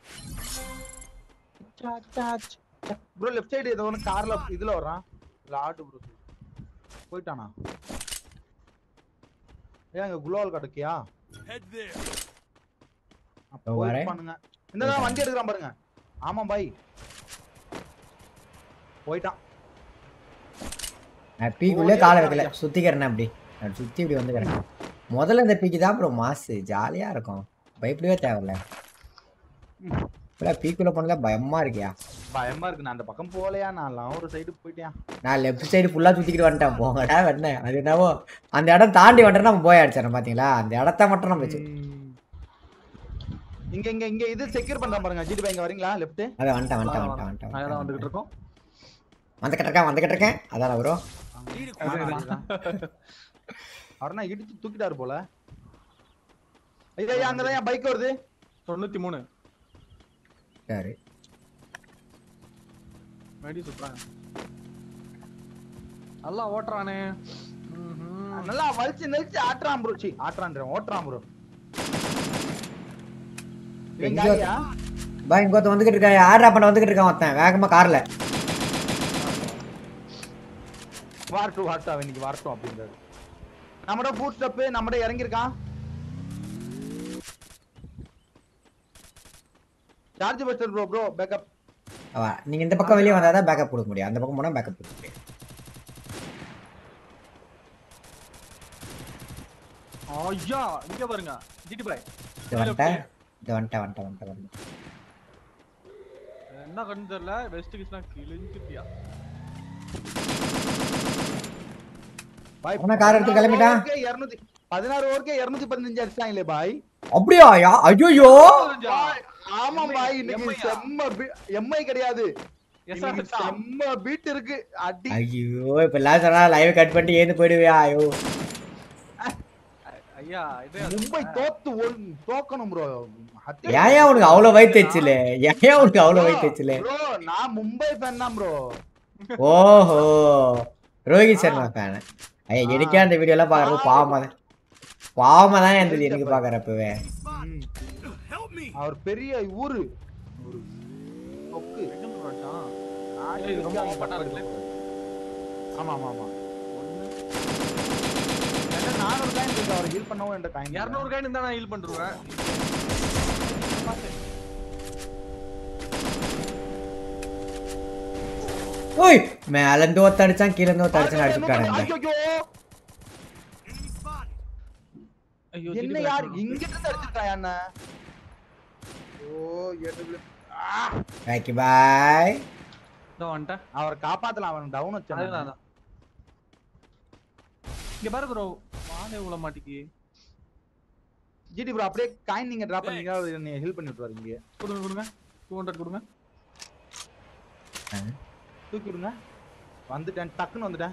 S7: ப்ரோ லெஃப்ட் சைடு ஏதோ ஒன்று கார்ல இதுல வர்றான். லாட் ப்ரோ போயிட்டானா? ஏன் அங்க குளோவால் கடக்கியா? அப்போ பண்ணுங்க. இந்த வண்டி எடுக்கறான் பாருங்க. ஆமா பாய் போயிட்டான்.
S1: நான் பீக்குள்ளே காலை வைக்கல, சுற்றிக்கிறேன். அப்படி நான் சுற்றி இப்படி வந்துக்கிறேன். முதல்ல இந்த பீக்கு தான் அப்புறம் மாசு ஜாலியாக இருக்கும். பயப்படவே தேவையில்ல. இப்போ பீக்குள்ளே போனல பயமாக இருக்கியா?
S7: பயமா இருக்கு. நான் அந்த பக்கம் போகலையா? நான் ஒரு சைடு போயிட்டேன்.
S1: நான் லெஃப்ட் சைடு ஃபுல்லாக சுற்றிக்கிட்டு வந்துட்டேன். போங்கடா வேணேன். அது என்னவோ அந்த இடம் தாண்டி வந்துட்டேன். நம்ம போய் அடிச்சிடறேன் பார்த்தீங்களா? அந்த இடத்த மட்டும் நம்ம வச்சு
S7: இங்க இங்க இங்க இது செக்யூர் பண்றேன் பாருங்க. ஜிடி பை இங்க வரீங்களா? லெஃப்ட்.
S1: அத வந்துட்டேன் வந்துட்டேன் வந்துட்டேன் வந்துட்டேன்.
S3: அதான் வந்துகிட்டு இருக்கோம்.
S1: வந்துகிட்டு இருக்கேன் வந்துகிட்டு இருக்கேன். அதான் ப்ரோ.
S7: அவர்னா இடிச்சு தூக்கிட்டாரு போல. ஐயா அங்க தான் பைக் வருது.
S3: தொண்ணூத்தி மூணு.
S1: சரி.
S3: மேடி சுத்துறாங்க. நல்லா ஓட்றானே.
S7: நல்லா வலிச்சு நெளிச்சு ஆட்றான் ப்ரோ. சி ஆட்றான்றேன் ஓட்றான் ப்ரோ.
S1: எங்கயா? பாய் இங்க வந்து வந்துகிட்டு இருக்கான். ஆர்டர் பண்ண வந்துகிட்டு இருக்கான் ஒருத்தன் வேகமா கார்ல.
S7: வார்ட்டு வார்ட்டு அவன் இன்னைக்கு வரட்டும் அப்படின்றது. நம்மட ஃபுட் ஸ்டெப் நம்மட இறங்கி இருக்கான். Charge buster bro bro backup.
S1: அவ நீங்க இந்த பக்கம் வெளியே வந்தா தான் பேக்கப் கொடுக்க முடியும். அந்த பக்கம் போனா பேக்கப் கொடுக்க முடியும்.
S3: ஐயா இங்க பாருங்க ஜிடி பாய்.
S1: இது வந்துட்டேன் இது வந்துட்டேன் வந்துட்டேன் வந்துட்டேன் வந்துட்டேன்.
S3: என்ன கண்ணு தெரியல வெஸ்ட் கிஸ்னா கிழிஞ்சிட்டியா.
S7: பாய்
S1: அவன கார் எடுத்து கிளம்பிட்டான்.
S7: இருநூறு பதினாறு ஓவருக்கு இருநூத்தி பதினஞ்சு அடிச்சாங்களே பாய்.
S1: அப்படியா? ஐயோ
S7: ஆமா பாய் இன்னைக்கு செம்ம எம்ஐ கிடையாது. செம்ம பீட் இருக்கு அடி.
S1: ஐயோ இப்ப எல்லாம் சொன்னா லைவ் கட் பண்ணிட்டு ஏந்து போயிடுவியா? ஐயோ
S3: ஐயா இது
S7: மும்பை தோத்து தோக்கணும் ப்ரோ.
S1: ஏன் உனக்கு அவ்வளவு வயித்து எச்சில? ஏன் உனக்கு அவ்வளவு வயித்து எச்சில?
S7: ப்ரோ நான் மும்பை ஃபேன் தான் ப்ரோ.
S1: ஓஹோ ரோஹித் சர்மா ஃபேன். ஐயா எனக்கே அந்த வீடியோ எல்லாம் பாக்குறது பாவமா தான் பாவமா தான் இருந்தது எனக்கு பாக்குறப்பவே.
S7: அவர் பெரிய ஊரு ஒரு கொக்கு.
S3: இது ரொம்ப ஓபனா இருக்குல.
S7: ஆமா ஆமா ஆமா. என்ன நானூறு காயின் இருக்கு அவர் ஹீல் பண்ணவும் என்ற காயின்.
S3: இருநூறு காயின் இருந்தா நான் ஹீல் பண்ணிடுவேன்.
S1: ஓய் மேல இருந்து ஒத்த அடிச்சான் கீழ இருந்து ஒத்த அடிச்சான் அடிச்சுட்டானே.
S3: ஐயோ
S7: என்ன யார் இங்க இருந்து அடிச்சிட்டாயா அண்ணா? ஓ ஏடபிள்யூ
S1: பாய் பாய்.
S3: இதோ வந்துட்டேன்.
S7: அவரை காப்பாத்தலாம் அவன் டவுன் வச்சான்.
S3: அதுதான் இங்க பாரு ப்ரோ வானே உள்ள மாட்டிக்கி.
S7: ஜிடி ப்ரோ அப்படியே காயின் நீங்க டிராப் பண்ணீங்க நீ ஹெல்ப் பண்ணி விட்டுவாரு. இங்க
S3: கொடுங்க கொடுங்க இருநூறு கொடுங்க.
S7: தூக்கி விடுங்க. வந்துட்டேன் டக்குன்னு வந்துட்டேன்.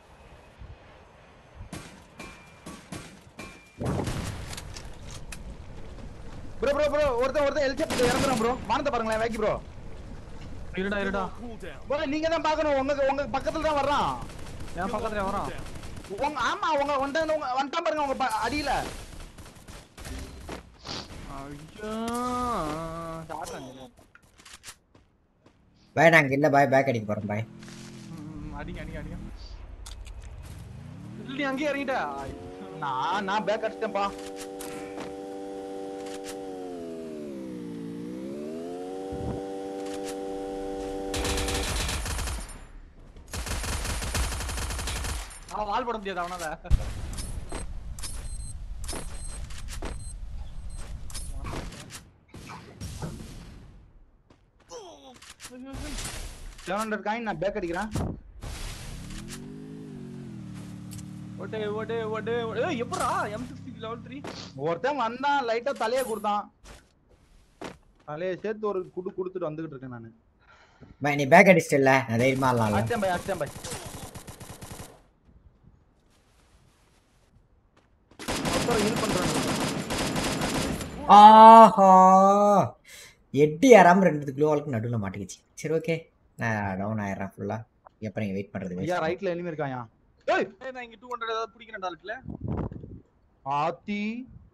S7: ப்ரோ ப்ரோ ப்ரோ ஒருத்தன் ஒருத்தன் எல்செப் இறங்குறான் ப்ரோ. வானத்தை பாருங்களேன் வைக்கி ப்ரோ.
S3: இருடா இருடா
S7: ப்ரோ நீங்க தான் பார்க்கணும். உங்க உங்க பக்கத்துல தான் வர்றான்.
S3: என் பக்கத்துல வரான்.
S7: உங்க ஆமா உங்க வந்துட்டான் உங்க வந்துட்டான் பாருங்க உங்க அடியில.
S3: ஐயோ சாடுறாங்க.
S1: பாய் நாங்க இல்ல பாய் பேக் அடிக்க போறோம் பாய்.
S3: அடிங்க அடிங்க அடிங்க. நீ அங்கே இறங்கிட்ட.
S7: நான் நான் பேக் அடிச்சிட்டேன்ப்பா.
S3: அவன் வால் போட முடியாது அவனால.
S7: seven hundred காயின் நான் பேக் அடிக்கிறேன்.
S3: ஓடே ஓடே ஓடே ஏய் எப்பறா எம் சிக்ஸ்டி லெவல் three
S7: ஒருத்தன் வந்தான் லைட்டா தலைய குடுத்தான். தலைய சேர்த்து ஒரு குடு குடுத்துட்டு வந்துகிட்டு இருக்கேன் நானு.
S1: பாய் நீ பேக் அடிச்சிட்டல நான் தைரியமா ஆளலாம்.
S7: அச்சம் பாய் அச்சம் பாய். அப்புறம் ஹீல் பண்றேன்.
S1: ஆஹா எட்டி யாராம ரெண்டு கிலோ வால்க்கு நடுவுல மாட்டிக்கிச்சு. சரி ஓகே நான் டவுன் ஆயிடுறேன் ஃபுல்லா. எப்ப நீங்க வெயிட் பண்றது?
S7: ஐயா ரைட்ல எனிமி இருக்காயா?
S3: ஏய் நான் இங்க two hundred ஏதாவது பிடிக்கிறேன் டால்ட்ல.
S7: ஆத்தி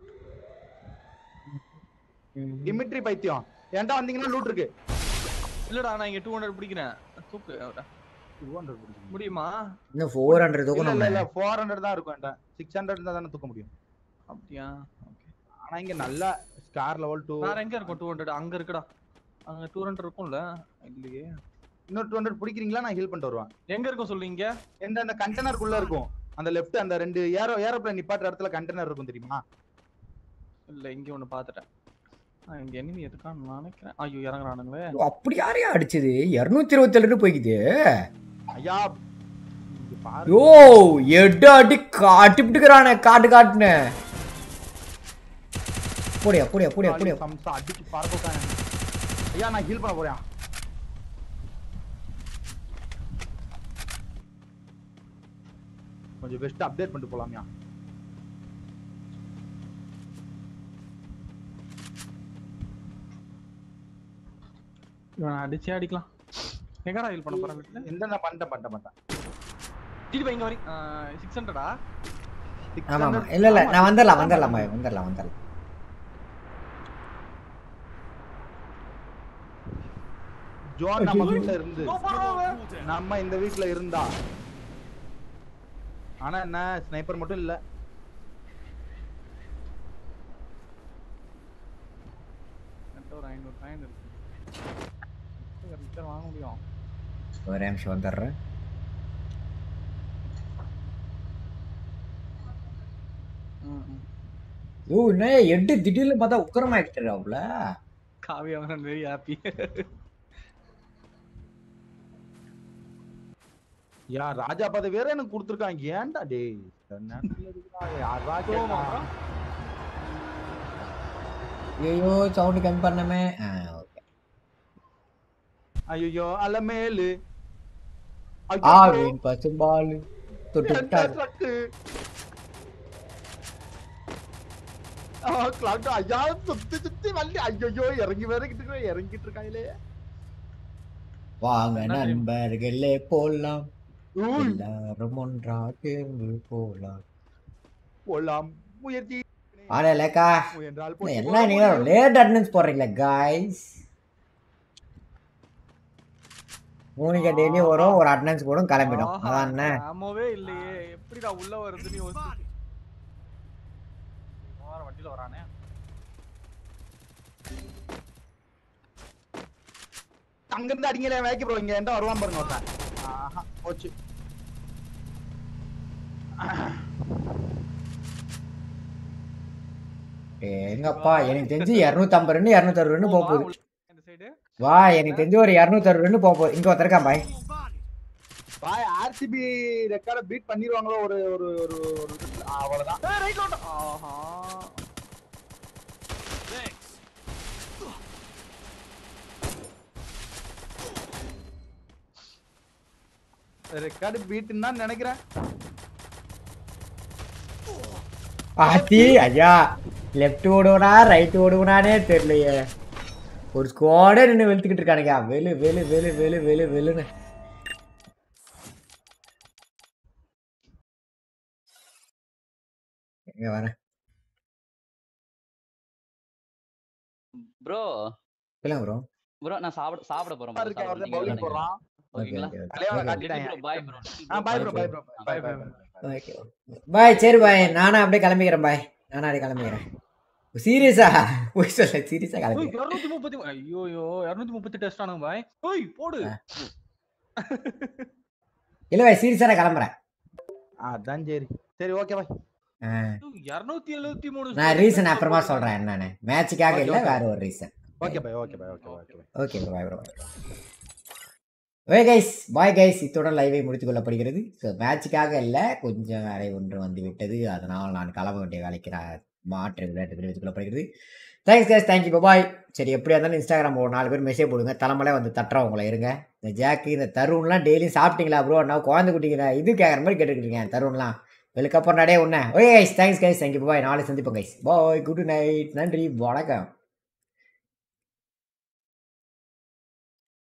S7: டிமிட்ரி பைத்தியம் ஏன்டா வந்தீங்கன்னா லூட் இருக்கு.
S3: இல்லடா நான் இங்க two hundred பிடிக்கிறேன். தூக்கு அவட.
S7: two hundred பிடிக்க
S3: முடியுமா?
S1: இன்னும் four hundred தூக்கணும்.
S7: இல்ல இல்ல four hundred தான் இருக்கும் என்கிட்ட. six hundred இருந்தா தான தூக்க முடியும்.
S3: அப்படியே ஓகே.
S7: ஆனா இங்க நல்ல ஸ்டார் லெவல் two.
S3: வேற எங்க இருக்கும் two hundred? அங்க இருக்குடா. அங்க two hundred இருக்கும்ல இல்லையே.
S7: இன்னொரு two hundred பிடிக்கிறீங்களா? நான் ஹீல் பண்ணிட்டு வருவேன்.
S3: எங்க இருக்கும் சொல்லுங்க?
S7: எந்த அந்த கண்டெய்னருக்குள்ள இருக்கும். அந்த லெஃப்ட் அந்த ரெண்டு ஏரோ ஏரோப்ளேன் நிப்பாட்டுற இடத்துல கண்டெய்னர் இருக்கும் தெரியுமா?
S3: இல்ல இங்க ஒன்னு பாத்துட்டேன். இங்க எனிமி இருக்கான்னு நினைக்கிறேன். ஐயோ இறங்குறானுங்களே.
S1: அப்படி யாரையா அடிச்சது? இருநூத்தி இருபத்தி ஏழு போய்க்குது.
S7: ஐயா
S1: யோ எட்டு அடி காட்டிவிட்டுக்கிறானே காட்டு காட்டுனே. போடியா போடியா போடியா போடியா
S7: சம்சா அடிச்சு பார்க்கோட்டானே. ஐயா நான் ஹீல் பண்ண போறேன். கொஞ்சம் பெஸ்ட் அப்டேட் பண்ணிட்டு போலாம்யா.
S3: இவன் அடிச்சே அடிக்கலாம். எங்கடா ஹீல் பண்ண போறேன் வீட்ல?
S7: எந்த நான் பண்ணிட்டேன் பண்ணிட்டேன் பண்ணிட்டேன்.
S3: திருப்பி இங்க வரி six hundred ஆ?
S1: ஆமா ஆமா இல்ல இல்ல நான் வந்துறலாம் வந்துறலாம் பாய் வந்துறலாம் வந்துறலாம்.
S7: ஜோன் நம்ம வீட்ல இருந்து நம்ம இந்த வீட்ல இருந்தா ஆனா என்ன ஸ்னைப்பர் மட்டும் இல்ல.
S3: ஒரு ஐநூறு காயின் இருக்கு. ரிட்டர்ன் வாங்க முடியும்.
S1: ஒரு நிமிஷம் வந்துடுறேன். ஓ என்ன எட்டு திடீர்னு பார்த்தா உக்கரமாயிட்டாப்ல.
S3: காவி அவன் வெரி ஹாப்பி.
S7: யா ராஜா பதவி வேற எனக்கு கொடுத்துருக்காங்க. ஏன்டா டேய்
S1: ஐயோ சவுண்ட் கம்மி பண்ணமே.
S7: ஐயோ அலமேலு
S1: ஆவின் பசும்பால் தொட்டுட்டாரு.
S7: ஐயா சுத்தி சுத்தி வள்ளி ஐயோ இறங்கி வேற கிட்ட இறங்கிட்டு இருக்காங்களே.
S1: வாங்க நண்பர்களே போலாம், எல்லாரும் ஒன்றா சேர்ந்து போலாம்
S7: போலாம் முயற்சி.
S1: ஆனா லேக்கா என்ன நீங்க லேட் அட்டெண்டன்ஸ் போடுறீங்களா गाइस? மூணிக்க டெய்லி வரும், ஒரு அட்டெண்டன்ஸ் போடும், கிளம்பிடும். அதான் என்ன
S3: ஆமோவே இல்லையே, எப்படிடா உள்ள வருதுன்னு யோசிச்சு வார வண்டில வரானே.
S7: அங்க இருந்து அடிங்கல வேக்கி ப்ரோ. இங்க எந்த வருவான் பாருங்க ஒருத்தன். ஆஹா போச்சு.
S1: எங்கப்பா எனக்கு தெரிஞ்சு இருநூத்தி ஐம்பது ரன் இருநூத்தி அறுபது ரன் போக போகுது. வா எனக்கு தெரிஞ்சு ஒரு இருநூத்தி அறுபது ரன் போக போகுது. இங்க ஒருத்தருக்கான் பாய்.
S7: பாய் ஆர்சிபி ரெக்கார்ட பீட் பண்ணிடுவாங்களோ ஒரு ஒரு ஒரு அவ்வளவுதான்.
S3: Right load. ஆஹா
S7: ரெக்கார்டு பீட்னு தான் நினைக்கிறேன்.
S1: ஆத்தி ஐயா லெஃப்ட் ஓடுவனா ரைட் ஓடுவனானே தெரியலையே. ஒரு ஸ்குவாடே நின்று வெளுத்துக்கிட்டு இருக்கானுங்க. வெளு வெளு வெளு வெளு வெளு வெளுன்னு. எங்க வரேன்
S9: ப்ரோ.
S1: இல்ல ப்ரோ
S9: ப்ரோ நான் சாப்பிட சாப்பிட போறேன்.
S7: இருக்கேன் அவர்தான் பவுலிங் போறான்.
S9: ஓகேங்களா?
S7: தலைவனை காட்டிட்டாங்க.
S9: Bye bro.
S7: ஆ bye bro bye bro by bye.
S1: Okay bye. சரி பாய் நானும் அப்படியே கிளம்பிக்கிறேன் பாய். நானும் அப்படியே கிளம்பிக்கிறேன். சீரியஸா போய் சொல்ல சீரியஸா கிளம்பி.
S3: இருநூத்தி முப்பது ஐயோ இருநூத்தி முப்பது டெஸ்ட் ஆனாங்க பாய். ஓய் போடு.
S1: இல்ல பாய் சீரியஸா நான் கிளம்புறேன்.
S7: அதான் சரி சரி ஓகே பாய்.
S3: இருநூத்தி எழுபத்தி மூணு
S1: நான் ரீசன் அப்புறமா சொல்றேன் என்னன்னு. மேட்சுக்காக இல்ல வேற ஒரு ரீசன்.
S7: ஓகே பாய் ஓகே பாய் okay okay
S1: okay bye bro. Okay guys bye guys. இத்துடன் லைவை முடித்துக் கொள்ளப்படுகிறது. ஸோ மேட்சுக்காக இல்லை, கொஞ்சம் வேலை ஒன்று வந்து விட்டது, அதனால் நான் கிளம்ப வேண்டிய வேலைக்கு நான் மாற்று விளையாட்டு தெரிவித்துக் கொள்ளப்படுகிறது. Thanks guys, thank you bye. சரி எப்படியா இருந்தாலும் இன்ஸ்டாகிராம் ஒரு நாலு பேர் மெசேஜ் போடுங்க, தலைமலை வந்து தட்டுறவங்கள இருங்க. இந்த ஜாக்கு இந்த தருண்லாம் டெய்லியும் சாப்பிட்டீங்களா ப்ரோ? நான் குழந்தை குட்டிக்கிற இது கேட்குற மாதிரி கேட்டுக்கிட்டு இருக்கேன் தருண்லாம். வெளுக்கப்புறம் நடைய ஒன்று. Okay guys thanks guys thank you bye. நாளை சந்திப்போம் கைஸ். Bye good night. நன்றி வணக்கம்.